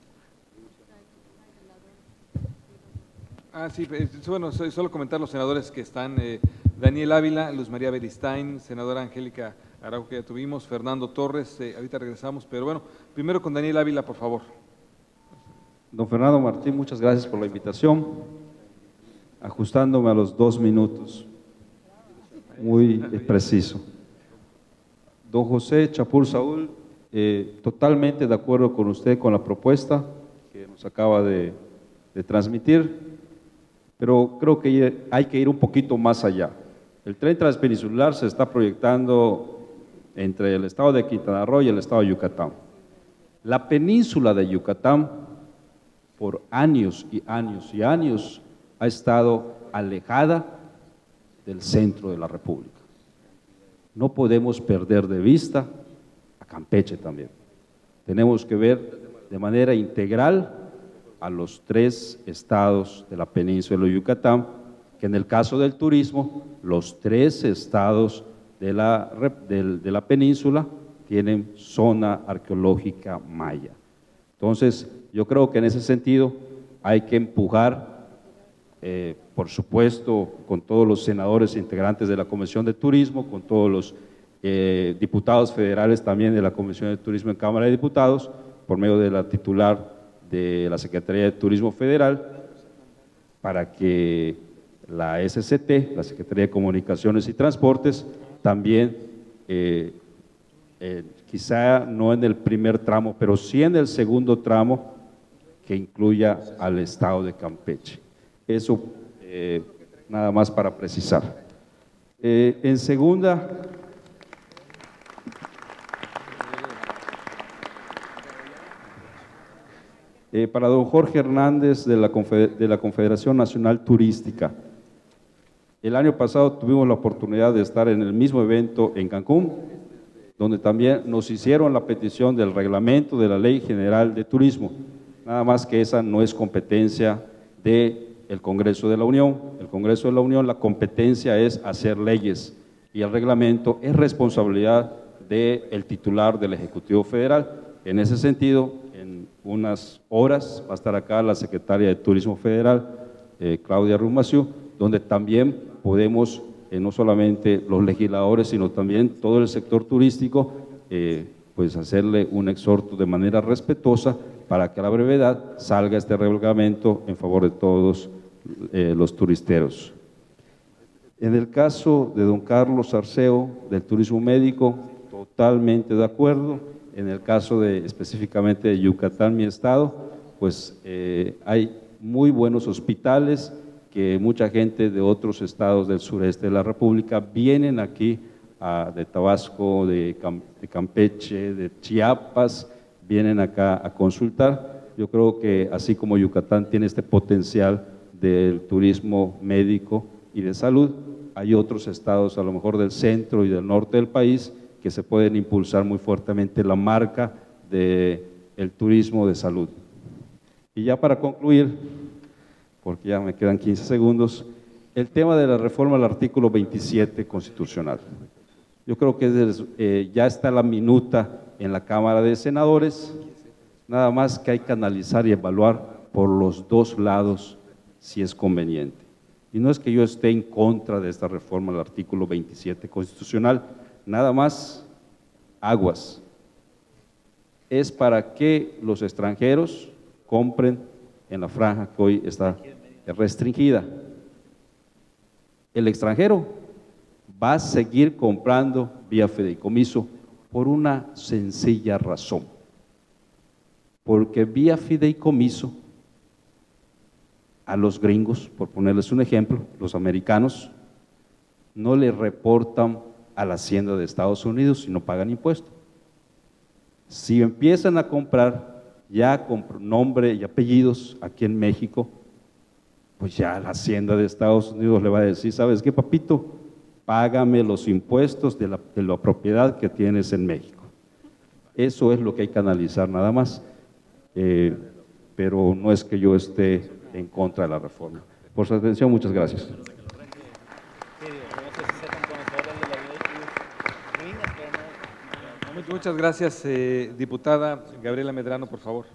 Sí, bueno, solo comentar los senadores que están. Daniel Ávila, Luz María Beristain, senadora Angélica Araujo, que ya tuvimos, Fernando Torres, ahorita regresamos, pero bueno, primero con Daniel Ávila, por favor. Don Fernando Martín, muchas gracias por la invitación. Ajustándome a los 2 minutos, muy preciso. Don José Chapur Saúl, totalmente de acuerdo con usted, con la propuesta que nos acaba de transmitir, pero creo que hay que ir un poquito más allá. El tren transpeninsular se está proyectando entre el estado de Quintana Roo y el estado de Yucatán. La península de Yucatán, por años y años y años, ha estado alejada del centro de la República. No podemos perder de vista a Campeche también. Tenemos que ver de manera integral a los 3 estados de la península de Yucatán, que en el caso del turismo, los 3 estados de la península tienen zona arqueológica maya. Entonces, yo creo que en ese sentido hay que empujar, por supuesto, con todos los senadores integrantes de la Comisión de Turismo, con todos los diputados federales también de la Comisión de Turismo en Cámara de Diputados, por medio de la titular de la Secretaría de Turismo Federal, para que la SCT, la Secretaría de Comunicaciones y Transportes, también quizá no en el primer tramo, pero sí en el segundo tramo, que incluya al estado de Campeche. Eso nada más para precisar. En segunda, para don Jorge Hernández de la Confederación Nacional Turística. El año pasado tuvimos la oportunidad de estar en el mismo evento en Cancún, donde también nos hicieron la petición del reglamento de la Ley General de Turismo, nada más que esa no es competencia del Congreso de la Unión. El Congreso de la Unión, la competencia es hacer leyes y el reglamento es responsabilidad del titular del Ejecutivo Federal. En ese sentido, en unas horas va a estar acá la Secretaria de Turismo Federal, Claudia Rumaciú, donde también podemos, no solamente los legisladores, sino también todo el sector turístico, pues hacerle un exhorto de manera respetuosa para que a la brevedad salga este reglamento en favor de todos los turisteros. En el caso de don Carlos Arceo, del turismo médico, totalmente de acuerdo. En el caso específicamente de Yucatán, mi estado, pues hay muy buenos hospitales que mucha gente de otros estados del sureste de la República vienen aquí, de Tabasco, de Campeche, de Chiapas, vienen acá a consultar. Yo creo que así como Yucatán tiene este potencial del turismo médico y de salud, hay otros estados, a lo mejor del centro y del norte del país, que se pueden impulsar muy fuertemente la marca del turismo de salud. Y ya para concluir, porque ya me quedan 15 segundos, el tema de la reforma al artículo 27 constitucional. Yo creo que ya está la minuta en la Cámara de Senadores, nada más que hay que analizar y evaluar por los dos lados si es conveniente. Y no es que yo esté en contra de esta reforma al artículo 27 constitucional, nada más aguas. Es para que los extranjeros compren en la franja que hoy está restringida. El extranjero va a seguir comprando vía fideicomiso por una sencilla razón, porque vía fideicomiso a los gringos, por ponerles un ejemplo, los americanos, no le reportan a la Hacienda de Estados Unidos si no pagan impuestos. Si empiezan a comprar ya con nombre y apellidos aquí en México, pues ya la Hacienda de Estados Unidos le va a decir, ¿sabes qué, papito? Págame los impuestos de la propiedad que tienes en México. Eso es lo que hay que analizar nada más, pero no es que yo esté en contra de la reforma. Por su atención, muchas gracias. Muchas gracias, diputada Gabriela Medrano, por favor.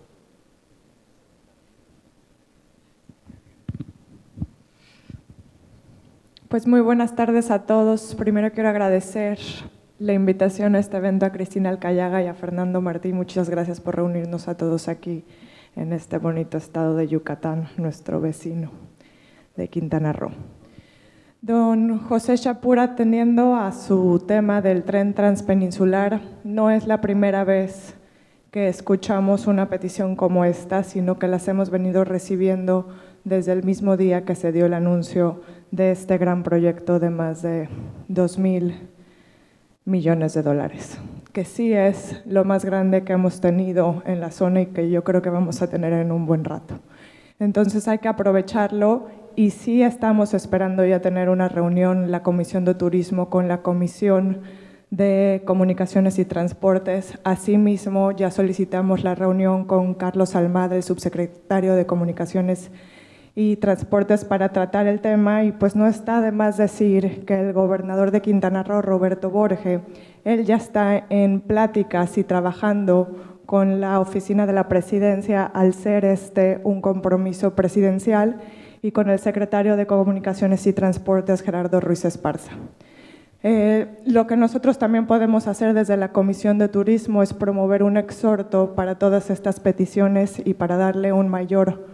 Pues muy buenas tardes a todos. Primero quiero agradecer la invitación a este evento a Cristina Alcayaga y a Fernando Martí. Muchas gracias por reunirnos a todos aquí en este bonito estado de Yucatán, nuestro vecino de Quintana Roo. Don José Chapura, atendiendo a su tema del tren transpeninsular, no es la primera vez que escuchamos una petición como esta, sino que las hemos venido recibiendo desde el mismo día que se dio el anuncio de este gran proyecto de más de 2,000 millones de dólares, que sí es lo más grande que hemos tenido en la zona y que yo creo que vamos a tener en un buen rato. Entonces hay que aprovecharlo y sí estamos esperando ya tener una reunión, la Comisión de Turismo con la Comisión de Comunicaciones y Transportes. Asimismo, ya solicitamos la reunión con Carlos Almada, el subsecretario de Comunicaciones y Transportes, para tratar el tema, y pues no está de más decir que el gobernador de Quintana Roo, Roberto Borge, él ya está en pláticas y trabajando con la oficina de la presidencia al ser un compromiso presidencial, y con el secretario de Comunicaciones y Transportes, Gerardo Ruiz Esparza. Lo que nosotros también podemos hacer desde la Comisión de Turismo es promover un exhorto para todas estas peticiones y para darle un mayor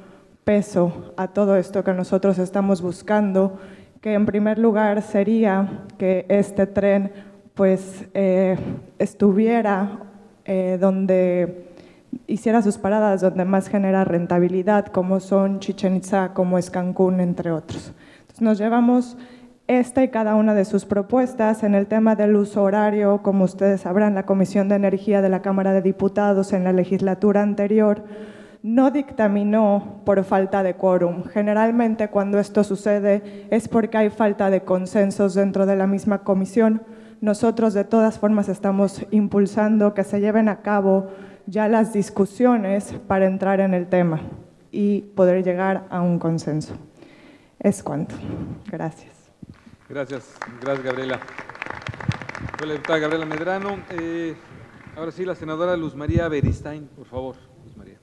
peso a todo esto que nosotros estamos buscando, que en primer lugar sería que este tren pues estuviera donde hiciera sus paradas donde más genera rentabilidad, como son Chichén Itzá, como es Cancún, entre otros. Entonces nos llevamos esta y cada una de sus propuestas. En el tema del uso horario, como ustedes sabrán, la Comisión de Energía de la Cámara de Diputados en la legislatura anterior no dictaminó por falta de quórum. Generalmente cuando esto sucede es porque hay falta de consensos dentro de la misma comisión. Nosotros de todas formas estamos impulsando que se lleven a cabo ya las discusiones para entrar en el tema y poder llegar a un consenso. Es cuanto. Gracias. Gracias, Gabriela. Fue la diputada Gabriela Medrano. Ahora sí, la senadora Luz María Beristain, por favor. Luz María.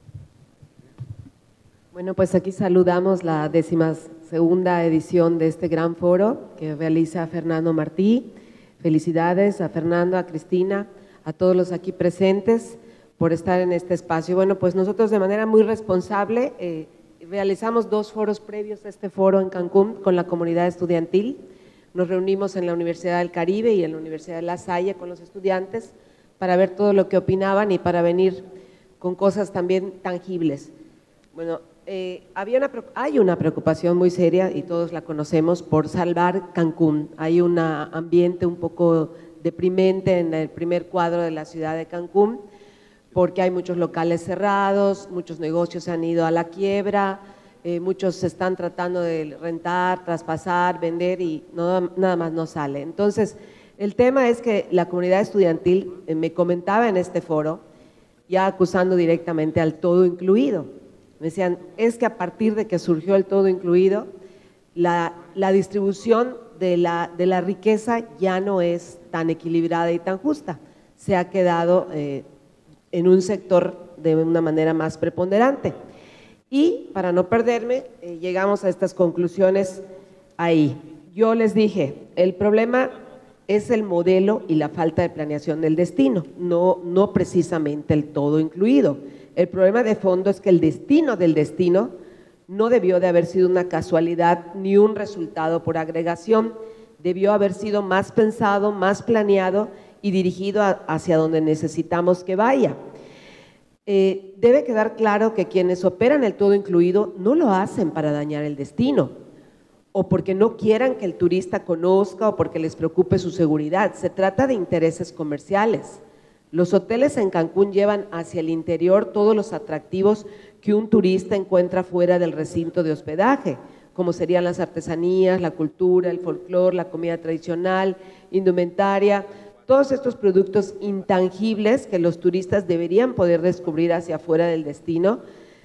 Bueno, pues aquí saludamos la 12ª edición de este gran foro que realiza Fernando Martí. Felicidades a Fernando, a Cristina, a todos los aquí presentes por estar en este espacio. Bueno, pues nosotros de manera muy responsable realizamos 2 foros previos a este foro en Cancún con la comunidad estudiantil. Nos reunimos en la Universidad del Caribe y en la Universidad de La Salle con los estudiantes para ver todo lo que opinaban y para venir con cosas también tangibles. Bueno, hay una preocupación muy seria y todos la conocemos por salvar Cancún. Hay un ambiente un poco deprimente en el primer cuadro de la ciudad de Cancún porque hay muchos locales cerrados, muchos negocios se han ido a la quiebra, muchos se están tratando de rentar, traspasar, vender y nada más no sale. Entonces, el tema es que la comunidad estudiantil me comentaba en este foro, ya acusando directamente al todo incluido. Me decían, es que a partir de que surgió el todo incluido, la distribución de la riqueza ya no es tan equilibrada y tan justa. Se ha quedado en un sector de una manera más preponderante. Y para no perderme, llegamos a estas conclusiones ahí. Yo les dije, el problema es el modelo y la falta de planeación del destino, no precisamente el todo incluido. El problema de fondo es que el destino del destino no debió de haber sido una casualidad ni un resultado por agregación, debió haber sido más pensado, más planeado y dirigido hacia donde necesitamos que vaya. Debe quedar claro que quienes operan el todo incluido no lo hacen para dañar el destino o porque no quieran que el turista conozca o porque les preocupe su seguridad. Se trata de intereses comerciales. Los hoteles en Cancún llevan hacia el interior todos los atractivos que un turista encuentra fuera del recinto de hospedaje, como serían las artesanías, la cultura, el folclore, la comida tradicional, indumentaria, todos estos productos intangibles que los turistas deberían poder descubrir hacia afuera del destino,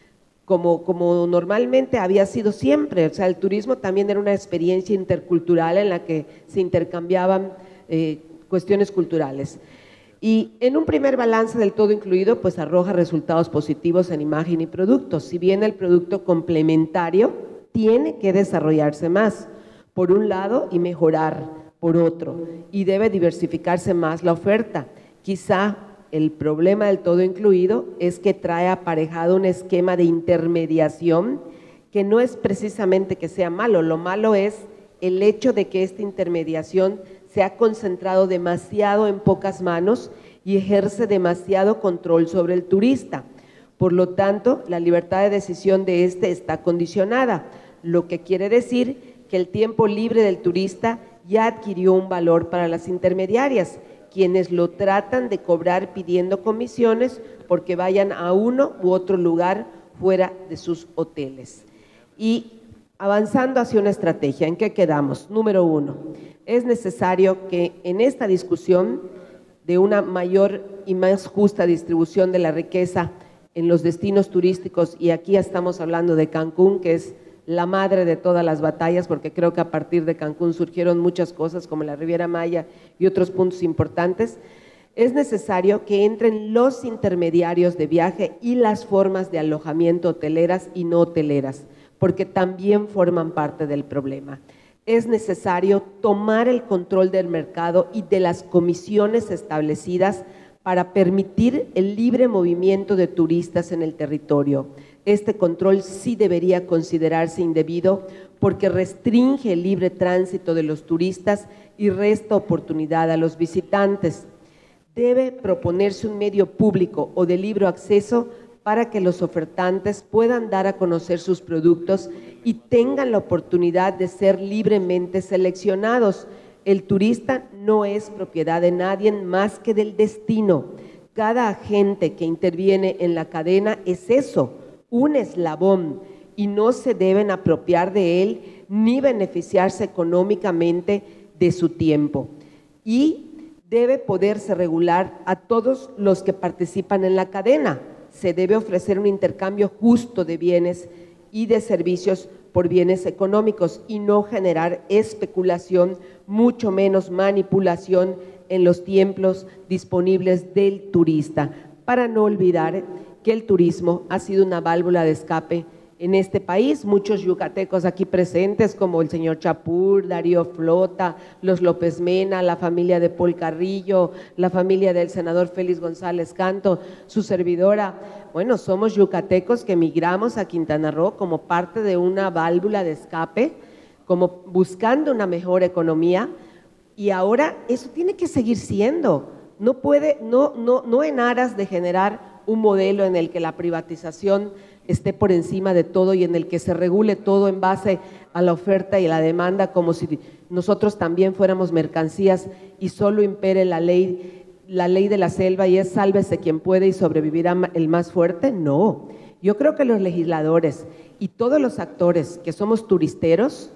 como normalmente había sido siempre. O sea, el turismo también era una experiencia intercultural en la que se intercambiaban cuestiones culturales. Y en un primer balance del todo incluido, pues arroja resultados positivos en imagen y productos. Si bien el producto complementario tiene que desarrollarse más, por un lado, y mejorar por otro, y debe diversificarse más la oferta. Quizá el problema del todo incluido es que trae aparejado un esquema de intermediación que no es precisamente que sea malo, lo malo es el hecho de que esta intermediación se ha concentrado demasiado en pocas manos y ejerce demasiado control sobre el turista. Por lo tanto, la libertad de decisión de este está condicionada, lo que quiere decir que el tiempo libre del turista ya adquirió un valor para las intermediarias, quienes lo tratan de cobrar pidiendo comisiones porque vayan a uno u otro lugar fuera de sus hoteles. Y avanzando hacia una estrategia, ¿en qué quedamos? Número 1, es necesario que en esta discusión de una mayor y más justa distribución de la riqueza en los destinos turísticos, y aquí estamos hablando de Cancún, que es la madre de todas las batallas, porque creo que a partir de Cancún surgieron muchas cosas como la Riviera Maya y otros puntos importantes, es necesario que entren los intermediarios de viaje y las formas de alojamiento hoteleras y no hoteleras, porque también forman parte del problema. Es necesario tomar el control del mercado y de las comisiones establecidas para permitir el libre movimiento de turistas en el territorio. Este control sí debería considerarse indebido porque restringe el libre tránsito de los turistas y resta oportunidad a los visitantes. Debe proponerse un medio público o de libre acceso para que los ofertantes puedan dar a conocer sus productos y tengan la oportunidad de ser libremente seleccionados. El turista no es propiedad de nadie más que del destino. Cada agente que interviene en la cadena es eso, un eslabón, y no se deben apropiar de él ni beneficiarse económicamente de su tiempo. Y debe poderse regular a todos los que participan en la cadena. Se debe ofrecer un intercambio justo de bienes y de servicios por bienes económicos y no generar especulación, mucho menos manipulación en los tiempos disponibles del turista, para no olvidar que el turismo ha sido una válvula de escape en este país. Muchos yucatecos aquí presentes, como el señor Chapur, Darío Flota, los López Mena, la familia de Paul Carrillo, la familia del senador Félix González Canto, su servidora. Bueno, somos yucatecos que migramos a Quintana Roo como parte de una válvula de escape, como buscando una mejor economía, y ahora eso tiene que seguir siendo. No puede, no en aras de generar un modelo en el que la privatización esté por encima de todo y en el que se regule todo en base a la oferta y la demanda, como si nosotros también fuéramos mercancías y solo impere la ley de la selva y es sálvese quien puede y sobrevivirá el más fuerte. No, yo creo que los legisladores y todos los actores que somos turisteros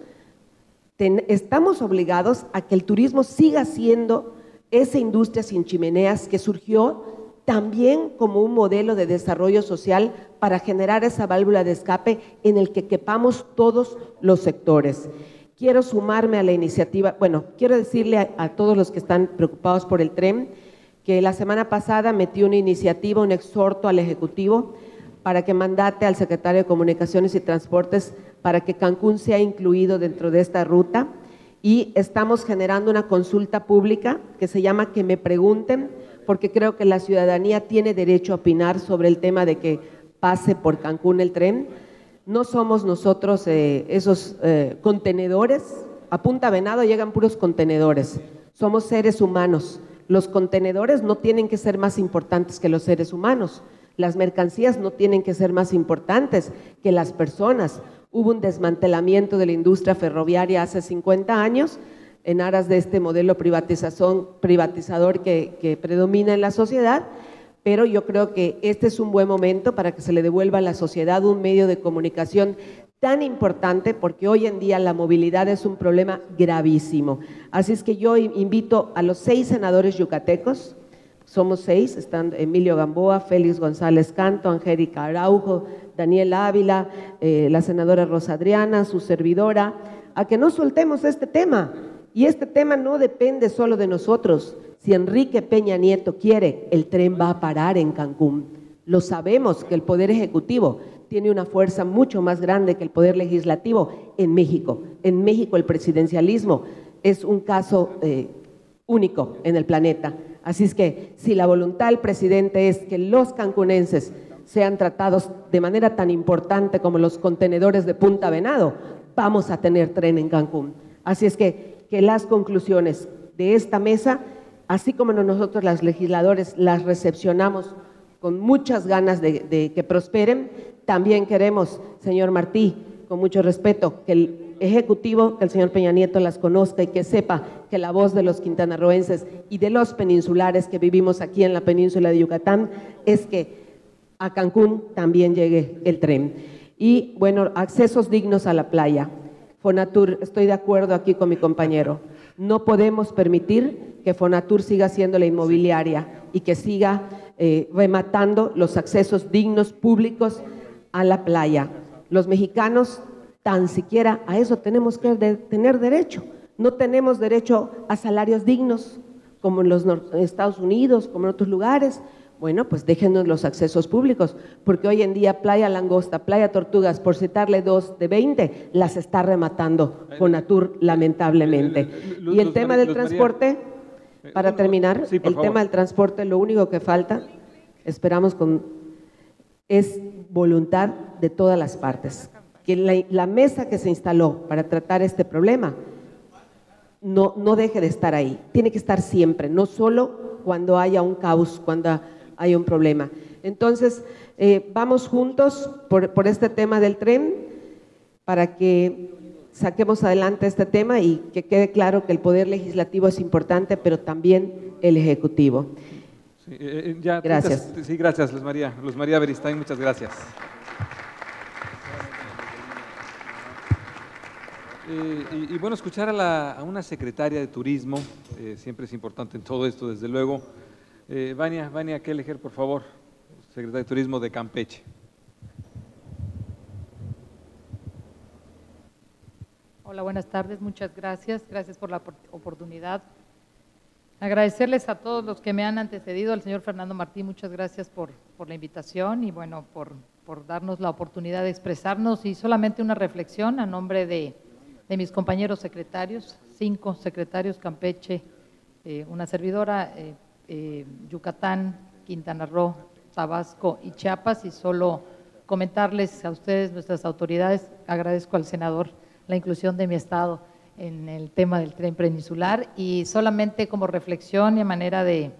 estamos obligados a que el turismo siga siendo esa industria sin chimeneas que surgió también como un modelo de desarrollo social para generar esa válvula de escape en el que quepamos todos los sectores. Quiero sumarme a la iniciativa, bueno, quiero decirle a todos los que están preocupados por el tren que la semana pasada metí una iniciativa, un exhorto al Ejecutivo para que mandate al secretario de Comunicaciones y Transportes para que Cancún sea incluido dentro de esta ruta, y estamos generando una consulta pública que se llama Que me pregunten, porque creo que la ciudadanía tiene derecho a opinar sobre el tema de que pase por Cancún el tren. No somos nosotros esos contenedores. A Punta Venado llegan puros contenedores. Somos seres humanos. Los contenedores no tienen que ser más importantes que los seres humanos. Las mercancías no tienen que ser más importantes que las personas. Hubo un desmantelamiento de la industria ferroviaria hace 50 años en aras de este modelo privatizador que predomina en la sociedad, pero yo creo que este es un buen momento para que se le devuelva a la sociedad un medio de comunicación tan importante, porque hoy en día la movilidad es un problema gravísimo. Así es que yo invito a los 6 senadores yucatecos, somos 6, están Emilio Gamboa, Félix González Canto, Angélica Araujo, Daniel Ávila, la senadora Rosa Adriana, su servidora, a que no soltemos este tema. Y este tema no depende solo de nosotros. Si Enrique Peña Nieto quiere, el tren va a parar en Cancún. Lo sabemos que el Poder Ejecutivo tiene una fuerza mucho más grande que el Poder Legislativo en México. En México el presidencialismo es un caso único en el planeta. Así es que si la voluntad del presidente es que los cancunenses sean tratados de manera tan importante como los contenedores de Punta Venado, vamos a tener tren en Cancún. Así es que las conclusiones de esta mesa, así como nosotros los legisladores las recepcionamos con muchas ganas de que prosperen, también queremos, señor Martí, con mucho respeto, que el Ejecutivo, que el señor Peña Nieto las conozca y que sepa que la voz de los quintanarroenses y de los peninsulares que vivimos aquí en la península de Yucatán es que a Cancún también llegue el tren. Y bueno, accesos dignos a la playa. Fonatur, estoy de acuerdo aquí con mi compañero. No podemos permitir que Fonatur siga siendo la inmobiliaria y que siga rematando los accesos dignos públicos a la playa. Los mexicanos tan siquiera a eso tenemos que tener derecho. No tenemos derecho a salarios dignos como en los Estados Unidos, como en otros lugares. Bueno, pues déjenos los accesos públicos, porque hoy en día Playa Langosta, Playa Tortugas, por citarle 2 de 20, las está rematando Fonatur lamentablemente. Y el tema del transporte, Para terminar, sí, por el favor. tema del transporte, lo único que falta, esperamos es voluntad de todas las partes. Que la mesa que se instaló para tratar este problema no deje de estar ahí, tiene que estar siempre, no solo cuando haya un caos, cuando hay un problema. Entonces, vamos juntos por este tema del tren para que saquemos adelante este tema y que quede claro que el Poder Legislativo es importante, pero también el Ejecutivo. Sí, Gracias. Sí, gracias, Luz María. Luz María Beristain, muchas gracias. Y bueno, escuchar a una secretaria de Turismo, siempre es importante en todo esto, desde luego. Vania Kelleher, por favor, secretaria de Turismo de Campeche. Hola, buenas tardes, muchas gracias. Gracias por la oportunidad. Agradecerles a todos los que me han antecedido, al señor Fernando Martí, muchas gracias por la invitación y bueno, por darnos la oportunidad de expresarnos y solamente una reflexión a nombre de mis compañeros secretarios, 5 secretarios, Campeche, una servidora, Yucatán, Quintana Roo, Tabasco y Chiapas, y solo comentarles a ustedes, nuestras autoridades, agradezco al senador la inclusión de mi estado en el tema del tren peninsular y solamente como reflexión y a manera de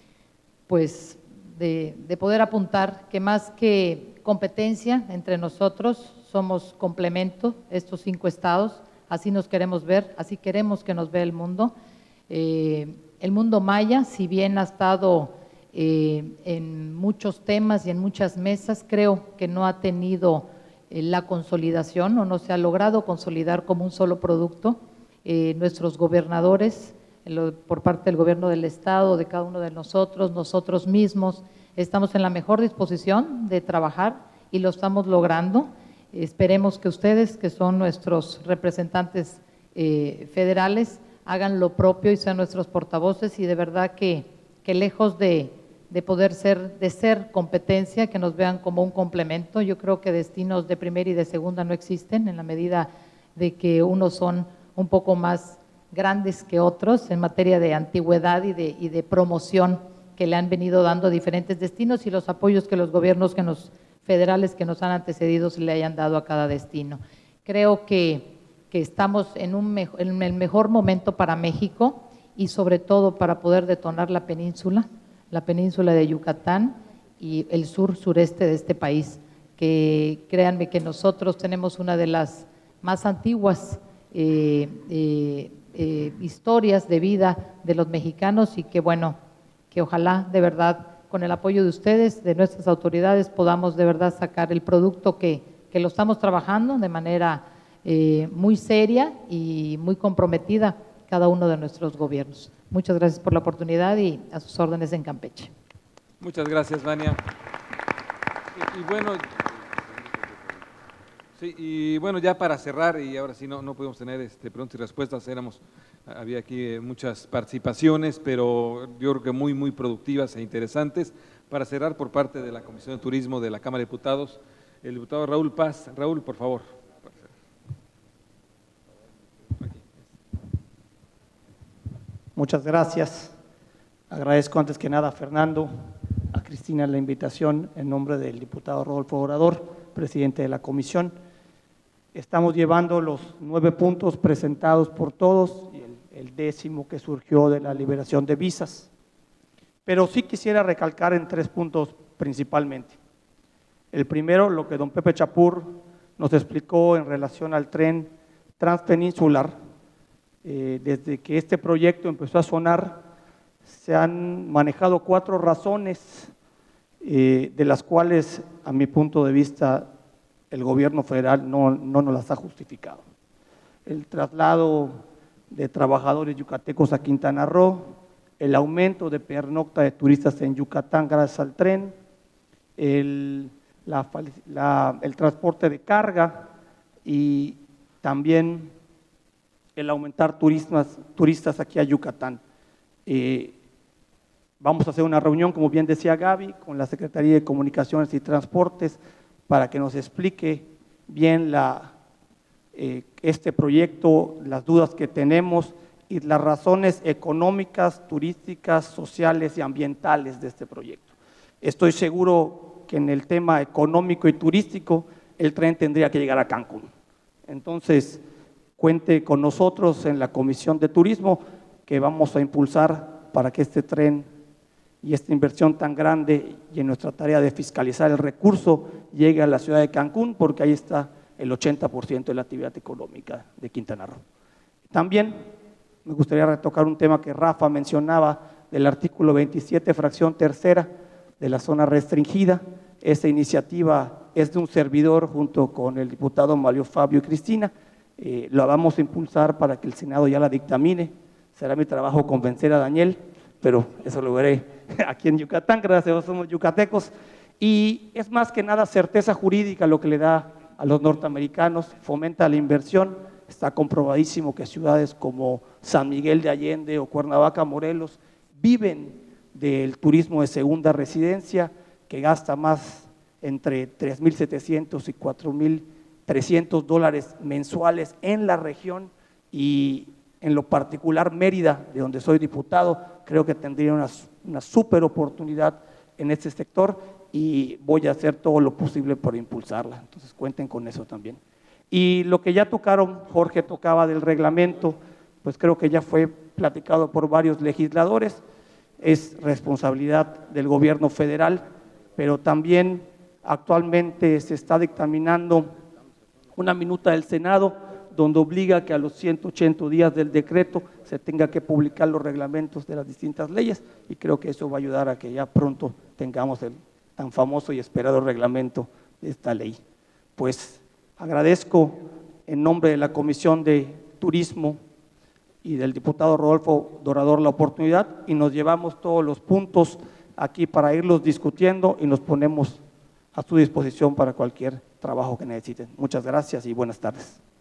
poder apuntar que más que competencia entre nosotros somos complemento, estos 5 estados, así nos queremos ver, así queremos que nos vea el mundo. El mundo maya, si bien ha estado en muchos temas y en muchas mesas, creo que no ha tenido la consolidación o no se ha logrado consolidar como un solo producto. Nuestros gobernadores, por parte del gobierno del estado, de cada uno de nosotros mismos, estamos en la mejor disposición de trabajar y lo estamos logrando. Esperemos que ustedes, que son nuestros representantes federales, hagan lo propio y sean nuestros portavoces y de verdad que lejos de ser competencia, que nos vean como un complemento. Yo creo que destinos de primera y de segunda no existen en la medida de que unos son un poco más grandes que otros en materia de antigüedad y de promoción que le han venido dando diferentes destinos y los apoyos que los gobiernos federales que nos han antecedido se le hayan dado a cada destino. Creo que estamos en el mejor momento para México y sobre todo para poder detonar la península de Yucatán y el sureste de este país, que créanme que nosotros tenemos una de las más antiguas historias de vida de los mexicanos y que bueno, que ojalá de verdad con el apoyo de ustedes, de nuestras autoridades, podamos de verdad sacar el producto que lo estamos trabajando de manera muy seria y muy comprometida cada uno de nuestros gobiernos. Muchas gracias por la oportunidad y a sus órdenes en Campeche. Muchas gracias, Vania. Y bueno, ya para cerrar, y ahora sí no pudimos tener preguntas y respuestas, había aquí muchas participaciones, pero yo creo que muy, muy productivas e interesantes. Para cerrar, por parte de la Comisión de Turismo de la Cámara de Diputados, el diputado Raúl Paz. Raúl, por favor. Muchas gracias. Agradezco antes que nada a Fernando, a Cristina la invitación en nombre del diputado Rodolfo Obrador, presidente de la comisión. Estamos llevando los 9 puntos presentados por todos y el 10º que surgió de la liberación de visas. Pero sí quisiera recalcar en 3 puntos principalmente. El primero, lo que don Pepe Chapur nos explicó en relación al tren transpeninsular. Desde que este proyecto empezó a sonar, se han manejado 4 razones, de las cuales, a mi punto de vista, el gobierno federal no nos las ha justificado. El traslado de trabajadores yucatecos a Quintana Roo, el aumento de pernocta de turistas en Yucatán gracias al tren, el transporte de carga y también el aumentar turistas aquí a Yucatán. Vamos a hacer una reunión, como bien decía Gaby, con la Secretaría de Comunicaciones y Transportes para que nos explique bien este proyecto, las dudas que tenemos y las razones económicas, turísticas, sociales y ambientales de este proyecto. Estoy seguro que en el tema económico y turístico el tren tendría que llegar a Cancún. Entonces, cuente con nosotros en la Comisión de Turismo, que vamos a impulsar para que este tren y esta inversión tan grande y en nuestra tarea de fiscalizar el recurso llegue a la ciudad de Cancún, porque ahí está el 80% de la actividad económica de Quintana Roo. También me gustaría retocar un tema que Rafa mencionaba del artículo 27, fracción tercera de la zona restringida. Esta iniciativa es de un servidor junto con el diputado Mario Fabio y Cristina. La vamos a impulsar para que el Senado ya la dictamine. Será mi trabajo convencer a Daniel, pero eso lo veré aquí en Yucatán, gracias a Dios somos yucatecos. Y es más que nada certeza jurídica lo que le da a los norteamericanos, fomenta la inversión. Está comprobadísimo que ciudades como San Miguel de Allende o Cuernavaca, Morelos, viven del turismo de segunda residencia, que gasta más entre 3.700 y 4.300 dólares mensuales en la región, y en lo particular Mérida, de donde soy diputado, creo que tendría una súper oportunidad en este sector y voy a hacer todo lo posible por impulsarla. Entonces cuenten con eso también. Y lo que ya tocaron, Jorge tocaba del reglamento, pues creo que ya fue platicado por varios legisladores, es responsabilidad del gobierno federal, pero también actualmente se está dictaminando una minuta del Senado donde obliga que a los 180 días del decreto se tenga que publicar los reglamentos de las distintas leyes, y creo que eso va a ayudar a que ya pronto tengamos el tan famoso y esperado reglamento de esta ley. Pues agradezco en nombre de la Comisión de Turismo y del diputado Rodolfo Dorador la oportunidad, y nos llevamos todos los puntos aquí para irlos discutiendo y nos ponemos a su disposición para cualquier trabajo que necesiten. Muchas gracias y buenas tardes.